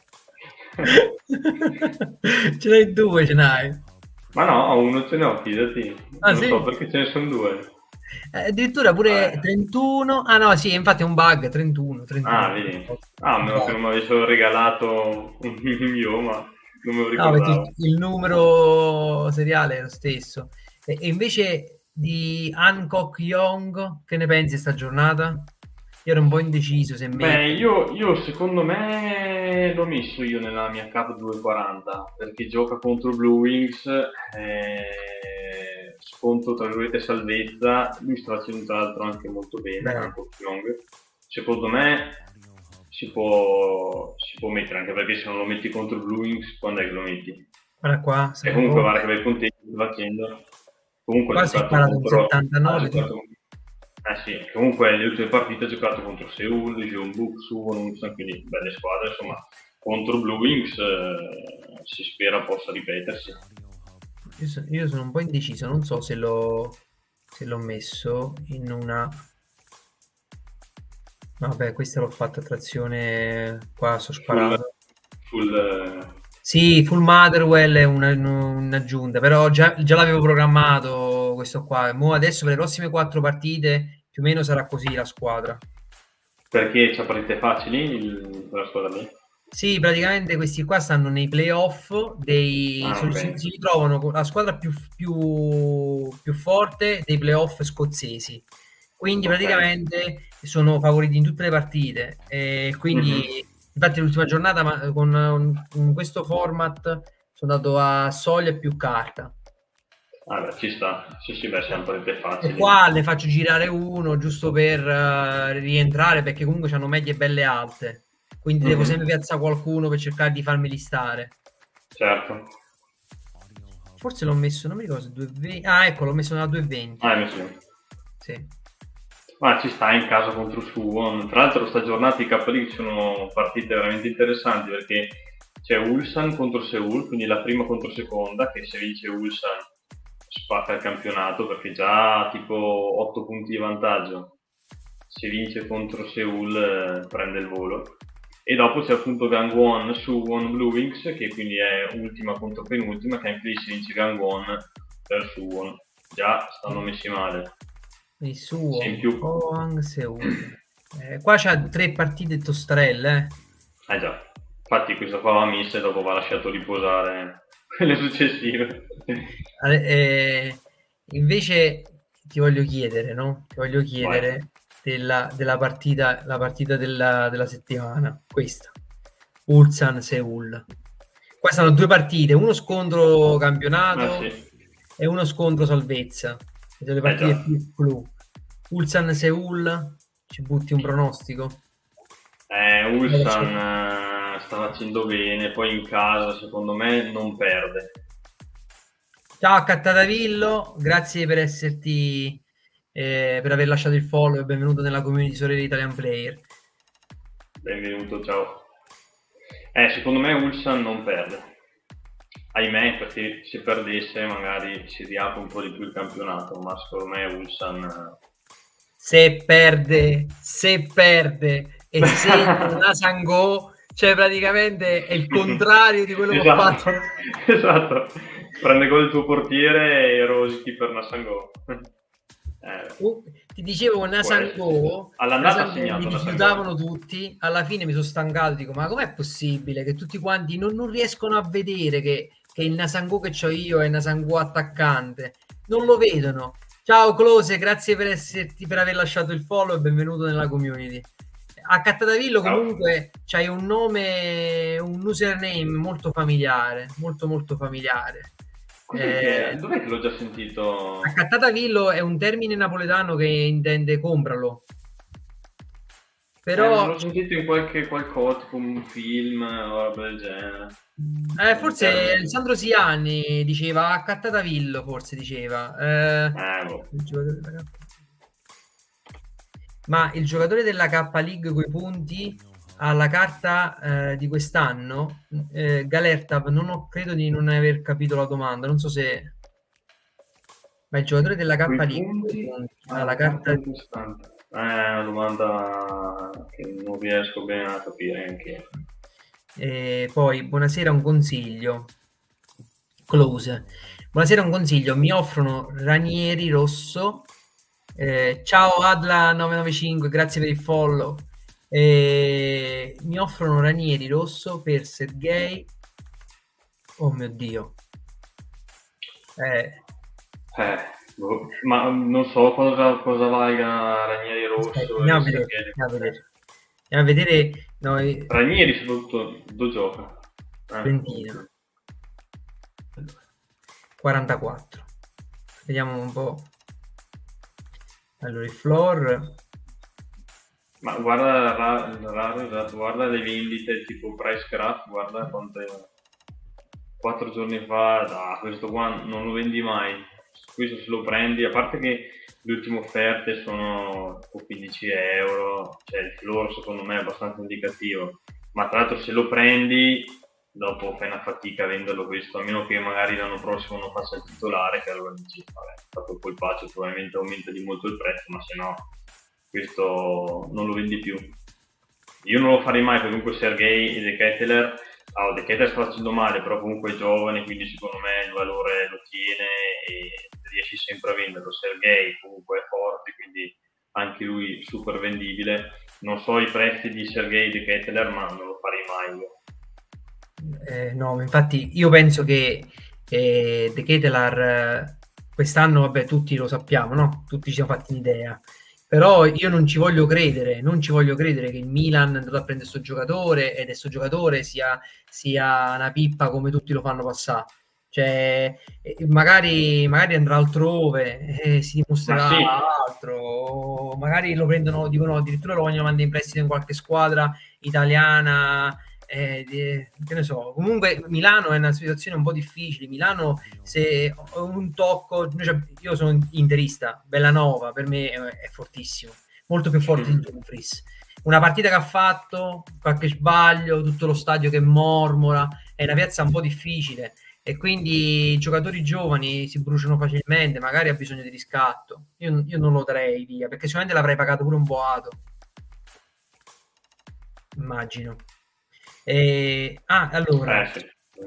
Ce n'hai 2, ce n'hai. Ma no, uno ce n'ho, fidati. Non sì? so perché ce ne sono 2. Addirittura pure 31. Ah no, sì, infatti è un bug, 31. Vedi. A meno che non mi avessero regalato un idioma, non me lo ricordavo. No, perché il numero seriale è lo stesso. E invece di Hancock Young, che ne pensi sta giornata? Io ero un po' indeciso se io secondo me l'ho messo io nella mia Cup 240 perché gioca contro Blue Wings, sconto tra virgolette salvezza, lui sta facendo tra l'altro anche molto bene, Hancock Young. Secondo me si può mettere, anche perché se non lo metti contro Blue Wings, quando è che lo metti? Guarda qua. E comunque guarda che bel contento sta facendo. Comunque qua si è parato un 79. Sì, comunque le ultime partite ha giocato contro Seoul, Jeonbuk, Suwon, quindi belle squadre, insomma, contro Blue Wings si spera possa ripetersi. Io sono un po' indeciso, non so se l'ho messo in una. Vabbè, questa l'ho fatta a trazione, qua sto sparando. Sì, Full Motherwell è un'aggiunta, però già l'avevo programmato questo qua. Mo adesso per le prossime 4 partite più o meno sarà così la squadra. Perché c'ha partite facili quella squadra lì? Sì, praticamente questi qua stanno nei playoff si ritrovano con la squadra più forte dei playoff scozzesi. Quindi praticamente sono favoriti in tutte le partite. Quindi infatti l'ultima giornata con questo format sono andato a soglia più carta. Beh, ci sta, sì, beh, sono partite facili. E qua ne faccio girare uno giusto per rientrare, perché comunque hanno medie belle alte, quindi devo sempre piazzare qualcuno per cercare di farmi listare. Certo. Forse l'ho messo, non mi ricordo, 220. Ah, ecco, l'ho messo nella 220. Hai messo? Sì. Ma ci sta in caso contro Suwon. Tra l'altro sta giornata i Cup League sono partite veramente interessanti perché c'è Ulsan contro Seoul, quindi la prima contro seconda, che se vince Ulsan spacca il campionato perché già tipo 8 punti di vantaggio. Se vince contro Seoul prende il volo. E dopo c'è appunto Gangwon Suwon Blue Wings, che quindi è ultima contro penultima, che anche lì si vince Gangwon per Suwon. Già stanno messi male. Il suo più... Seoul. Qua c'ha 3 partite tostarelle. Già, infatti questa qua va messa e dopo va lasciato riposare quelle successive. Invece ti voglio chiedere, no? Ti voglio chiedere della partita, la partita della settimana, questa. Ulsan Seoul. Qua sono 2 partite, uno scontro campionato e uno scontro salvezza. Sono le partite più blu. Ulsan Seoul, ci butti un pronostico? Ulsan sta facendo bene, poi in casa secondo me non perde. Ciao Cattatavillo, grazie per esserti per aver lasciato il follow e benvenuto nella community Sorelle Italian Player. Benvenuto, ciao. Secondo me Ulsan non perde. Ahimè, perché se perdesse magari si riapre un po' di più il campionato, ma secondo me Ulsan... Se perde e se una Sangò, cioè praticamente è il contrario di quello che ho fatto. Esatto, prende gol il tuo portiere e rosichi per Nasangò. Ti dicevo con Nasangò all'andata ha segnato, mi rifiutavano tutti, alla fine mi sono stancato, dico ma com'è possibile che tutti quanti non riescono a vedere che il Nasangò che ho io è il Nasangò attaccante, non lo vedono. Ciao Close, grazie per aver lasciato il follow e benvenuto nella community. A Cattatavillo comunque c'hai un nome, un username molto familiare, molto familiare. Dov'è che l'ho già sentito? A Cattatavillo è un termine napoletano che intende compralo. Però l'ho sentito in qualcosa, tipo un film o roba del genere. Forse Alessandro Siani diceva a Cattatavillo, forse diceva. Il giocatore della ma il giocatore della K League coi punti alla carta di quest'anno, Galertav, credo di non aver capito la domanda, non so se... Ma il giocatore della K League alla carta di quest'anno è una domanda che non riesco bene a capire anche. E poi, buonasera, un consiglio. Close. Buonasera, un consiglio. Mi offrono Ranieri Rosso. Ciao Adla995, grazie per il follow. Mi offrono Ranieri Rosso per Sergei. Oh mio Dio. Ma non so cosa valga Ranieri Rosso. Andiamo a vedere. No, Ranieri soprattutto dove gioca? Fiorentina. 44. Vediamo un po'. Allora il floor. Ma guarda le vendite tipo Price Craft, guarda quante 4 giorni fa, questo qua non lo vendi mai, questo se lo prendi, a parte che le ultime offerte sono 15 euro, cioè il floor secondo me è abbastanza indicativo, ma tra l'altro se lo prendi dopo fai una fatica a venderlo questo, a meno che magari l'anno prossimo non faccia il titolare, che allora dici vabbè, dopo il colpaccio probabilmente aumenta di molto il prezzo, ma se no questo non lo vendi più. Io non lo farei mai, perché comunque Sergei e De Ketelaere, De Ketelaere sta facendo male, però comunque è giovane, quindi secondo me il valore lo tiene e riesci sempre a venderlo. Sergei comunque è forte, quindi anche lui super vendibile. Non so i prezzi di Sergei e De Ketelaere, ma non lo farei mai io. No, infatti io penso che De Ketelaere quest'anno, vabbè, tutti lo sappiamo, no? Tutti ci siamo fatti un'idea. Però io non ci voglio credere che il Milan è andato a prendere questo giocatore e questo giocatore sia una pippa come tutti lo fanno passare. Cioè, magari andrà altrove e si dimostrerà altro. Magari lo prendono, dicono addirittura lo vogliono mandare in prestito in qualche squadra italiana. Che ne so, comunque Milano è una situazione un po' difficile. Milano, se un tocco, io sono interista, Bellanova per me è fortissimo, molto più forte di Dumfries, una partita che ha fatto, qualche sbaglio, tutto lo stadio che mormora, è una piazza un po' difficile e quindi i giocatori giovani si bruciano facilmente, magari ha bisogno di riscatto. Io non lo darei via, perché sicuramente l'avrei pagato pure un boato, immagino. Allora... Sì.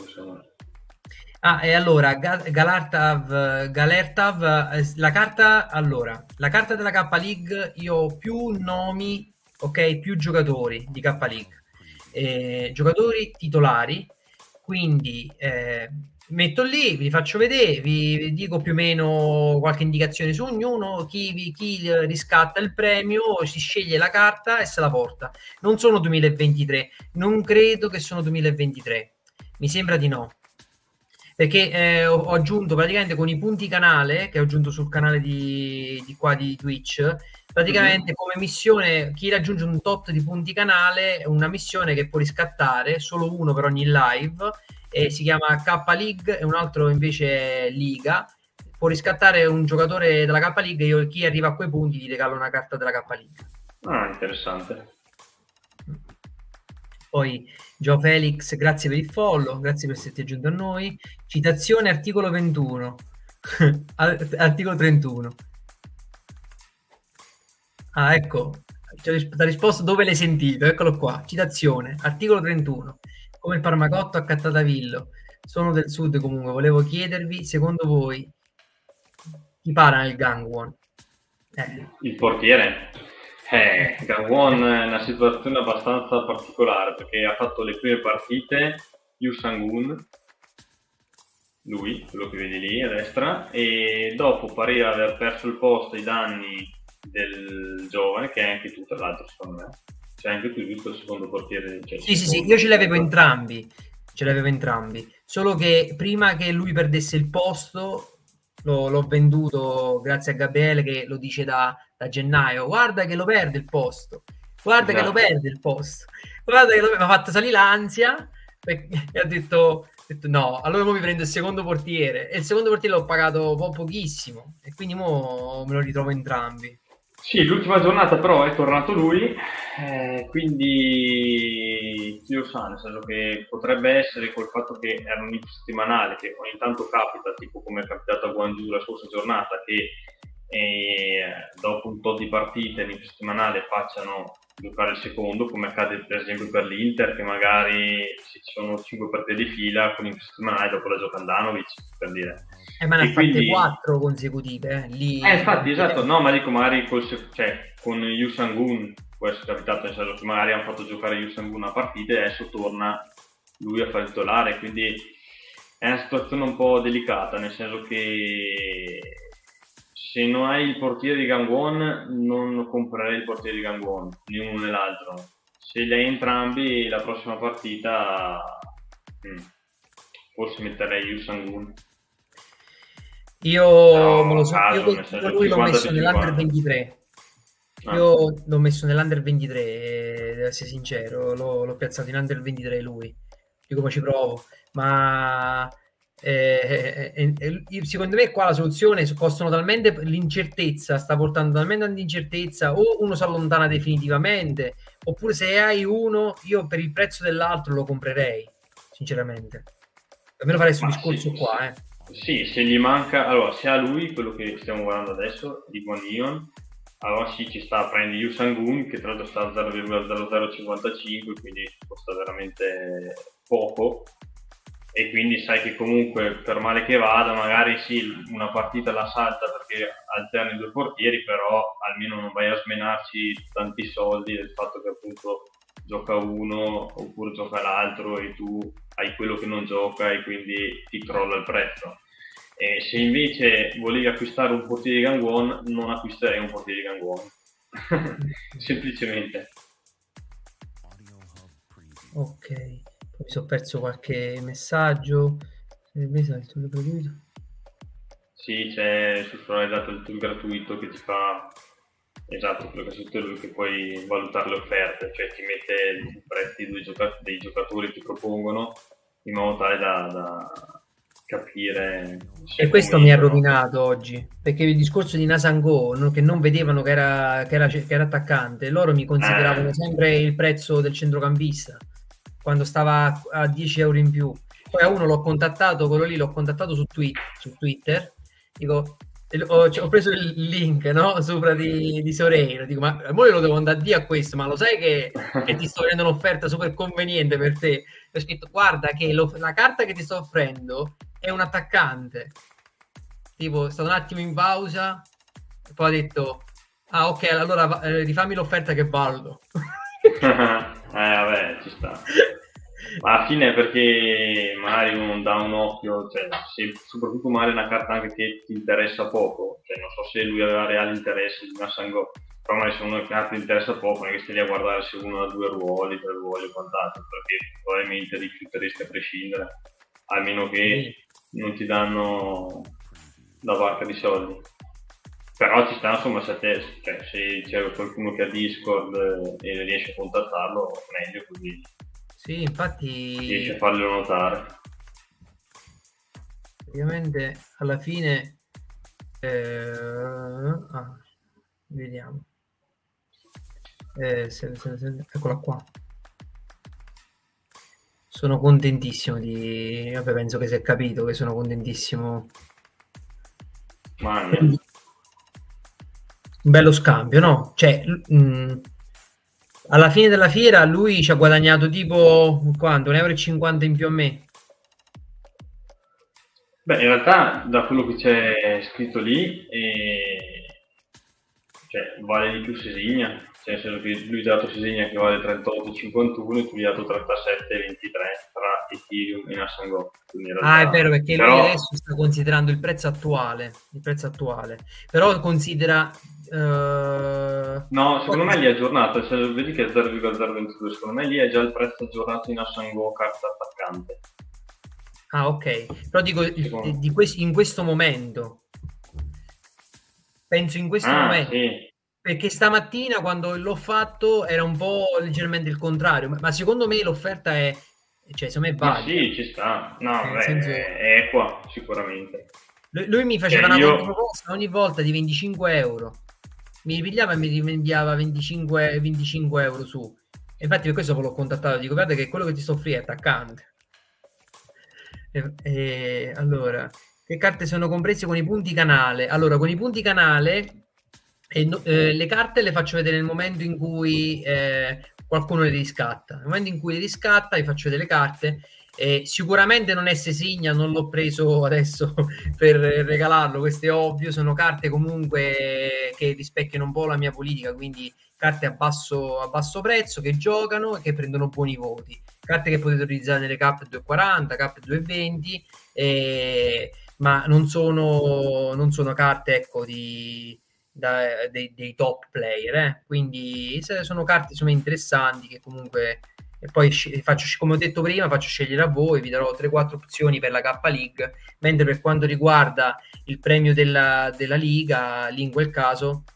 e allora Galertav, la carta della K League, io ho più nomi, ok, più giocatori di K League, giocatori titolari, quindi metto lì, vi faccio vedere, vi dico più o meno qualche indicazione su ognuno, chi riscatta il premio, si sceglie la carta e se la porta. Non sono 2023, non credo che sono 2023, mi sembra di no. Perché ho aggiunto praticamente con i punti canale che ho aggiunto sul canale di Twitch, praticamente come missione chi raggiunge un tot di punti canale è una missione che può riscattare, solo uno per ogni live, e si chiama K League e un altro invece è Liga. Può riscattare un giocatore della K League e chi arriva a quei punti gli regalo una carta della K League. Ah, interessante. Poi Gio Felix, grazie per il follow, grazie per esserti aggiunto a noi. Citazione articolo 21. Articolo 31. Ah, ecco, ti ha risposto dove l'hai sentito, eccolo qua. Citazione, articolo 31. Come il Parmacotto a Cattatavillo. Sono del sud comunque, volevo chiedervi, secondo voi, chi para nel Gangwon? Il portiere? Gangwon è una situazione abbastanza particolare perché ha fatto le prime partite Yu Sang-un, lui, quello che vedi lì a destra, e dopo pareva aver perso il posto ai danni del giovane, che è anche tu tra l'altro secondo me, c'è anche tu giusto il secondo portiere. Sì, io ce l'avevo entrambi, solo che prima che lui perdesse il posto l'ho venduto grazie a Gabriele che lo dice da gennaio, guarda che lo perde il posto, guarda che lo perde il posto, guarda che mi ha fatto salire l'ansia e ha detto no, allora mi prendo il secondo portiere, e il secondo portiere l'ho pagato pochissimo e quindi mo me lo ritrovo entrambi. Sì, l'ultima giornata però è tornato lui, quindi Dio sa, nel senso che potrebbe essere col fatto che era un inizio settimanale, che ogni tanto capita, tipo come è capitato a Guangzhou la scorsa giornata, che dopo un tot di partite l'inizio settimanale facciano giocare il secondo, come accade per esempio per l'Inter, che magari se ci sono 5 partite di fila con l'inizio settimanale dopo la gioca Andanovic, per dire. Ma ne ha fatte 4 consecutive lì. Infatti, esatto, no, ma dico magari con Yu Sang-un può essere capitato, nel senso che magari hanno fatto giocare Yu Sang-un una partita e adesso torna lui a fare il titolare, quindi è una situazione un po' delicata, nel senso che se non hai il portiere di Gangwon non comprerei il portiere di Gangwon, né uno né l'altro. Se li hai entrambi la prossima partita forse metterei Yu Sang-un. Io lui l'ho messo nell'Under 23. Io l'ho messo nell'Under 23, devo essere sincero, l'ho piazzato in Under 23 lui. Dico come ci provo, ma secondo me qua la soluzione costano talmente, l'incertezza sta portando talmente tanta incertezza, o uno si allontana definitivamente, oppure se hai uno, io per il prezzo dell'altro lo comprerei, sinceramente. Per me lo farei sul discorso qua, Sì, se gli manca, allora se ha lui quello che stiamo guardando adesso di Guanyon, allora sì, ci sta a prendere Yu Sang-un che tra l'altro sta a 0,0055, quindi costa veramente poco, e quindi sai che comunque per male che vada magari sì, una partita la salta perché alterni due portieri, però almeno non vai a smenarci tanti soldi del fatto che appunto gioca uno oppure gioca l'altro e tu hai quello che non gioca e quindi ti crolla il prezzo. E se invece volevi acquistare un portiere di Gangwon, non acquisterei un portiere di Gangwon. Semplicemente. Ok, poi mi sono perso qualche messaggio. Sì, c'è sul canale dato il tool gratuito che ti fa esatto quello che è lui, che puoi valutare le offerte, cioè ti mette i prezzi dei giocatori che ti propongono in modo tale da capire se E questo mi ha convincono. rovinato oggi, perché il discorso di Nasango, che non vedevano che era attaccante, loro mi consideravano sempre il prezzo del centrocampista, quando stava a 10 euro in più. Poi a uno l'ho contattato, quello lì l'ho contattato su Twitter, dico, ho preso il link, no, sopra di Soreiro, dico, ma mo lo devo andare a dire a questo, ma lo sai che ti sto vendendo un'offerta super conveniente per te? E ho scritto, guarda che la carta che ti sto offrendo è un attaccante. Tipo, è stato un attimo in pausa e poi ha detto, ah ok, allora rifammi l'offerta che valuto. Vabbè, ci sta. Ma alla fine è perché magari uno dà un occhio, cioè, se soprattutto magari una carta anche che ti interessa poco, cioè non so se lui aveva reale interesse di Nasango, però magari se una carta ti interessa poco, non è che stai lì a guardare se uno ha 2 ruoli, 3 ruoli o quant'altro, perché probabilmente rifiuteresti a prescindere, almeno che non ti danno la barca di soldi. Però ci sta, insomma, se c'è qualcuno che ha Discord e riesce a contattarlo, meglio, così Sì, infatti riesce a farlo notare. praticamente alla fine vediamo. Eccola qua. Sono contentissimo vabbè, penso che si è capito che sono contentissimo. Un bello scambio, no? Cioè, alla fine della fiera lui ci ha guadagnato tipo quanto? 1,50 euro in più a me. Beh, in realtà da quello che c'è scritto lì cioè, vale di più Sesigna, cioè, nel senso che lui ha dato Sesigna che vale 38,51 e tu gli hai dato 37,23 tra Ethereum e Nasango. È vero, perché lui adesso sta considerando il prezzo attuale, però considera no, secondo me lì è aggiornato, se vedi che è 0,022, secondo me lì è già il prezzo aggiornato in Nasango carta attaccante. Ah, ok, però dico in questo momento, penso in questo momento, sì. Perché stamattina quando l'ho fatto era un po' leggermente il contrario, ma secondo me l'offerta è, cioè secondo me valida. Ma sì, ci sta, no, è equa sicuramente. Lui mi faceva una controproposta ogni volta di 25 euro, mi ripigliava e mi rinviava 25 euro su, e infatti per questo l'ho contattato, dico guarda che quello che ti sto offrendo è attaccante. Allora, che carte sono comprese con i punti canale? Allora, con i punti canale le carte le faccio vedere nel momento in cui qualcuno le riscatta. Nel momento in cui le riscatta, vi faccio vedere le carte. Sicuramente non è Sesigna, non l'ho preso adesso per regalarlo, questo è ovvio. Sono carte comunque che rispecchiano un po' la mia politica, quindi carte a basso prezzo che giocano e che prendono buoni voti. Carte che potete utilizzare nelle Cup 240, Cup 220, ma non sono carte, ecco, dei top player, quindi sono carte insomma interessanti che comunque, e poi come ho detto prima, faccio scegliere a voi, vi darò 3-4 opzioni per la K League, mentre per quanto riguarda il premio della Liga, lì in quel caso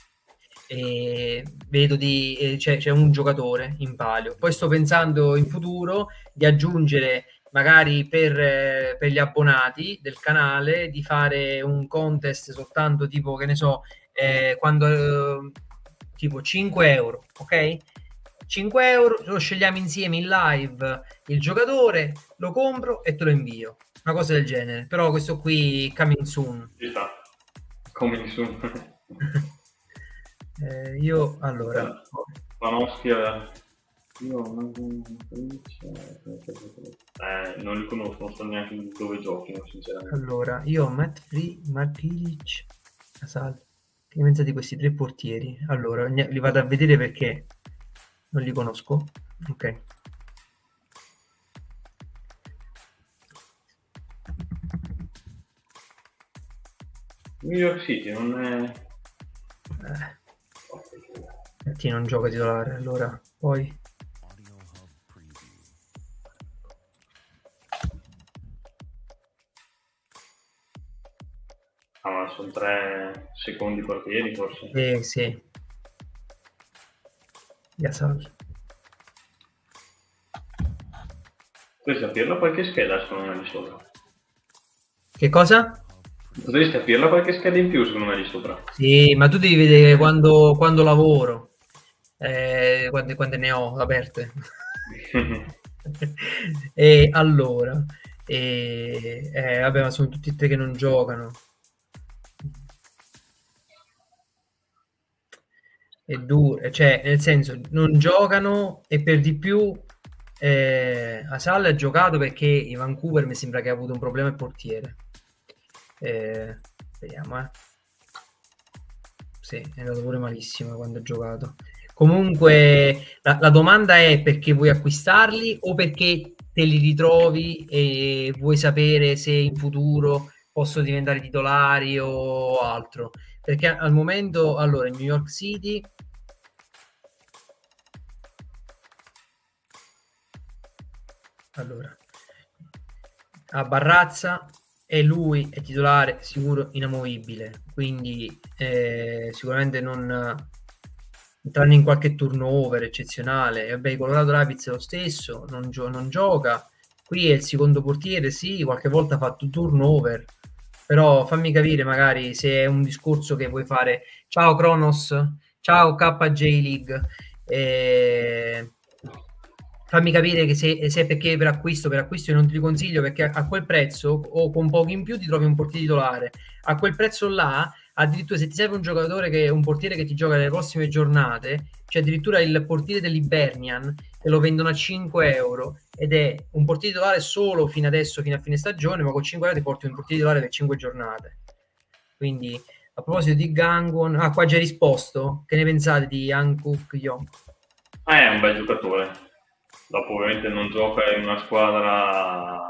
vedo c'è un giocatore in palio. Poi sto pensando in futuro di aggiungere magari per gli abbonati del canale di fare un contest soltanto tipo, che ne so, quando tipo 5 euro, ok? 5 euro, lo scegliamo insieme in live il giocatore, lo compro e te lo invio, una cosa del genere. Però questo qui coming soon. Coming soon. Io allora non li conosco, non so neanche dove giochino, sinceramente. Allora, io ho Matt Pilic, Casal. Che pensa di questi 3 portieri? Allora, li vado a vedere perché non li conosco. Ok. New York City non è... non gioca titolare, allora poi ma sono 3 secondi portieri forse. Sì. Gasal. Puoi saperlo qualche scheda secondo me di sopra. Che cosa? Potresti aprirla qualche scheda in più, secondo me, lì sopra. Sì, ma tu devi vedere quando lavoro, quante ne ho aperte. E allora, vabbè, ma sono tutti e tre che non giocano. È duro, cioè, nel senso, non giocano e per di più Asal ha giocato perché in Vancouver mi sembra che ha avuto un problema il portiere. Vediamo, sì, è andato pure malissimo quando ha giocato. Comunque la domanda è: perché vuoi acquistarli o perché te li ritrovi e vuoi sapere se in futuro possono diventare titolari o altro? Perché al momento, allora, in New York City allora a Barrazza e lui è titolare sicuro, inamovibile, quindi sicuramente non tranne in qualche turnover eccezionale. Vabbè, i Colorado Rapids è lo stesso, non gioca. Qui è il secondo portiere, sì, qualche volta ha fatto turnover, però fammi capire magari se è un discorso che vuoi fare. Ciao Kronos, ciao KJ League, fammi capire che se è perché per acquisto io non ti li consiglio, perché a quel prezzo o con pochi in più ti trovi un portiere titolare. A quel prezzo là, addirittura se ti serve un giocatore che è un portiere che ti gioca nelle prossime giornate, c'è addirittura il portiere dell'Hibernian che lo vendono a 5 euro ed è un portiere titolare solo fino adesso, fino a fine stagione, ma con 5 euro ti porti un portiere titolare per 5 giornate. Quindi a proposito di Gangwon, qua già risposto, che ne pensate di Hankook Yong? È un bel giocatore. Dopo ovviamente non gioca in una squadra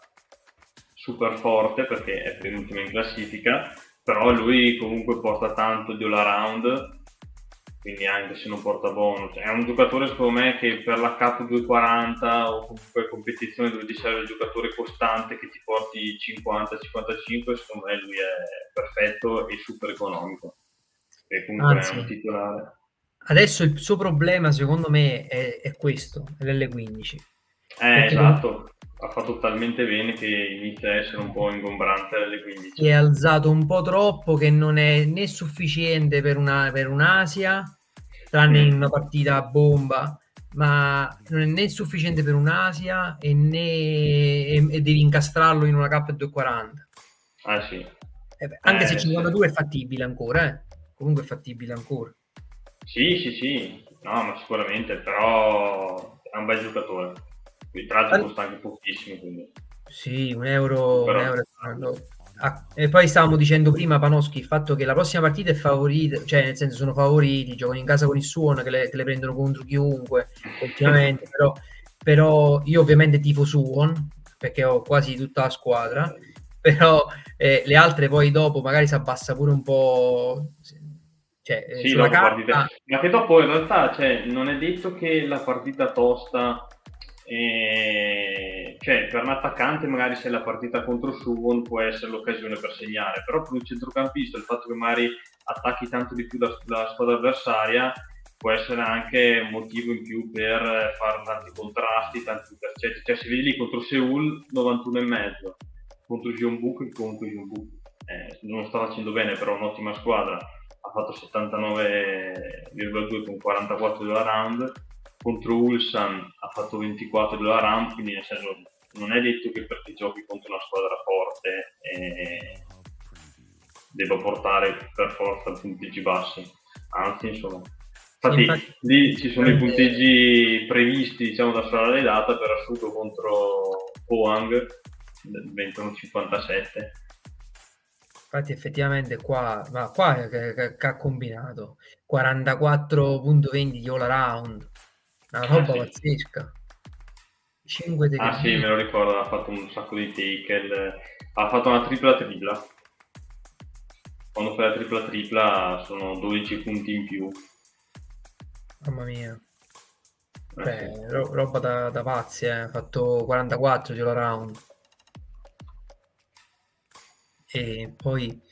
super forte perché è penultima in classifica, però lui comunque porta tanto di all around, quindi anche se non porta bonus è un giocatore secondo me che per la Cup 240 o comunque competizione dove ti serve il giocatore costante che ti porti 50-55, secondo me lui è perfetto e super economico e comunque è un titolare. Adesso il suo problema secondo me è questo, è l'L15. Esatto, ha fatto talmente bene che inizia a essere un po' ingombrante l'L15. È alzato un po' troppo che non è né sufficiente per un'Asia, tranne in una partita a bomba, ma non è né sufficiente per un'Asia e devi incastrarlo in una Cup 240. Ah sì. Anche se 52 è fattibile ancora, comunque è fattibile ancora. Sì, no, ma sicuramente, però è un bel giocatore. Tra l'altro costa anche pochissimo, quindi. Sì, un euro. E poi stavamo dicendo prima, Panoschi, il fatto che la prossima partita è favorita, cioè nel senso sono favoriti, giocano in casa con il Suon che le prendono contro chiunque ultimamente, però io ovviamente tifo Suon perché ho quasi tutta la squadra, però le altre poi dopo magari si abbassa pure un po'. Cioè, sì, sulla carta... ma che dopo in realtà non è detto che la partita tosta cioè per un attaccante magari se la partita contro Suwon può essere l'occasione per segnare, però per un centrocampista il fatto che magari attacchi tanto di più la squadra avversaria può essere anche un motivo in più per fare tanti contrasti, tanti intercetti. Cioè se vedi lì contro Seoul 91,5, contro Jeonbuk non sta facendo bene, però un'ottima squadra, ha fatto 79,2 con 44 di all around, contro Ulsan ha fatto 24 di all around, quindi nel senso non è detto che perché giochi contro una squadra forte debba portare per forza punteggi bassi, anzi insomma. Infatti lì ci sono i punteggi previsti, diciamo, da sforare data per assoluto contro Pohang, diventano 57. Infatti effettivamente qua che ha combinato 44.20 di all around, una roba pazzesca. 5 sì, me lo ricordo, ha fatto un sacco di take, ha fatto una tripla. Quando fai la tripla sono 12 punti in più. Mamma mia. Roba da pazzi, ha fatto 44 di all around. E poi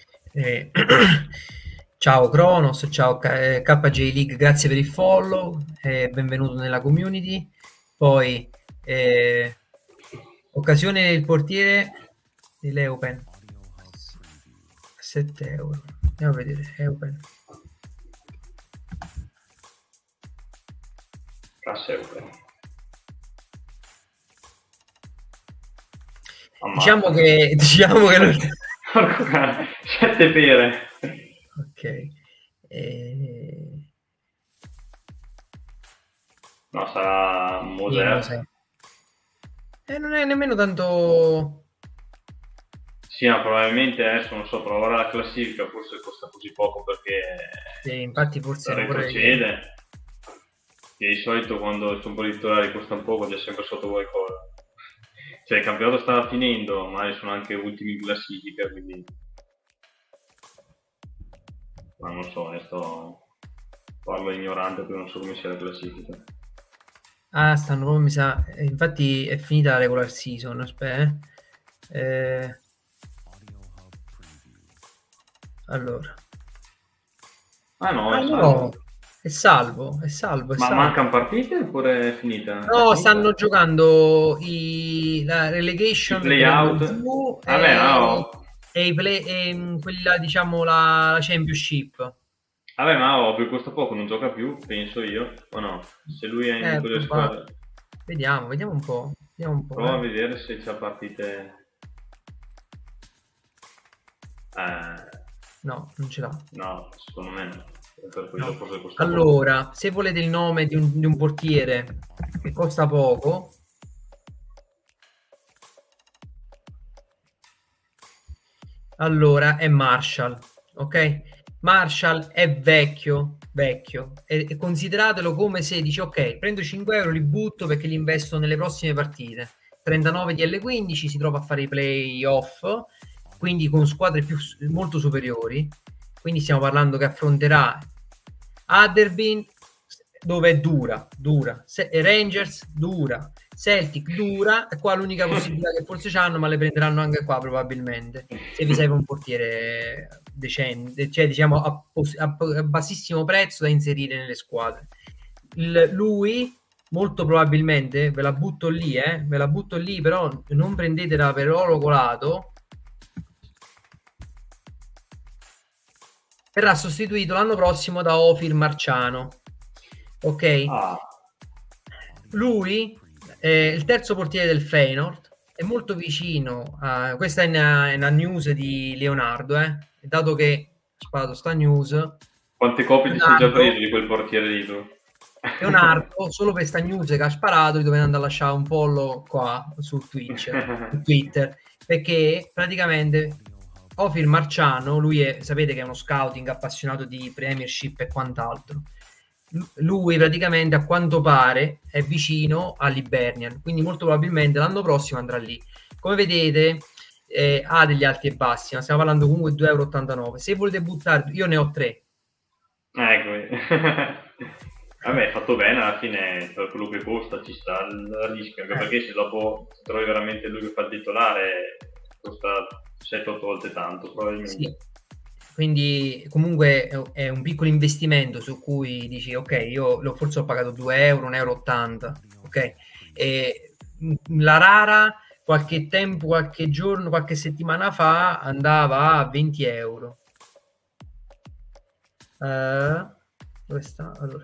ciao Kronos, ciao KJ League, grazie per il follow, benvenuto nella community. Poi occasione del portiere di Leupen, 7 euro. Andiamo a vedere Leupen. Diciamo che 7 pere. Ok. No, sarà Moser. Non è nemmeno tanto. Sì, ma probabilmente adesso non so, provare la classifica forse costa così poco perché sì, infatti forse retrocede. E di solito quando c'è un po' di titolari costa un poco, c'è sempre sotto qualcosa. Cioè il campionato stava finendo, ma sono anche ultimi in classifica, quindi ma non so, parlo ignorante perché non so come sia la classifica. Stanno proprio, mi sa, infatti è finita la regular season, aspetta. Allora. No, è salvo. Ma mancano partite oppure è finita? No, stanno giocando la relegation, play out e i play, quella diciamo la championship. Vabbè, ma ovvio, questo poco non gioca più, penso io, o no? Se lui è in quelle squadre. Vediamo un po'. Prova a vedere se c'ha partite. No, non ce l'ha. No, secondo me no. Allora, se volete il nome di un portiere che costa poco, allora è Marshall, ok? Marshall è vecchio e consideratelo come se dici ok, prendo 5 euro, li butto perché li investo nelle prossime partite. 39 di L15, si trova a fare i playoff, quindi con squadre molto superiori, quindi stiamo parlando che affronterà Aberdeen, dove è dura, Rangers dura, Celtic dura, e qua l'unica possibilità che forse c'hanno, ma le prenderanno anche qua probabilmente, se vi serve un portiere decente, cioè diciamo a bassissimo prezzo da inserire nelle squadre. Lui molto probabilmente, ve la butto lì, però non prendetela per oro colato, verrà sostituito l'anno prossimo da Ofir Marciano, ok? Lui è il terzo portiere del Feyenoord, è molto vicino a questa è una news di Leonardo, dato che ho sparato sta news. Quante copie ti sei già preso di quel portiere lì tu? Leonardo, solo per sta news che ha sparato, gli doveva andare a lasciare un pollo qua su Twitch, su Twitter, perché praticamente Ofir Marciano, lui sapete che è uno scouting appassionato di Premiership e quant'altro. Lui praticamente a quanto pare è vicino all'Hibernian, quindi molto probabilmente l'anno prossimo andrà lì. Come vedete ha degli alti e bassi, ma stiamo parlando comunque di 2,89 euro. Se volete buttare, io ne ho 3. Ecco. Vabbè, è fatto bene alla fine, per quello che costa ci sta il rischio, anche perché se dopo trovi veramente lui che fa il titolare costa 7-8 volte tanto probabilmente. Sì. Quindi comunque è un piccolo investimento su cui dici ok, io forse ho pagato 2 euro, 1,80 euro, ok? E la rara qualche tempo, qualche giorno, qualche settimana fa andava a 20 euro. Dove sta? Allora.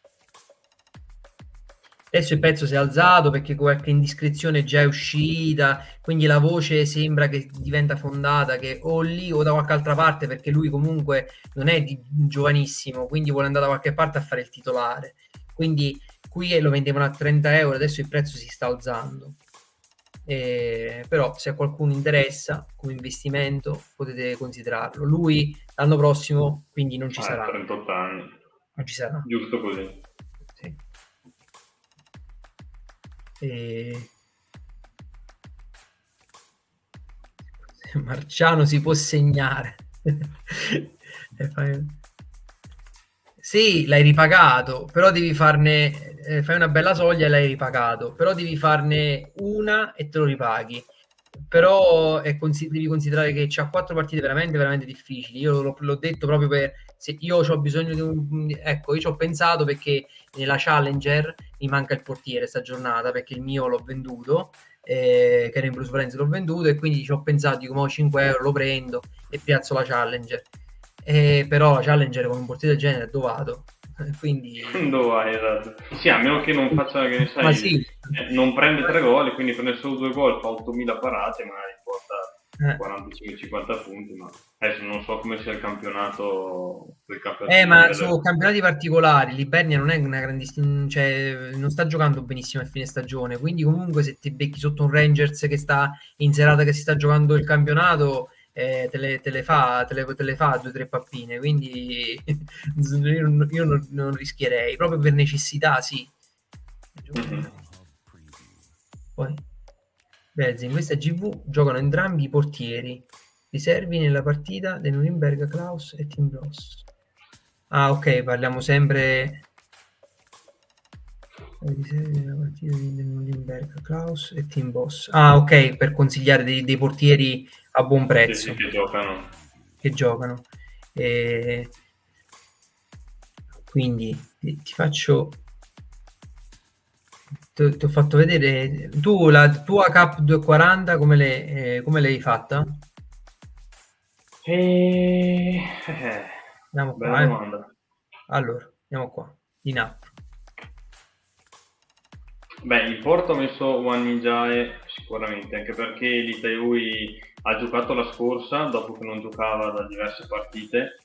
Adesso il prezzo si è alzato perché qualche indiscrezione già è uscita, quindi la voce sembra che diventa fondata che o lì o da qualche altra parte, perché lui comunque non è giovanissimo, quindi vuole andare da qualche parte a fare il titolare. Quindi qui lo vendevano a 30 euro, adesso il prezzo si sta alzando. Però se a qualcuno interessa come investimento potete considerarlo. Lui l'anno prossimo quindi non ci sarà. 38 anni. Non ci sarà. Giusto così. Sì. Marciano si può segnare. Sì, l'hai ripagato, però devi farne fai una bella soglia e l'hai ripagato, però devi farne una e te lo ripaghi. Però devi considerare che c'ha 4 partite veramente difficili. Io l'ho detto proprio per se io ho bisogno di ecco, io ci ho pensato perché nella Challenger mi manca il portiere sta giornata perché il mio l'ho venduto, che era in Bruce Valens, l'ho venduto e quindi ci ho pensato, dico, mo 5 euro lo prendo e piazzo la Challenger. Però la Challenger con un portiere del genere è dovato, quindi dove vai, esatto. Sì, a meno che non faccia, che ne sai, ma sì. Non prende 3 gol, quindi prende solo 2 gol, fa 8.000 parate, magari porta 45-50 punti, ma adesso non so come sia il campionato. Ma su campionati particolari l'Hibernia non è una grandissima, cioè non sta giocando benissimo a fine stagione, quindi comunque se ti becchi sotto un Rangers che sta in serata che si sta giocando il campionato, te le fa 2-3 pappine, quindi io non rischierei, proprio per necessità, sì. Poi in questa GV giocano entrambi i portieri riservi nella partita del Norimberga, Klaus e Tim Ross. Ah, ok, parliamo sempre riservi nella partita del Norimberga, Klaus e Tim Boss. Ah, ok, per consigliare dei portieri a buon prezzo. Sì, che giocano. Quindi ti faccio... Ti ho fatto vedere tu la tua Cup 240 come l'hai fatta? Andiamo qua, domanda. Allora, andiamo qua in app. In porto ho messo Wan Ninjae sicuramente, anche perché l'Itaewui ha giocato la scorsa dopo che non giocava da diverse partite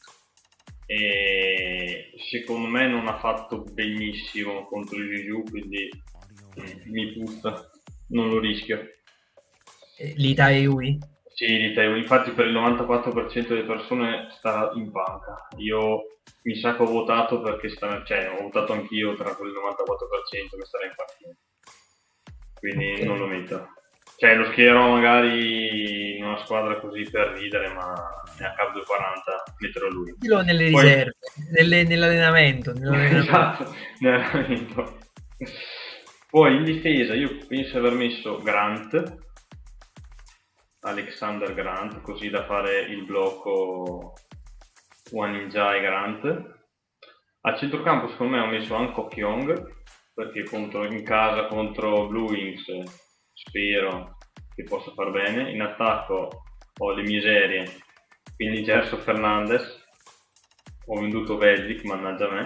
e secondo me non ha fatto benissimo contro il Juju, quindi mi puzza, non lo rischio. L'Itaewui? Sì, l'Itaewui, infatti per il 94% delle persone sta in panca. Io mi sa che ho votato perché ho votato anch'io tra quel 94% che starà in panchina, quindi okay. Non lo metto. Lo schiero magari in una squadra così per ridere, ma a Cup 240 metterò lui. Dillo nelle riserve, nell'allenamento. Esatto, nell'allenamento. Poi in difesa io penso di aver messo Grant, Alexander Grant, così da fare il blocco Wan Ninja e Grant. A centrocampo secondo me ho messo Hancock Young, perché appunto in casa contro Blue Wings spero che possa far bene. In attacco ho le miserie, quindi Gerson Fernandez, ho venduto Belgic, mannaggia a me.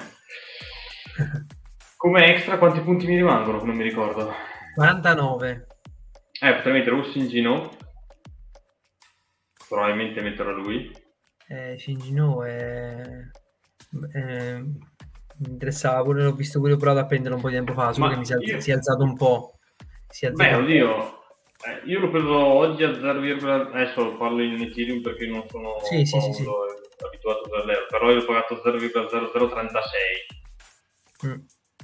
Come extra quanti punti mi rimangono? Non mi ricordo. 49. Potrei mettere o Shinjino, probabilmente metterò lui. Shinjino mi interessava pure, l'ho visto pure, ho provato a prendere un po' di tempo fa, solo che mi si è alzato un po'. Oddio, io l'ho preso oggi a 0, adesso parlo in Ethereum perché non sono sì. abituato a l'euro, però io ho pagato 0,0036.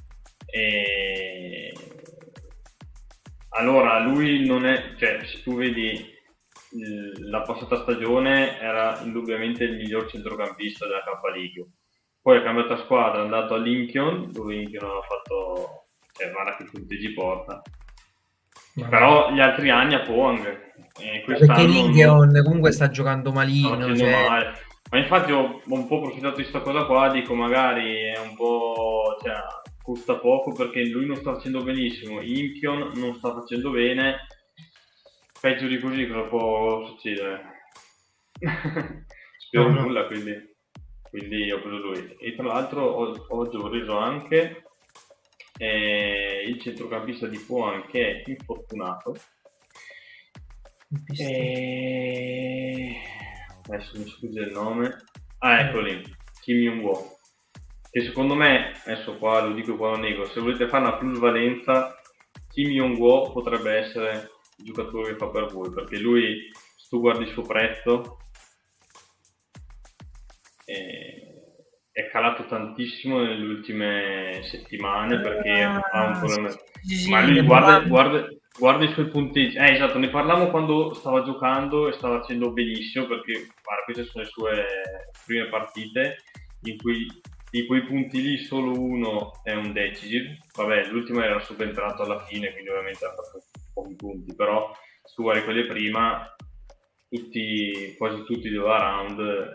Allora lui non è, se tu vedi la passata stagione era indubbiamente il miglior centrocampista della K League, poi ha cambiato squadra, è andato a Lincoln, dove Lincoln ha fatto guarda che punteggi porta, però gli altri anni a Poang, perché Lincoln comunque sta giocando malino, male. Ma infatti ho un po' approfittato di questa cosa qua, dico magari è un po', costa poco perché lui non sta facendo benissimo, Impion non sta facendo bene, peggio di così cosa può succedere? Spero nulla, quindi ho preso lui. E tra l'altro oggi ho preso anche il centrocampista di Poan che è infortunato. Adesso mi sfugge il nome. Ecco lì, Kim Young-woo, che secondo me, adesso qua lo dico, qua lo nego, se volete fare una plusvalenza Kim Young-woo potrebbe essere il giocatore che fa per voi, perché lui, se tu guardi il suo prezzo, è calato tantissimo nelle ultime settimane perché ha un problema. Ma lui guarda i suoi punteggi. Esatto, ne parlavamo quando stava giocando e stava facendo benissimo, perché queste sono le sue prime partite in cui di quei punti lì solo uno è un decisive. Vabbè, l'ultimo era subentrato alla fine, quindi ovviamente ha fatto pochi punti, però se tu guardi quelli prima, quasi tutti dove round.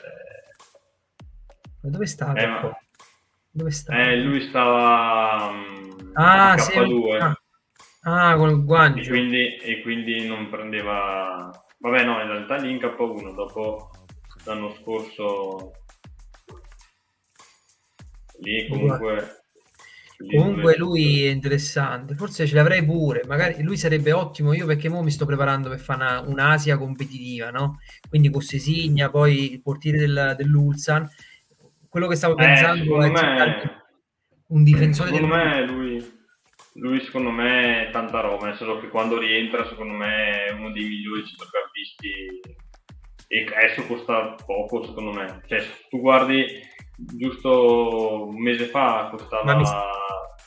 Dove sta? Dove sta? Lui stava K2. Ah, con il e guancio. quindi non prendeva... Vabbè no, in realtà lì in K1, dopo l'anno scorso lì comunque... Comunque lui è interessante, forse ce l'avrei pure, magari lui sarebbe ottimo io perché mo mi sto preparando per fare un'Asia competitiva, no? Quindi con Sesigna, poi il portiere dell'Ulsan. Quello che stavo pensando secondo è cercare me... un difensore Secondo dell'Ulsan. me lui secondo me è tanta roba, nel senso che quando rientra secondo me è uno dei migliori centrocampisti e adesso costa poco secondo me. Cioè se tu guardi giusto un mese fa Ma mi, costava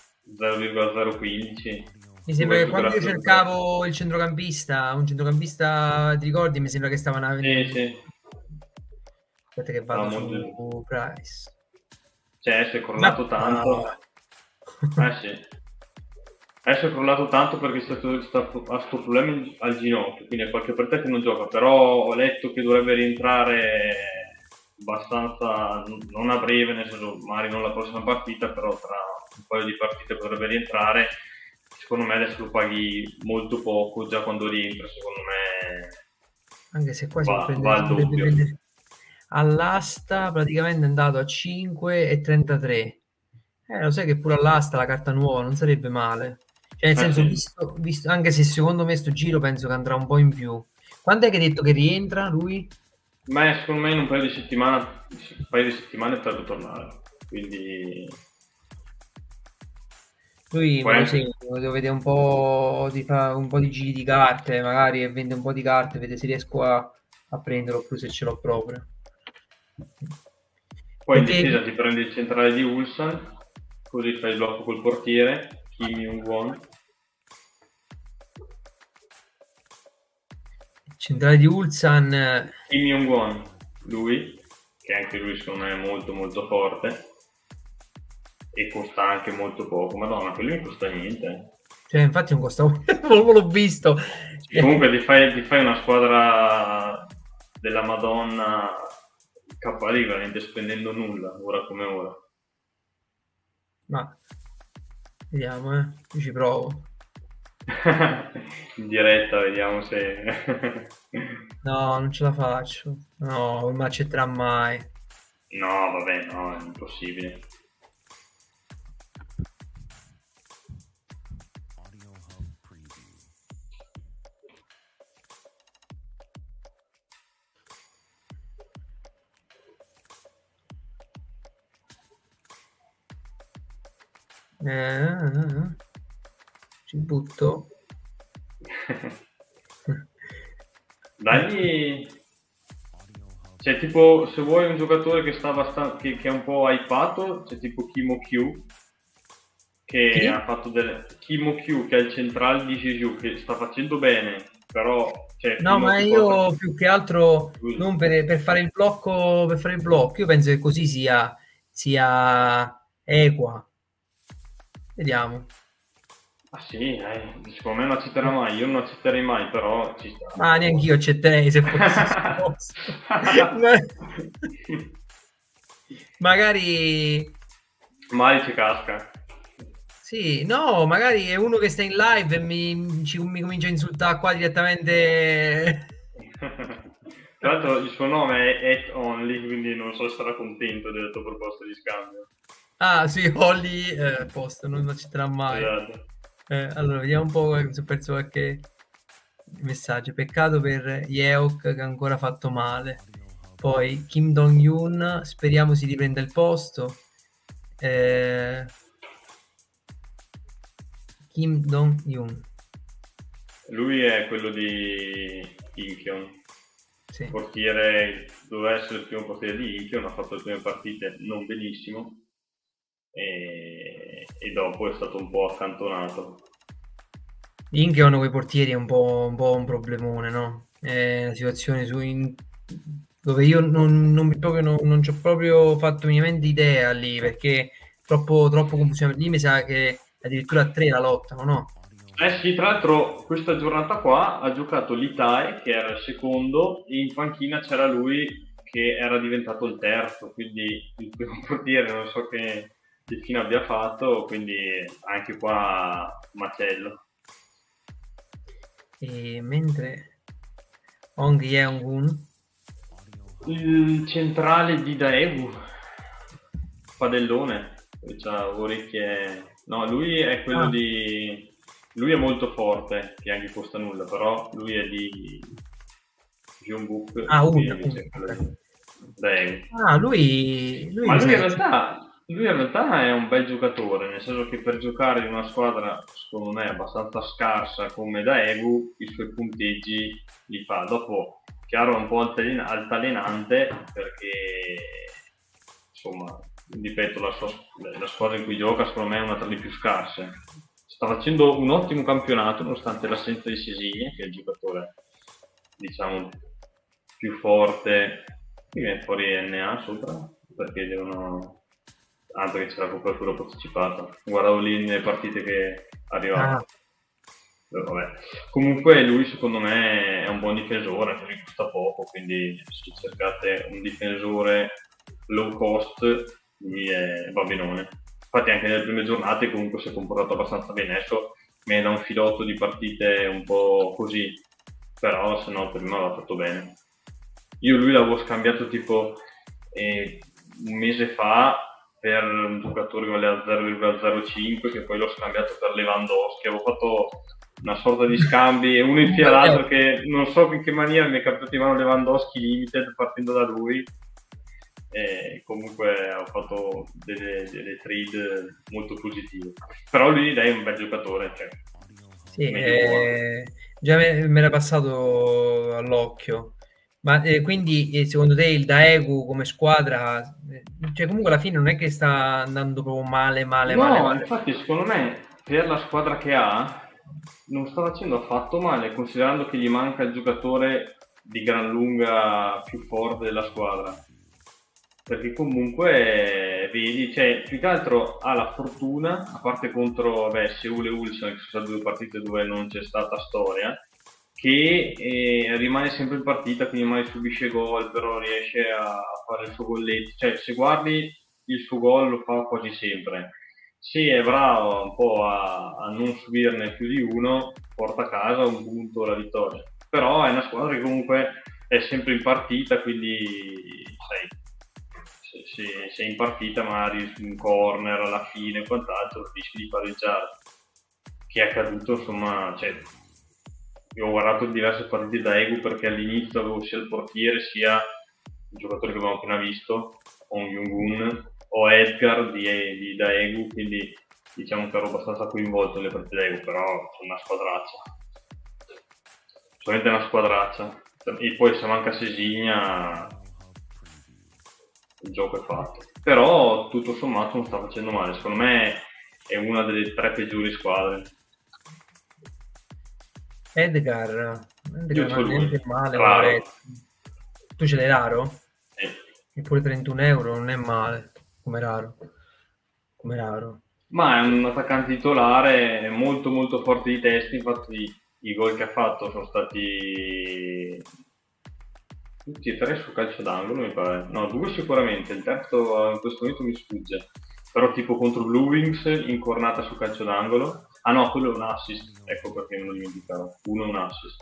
0,015. mi sembra che quando io cercavo il centrocampista, un centrocampista, ti ricordi? Mi sembra che stavano Sì, sì. Aspetta che vado su Price. Cioè adesso è crollato tanto. Sì. Adesso è crollato tanto perché ha sto problema al ginocchio, quindi a qualche partita che non gioca, però ho letto che dovrebbe rientrare abbastanza, non a breve, nel senso magari non la prossima partita, però tra un paio di partite potrebbe rientrare. Secondo me adesso lo paghi molto poco, già quando rientra secondo me anche se qua va al doppio. All'asta praticamente è andato a 5,33. Lo sai che pure all'asta la carta nuova non sarebbe male. Cioè, nel senso, Sì. visto, anche se secondo me sto giro penso che andrà un po' in più. Quando è che hai detto che rientra lui? Ma secondo me in un paio di settimane potrebbe tornare. Quindi lui me lo segno, devo vedere un po' di giri di carte, magari e vende un po' di carte, vede se riesco a prenderlo più se ce l'ho proprio. Poi in difesa ti prendi il centrale di Ulsan, così fai il blocco col portiere, Kim Young-won. Centrale di Ulsan. Kim Young-won, lui, che anche lui secondo me è molto molto forte e costa anche molto poco. Madonna, quello non costa niente. Cioè, infatti non costa non l'ho visto. Comunque ti fai una squadra della Madonna K-League veramente spendendo nulla, ora come ora. Ma vediamo, io ci provo. In diretta vediamo se... No, non ce la faccio. No, non mi accetterà mai. No, vabbè, no, è impossibile. Ci butto. Dagli... Cioè tipo se vuoi un giocatore che sta abbastanza che è un po' hypato, c'è tipo Kimo Q che ha fatto Kimo Q, che è il centrale di Jeju, che sta facendo bene, però no, ma io più che altro non per fare il blocco, io penso che così sia equa. Vediamo. Ah sì, secondo me non accetterà mai, io non accetterei mai, però ci sta. Ma neanche io accetterei se fosse magari ci casca. Sì, no, magari è uno che sta in live e mi comincia a insultare qua direttamente. Tra l'altro il suo nome è Only, quindi non so se sarà contento della tua proposta di scambio. Ah sì, Holly, posto, non accetterà mai. Esatto. Allora, vediamo un po' se ho perso qualche messaggio. Peccato per Yeok che ha ancora fatto male. Poi Kim Dong-yoon, speriamo si riprenda il posto. Kim Dong-yoon. Lui è quello di Incheon. Sì. Portiere, doveva essere il primo portiere di Incheon, ha fatto le prime partite non benissimo. E dopo è stato un po' accantonato. Incheon con i portieri è un po' un problemone, no? È una situazione dove io non ci ho proprio fatto minimamente idea lì, perché troppo confusione. Lì mi sa che addirittura a 3 la lottano, no? Sì, tra l'altro questa giornata qua ha giocato l'Itae, che era il secondo, e in panchina c'era lui che era diventato il terzo, quindi il primo portiere non so che fine abbia fatto, quindi anche qua macello. E mentre Hong Yeong-un, il centrale di Daegu, padellone, c'ha orecchie. No, lui è quello di. Lui è molto forte, che anche costa nulla, però lui è di Jeonbuk. Daegu. Lui Ma lui in realtà è un bel giocatore, nel senso che per giocare in una squadra, secondo me, abbastanza scarsa come Daegu, i suoi punteggi li fa. Dopo, chiaro, è un po' altalenante, perché, insomma, ripeto, la squadra in cui gioca, secondo me, è una tra le più scarse. Sta facendo un ottimo campionato, nonostante l'assenza di Sesigne, che è il giocatore, diciamo, più forte. Qui viene fuori NA sopra, perché devono. Perché c'è la copertura postecipata. Guardavo lì nelle partite che arrivavano. Vabbè. Comunque lui secondo me è un buon difensore, lui costa poco, quindi se cercate un difensore low cost, lui va benone. Infatti anche nelle prime giornate comunque si è comportato abbastanza bene. Adesso mi da un filotto di partite un po' così, però se no prima l'ha fatto bene. Io lui l'avevo scambiato tipo un mese fa per un giocatore che valeva 0,05, che poi l'ho scambiato per Lewandowski. Avevo fatto una sorta di scambi e uno infila l'altro, che non so in che maniera mi è capitato in mano Lewandowski Limited partendo da lui, e comunque ho fatto delle trade molto positive. Però lui è un bel giocatore, cioè, sì, già me l'ha passato all'occhio. Ma quindi secondo te il Daegu come squadra, cioè comunque alla fine non è che sta andando proprio male? No, infatti secondo me per la squadra che ha non sta facendo affatto male, considerando che gli manca il giocatore di gran lunga più forte della squadra. Perché comunque vedi, cioè più che altro ha la fortuna, a parte contro Seul e Ulsan, che sono state 2 partite dove non c'è stata storia, che rimane sempre in partita, quindi mai subisce gol, però riesce a fare il suo golletto. Cioè se guardi il suo gol lo fa quasi sempre. Sì, è bravo un po' a non subirne più di uno, porta a casa un punto la vittoria. Però è una squadra che comunque è sempre in partita, quindi sai, se in partita magari su un corner alla fine e quant'altro rischi di pareggiare. Che è accaduto, insomma, cioè, io ho guardato diverse partite da Daegu perché all'inizio avevo sia il portiere sia il giocatore che abbiamo appena visto, Hong Yeong-un, o Edgar di Daegu, quindi diciamo che ero abbastanza coinvolto nelle partite Daegu, però è una squadraccia. Solamente una squadraccia. E poi se manca Sesigna il gioco è fatto. Però tutto sommato non sta facendo male. Secondo me è una delle 3 peggiori squadre. Edgar Io non è niente male. Raro. Tu ce l'hai raro? Sì. Eppure 31 euro non è male, come raro. Ma è un attaccante titolare molto molto forte di testa, infatti i gol che ha fatto sono stati tutti e 3 su calcio d'angolo, mi pare. No, 2 sicuramente, il terzo in questo momento mi sfugge. Però tipo contro Blue Wings, incornata su calcio d'angolo. Ah no, quello è un assist, ecco perché non lo dimenticavo. Uno è un assist.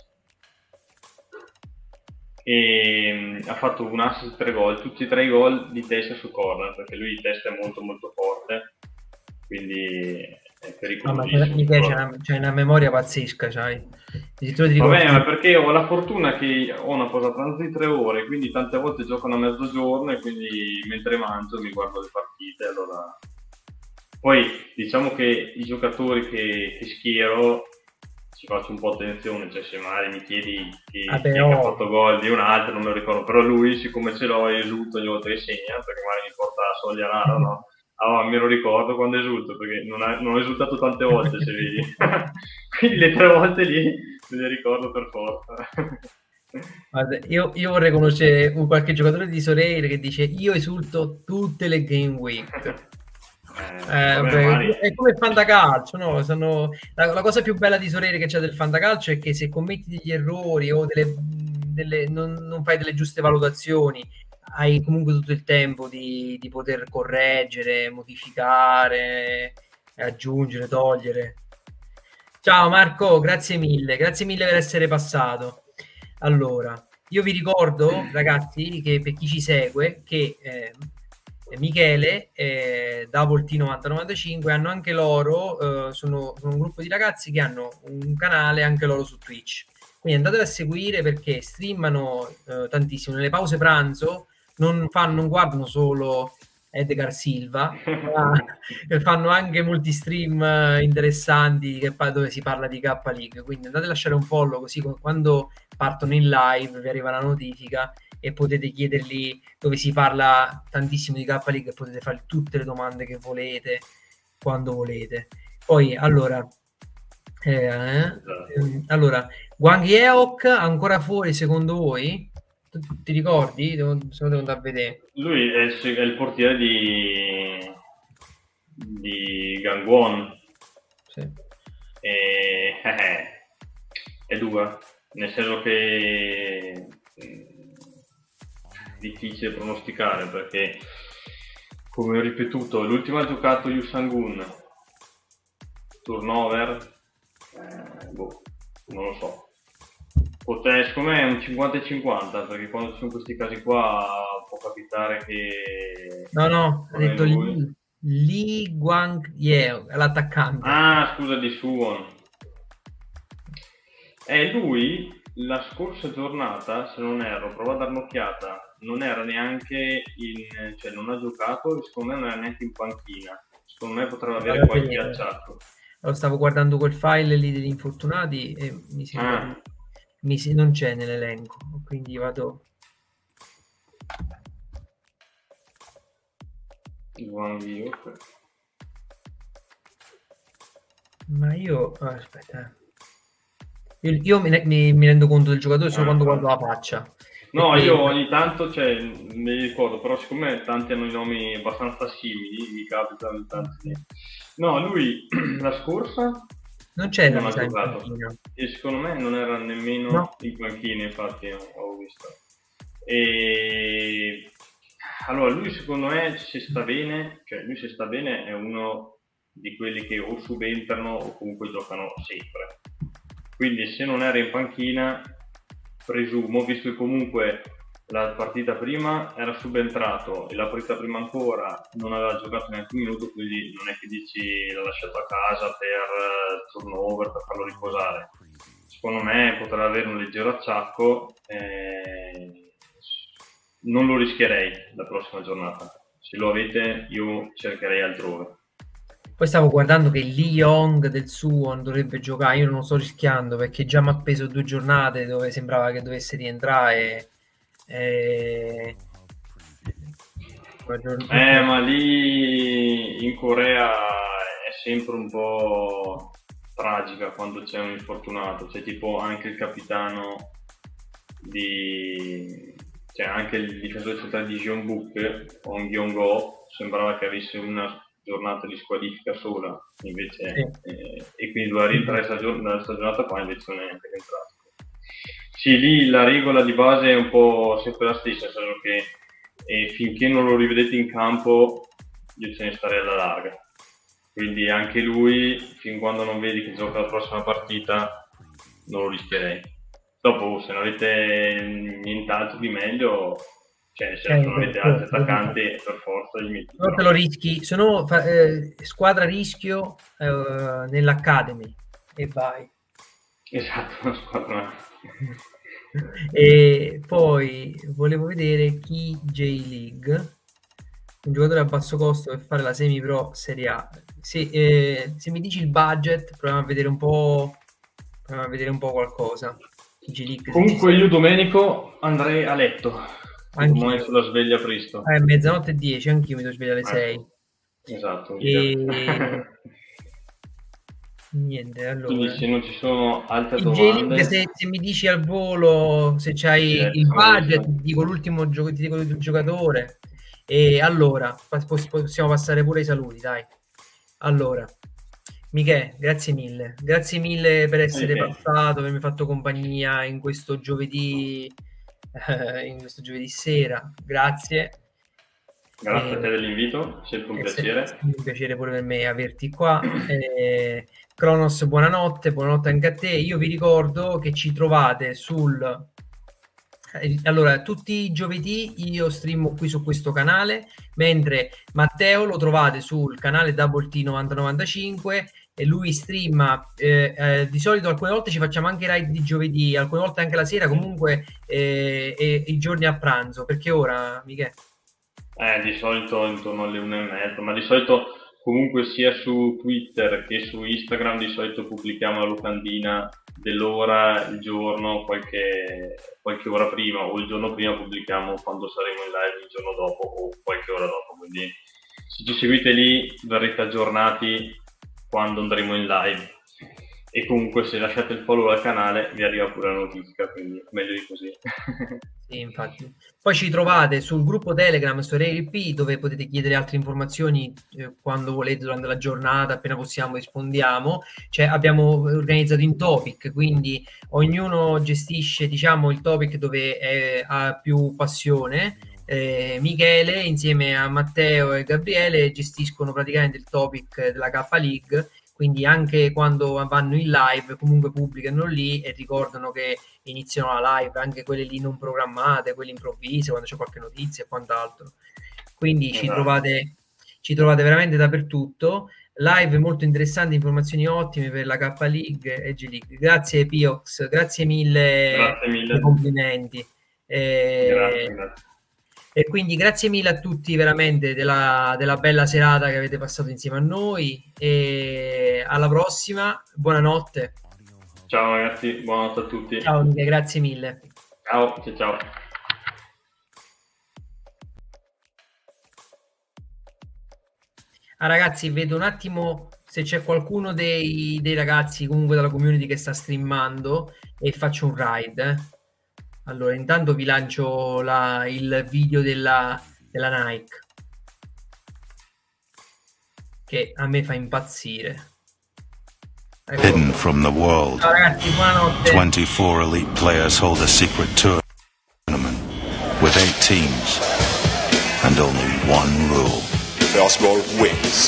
E ha fatto un assist, 3 gol, tutti e 3 i gol di testa su corner, perché lui di testa è molto molto forte, quindi è pericolosissimo. C'è una memoria pazzesca, c'hai. Vabbè, ma perché ho la fortuna che ho una pausa pranzo di 3 ore, quindi tante volte giocano a mezzogiorno e quindi mentre mangio mi guardo le partite. Allora, poi diciamo che i giocatori che schiero ci faccio un po' attenzione, cioè se magari mi chiedi chi ha fatto gol di un altro non me lo ricordo, però lui siccome ce l'ho esulto ogni volta che segna, perché magari mi porta la soglia rara, no? Allora me lo ricordo quando esulto, perché non ho esultato tante volte, se vedi. Quindi le 3 volte lì me le ricordo per forza. Guarda, io vorrei conoscere qualche giocatore di Sorare che dice io esulto tutte le game week. È come il fantacalcio, no? La cosa più bella di Sorare che c'è del fantacalcio è che se commetti degli errori o non fai delle giuste valutazioni, hai comunque tutto il tempo di poter correggere, modificare, aggiungere, togliere. Ciao Marco, grazie mille per essere passato. Allora, io vi ricordo, ragazzi, che per chi ci segue, che Michele da Volti 9095 hanno anche loro, sono un gruppo di ragazzi che hanno un canale anche loro su Twitch. Quindi andate a seguire perché streamano tantissimo. Nelle pause pranzo non guardano solo Edgar Silva, ma fanno anche molti stream interessanti dove si parla di K-League. Quindi andate a lasciare un follow così quando partono in live vi arriva la notifica e potete chiedergli, dove si parla tantissimo di K-League, e potete fare tutte le domande che volete quando volete. Poi allora Wang Yeok ancora fuori secondo voi? Ti ricordi? Se no devo andare a vedere. Lui è il portiere di Gangwon. Sì. È dura, nel senso che difficile pronosticare, perché come ho ripetuto, l'ultimo ha giocato Yu Sang-un, turnover, non lo so. Secondo me è un 50-50, perché quando ci sono questi casi qua può capitare che... No, ha detto Lee Guang Yeo, l'attaccante. Ah, scusa, di Suwon. Lui, la scorsa giornata, se non erro, prova a dare un'occhiata, non era neanche cioè non ha giocato, secondo me non era neanche in panchina. Secondo me potrebbe avere qualche acciacco. Allora, stavo guardando quel file lì degli infortunati e mi sembra... non c'è nell'elenco, quindi vado. Ma io aspetta, io mi rendo conto del giocatore solo quando guardo la faccia. No, io ogni tanto, mi ricordo, però siccome tanti hanno i nomi abbastanza simili, mi capita ogni tanto. No, lui la scorsa non c'era, non ha giocato. E secondo me non era nemmeno in panchina, infatti ho visto. E allora lui secondo me, se sta bene, è uno di quelli che o subentrano o comunque giocano sempre. Quindi se non era in panchina, presumo, visto che comunque la partita prima era subentrato e la partita prima ancora non aveva giocato neanche un minuto, quindi non è che dici l'ha lasciato a casa per turnover, per farlo riposare. Secondo me potrà avere un leggero acciacco, non lo rischierei la prossima giornata. Se lo avete io cercherei altrove. Poi stavo guardando che Lee Young del Suwon dovrebbe giocare, io non lo sto rischiando perché già mi ha preso 2 giornate dove sembrava che dovesse rientrare. Ma lì in Corea è sempre un po' tragica quando c'è un infortunato, c'è tipo anche il capitano anche il difensore centrale di Jeonbuk, Hong Yong-go, sembrava che avesse una giornata di squalifica sola, invece e quindi doveva rientrare la giornata qua, invece non è neanche entrato. Sì, lì la regola di base è un po' sempre la stessa, solo che finché non lo rivedete in campo io ce ne starei alla larga, quindi anche lui fin quando non vedi che gioca la prossima partita non lo rischierei. Dopo se non avete nient'altro di meglio, se non avete altri attaccanti per forza gli metti. Non te lo rischi, se no squadra rischio nell'Academy e vai. Esatto, una squadra. E poi volevo vedere KJ League, un giocatore a basso costo per fare la semi pro Serie A. Se mi dici il budget proviamo a vedere un po' qualcosa. Comunque io Domenico andrei a letto, anche sulla sveglia presto. Mezzanotte e 10, anch'io mi devo svegliare alle 6. Esatto. Niente, allora. Quindi se non ci sono altre domande, se mi dici al volo se c'hai il budget, ti dico l'ultimo giocatore. E allora possiamo passare pure ai saluti, dai. Allora, Michele, grazie mille per essere passato, per avermi fatto compagnia in questo giovedì sera, grazie. Grazie a te dell'invito, sempre un piacere. Un piacere pure per me averti qua. Cronos, buonanotte anche a te. Io vi ricordo che ci trovate allora, tutti i giovedì io streamo qui su questo canale, mentre Matteo lo trovate sul canale Double T 9095 e lui streama di solito. Alcune volte ci facciamo anche raid di giovedì, alcune volte anche la sera, comunque i giorni a pranzo. Perché ora, Michele? Di solito intorno alle 1:30, ma di solito comunque sia su Twitter che su Instagram di solito pubblichiamo la locandina dell'ora, il giorno, qualche ora prima, o il giorno prima pubblichiamo quando saremo in live il giorno dopo o qualche ora dopo, quindi se ci seguite lì verrete aggiornati quando andremo in live, e comunque se lasciate il follow al canale vi arriva pure la notifica, quindi meglio di così. Sì, infatti. Poi ci trovate sul gruppo Telegram Storie RP, dove potete chiedere altre informazioni quando volete durante la giornata, appena possiamo rispondiamo. Abbiamo organizzato in topic, quindi ognuno gestisce, diciamo, il topic dove ha più passione. Michele insieme a Matteo e Gabriele gestiscono praticamente il topic della K League, quindi anche quando vanno in live comunque pubblicano lì e ricordano che iniziano la live, anche quelle lì non programmate, quelle improvvise, quando c'è qualche notizia e quant'altro. Quindi ci trovate veramente dappertutto, live molto interessanti, informazioni ottime per la K League e G League. Grazie Piox, grazie mille. Complimenti. Grazie. E quindi grazie mille a tutti veramente della bella serata che avete passato insieme a noi, e alla prossima, buonanotte. Ciao ragazzi, buonanotte a tutti. Ciao Michele, grazie mille. Ciao. Ragazzi, vedo un attimo se c'è qualcuno dei ragazzi comunque della community che sta streamando e faccio un raid. Allora, intanto vi lancio il video della Nike, che a me fa impazzire. Ecco. Hidden from the world. Ciao ragazzi, buonanotte. 24 elite players hold a secret tournament with 8 teams and only one rule. Chaos Ball wins.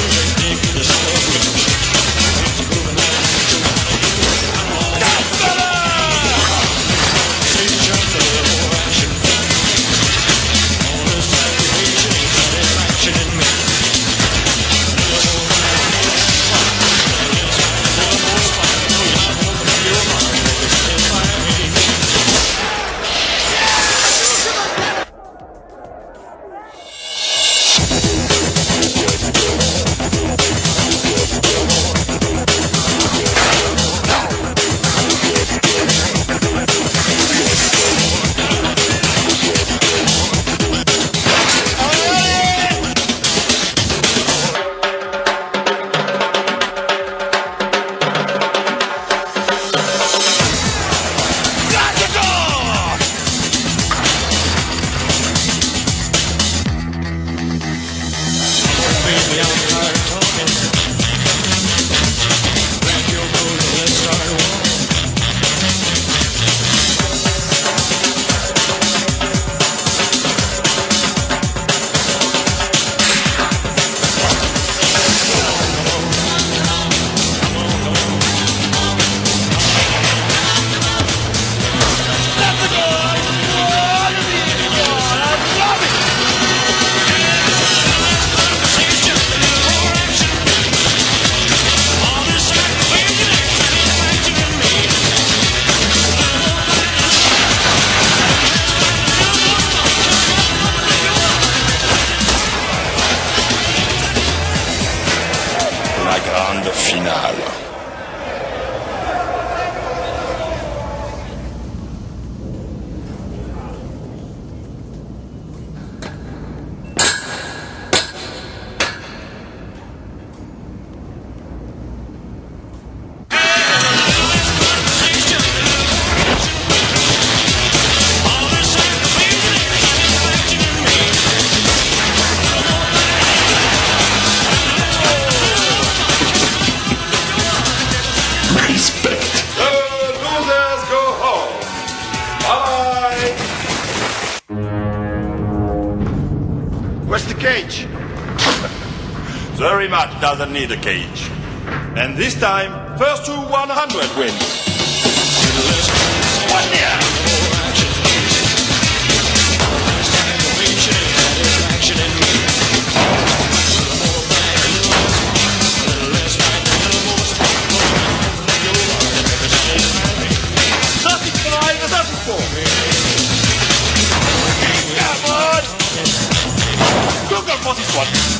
Got cage. The rematch doesn't need a cage. And this time, first to 100 wins. What the? Come on! Google for this one.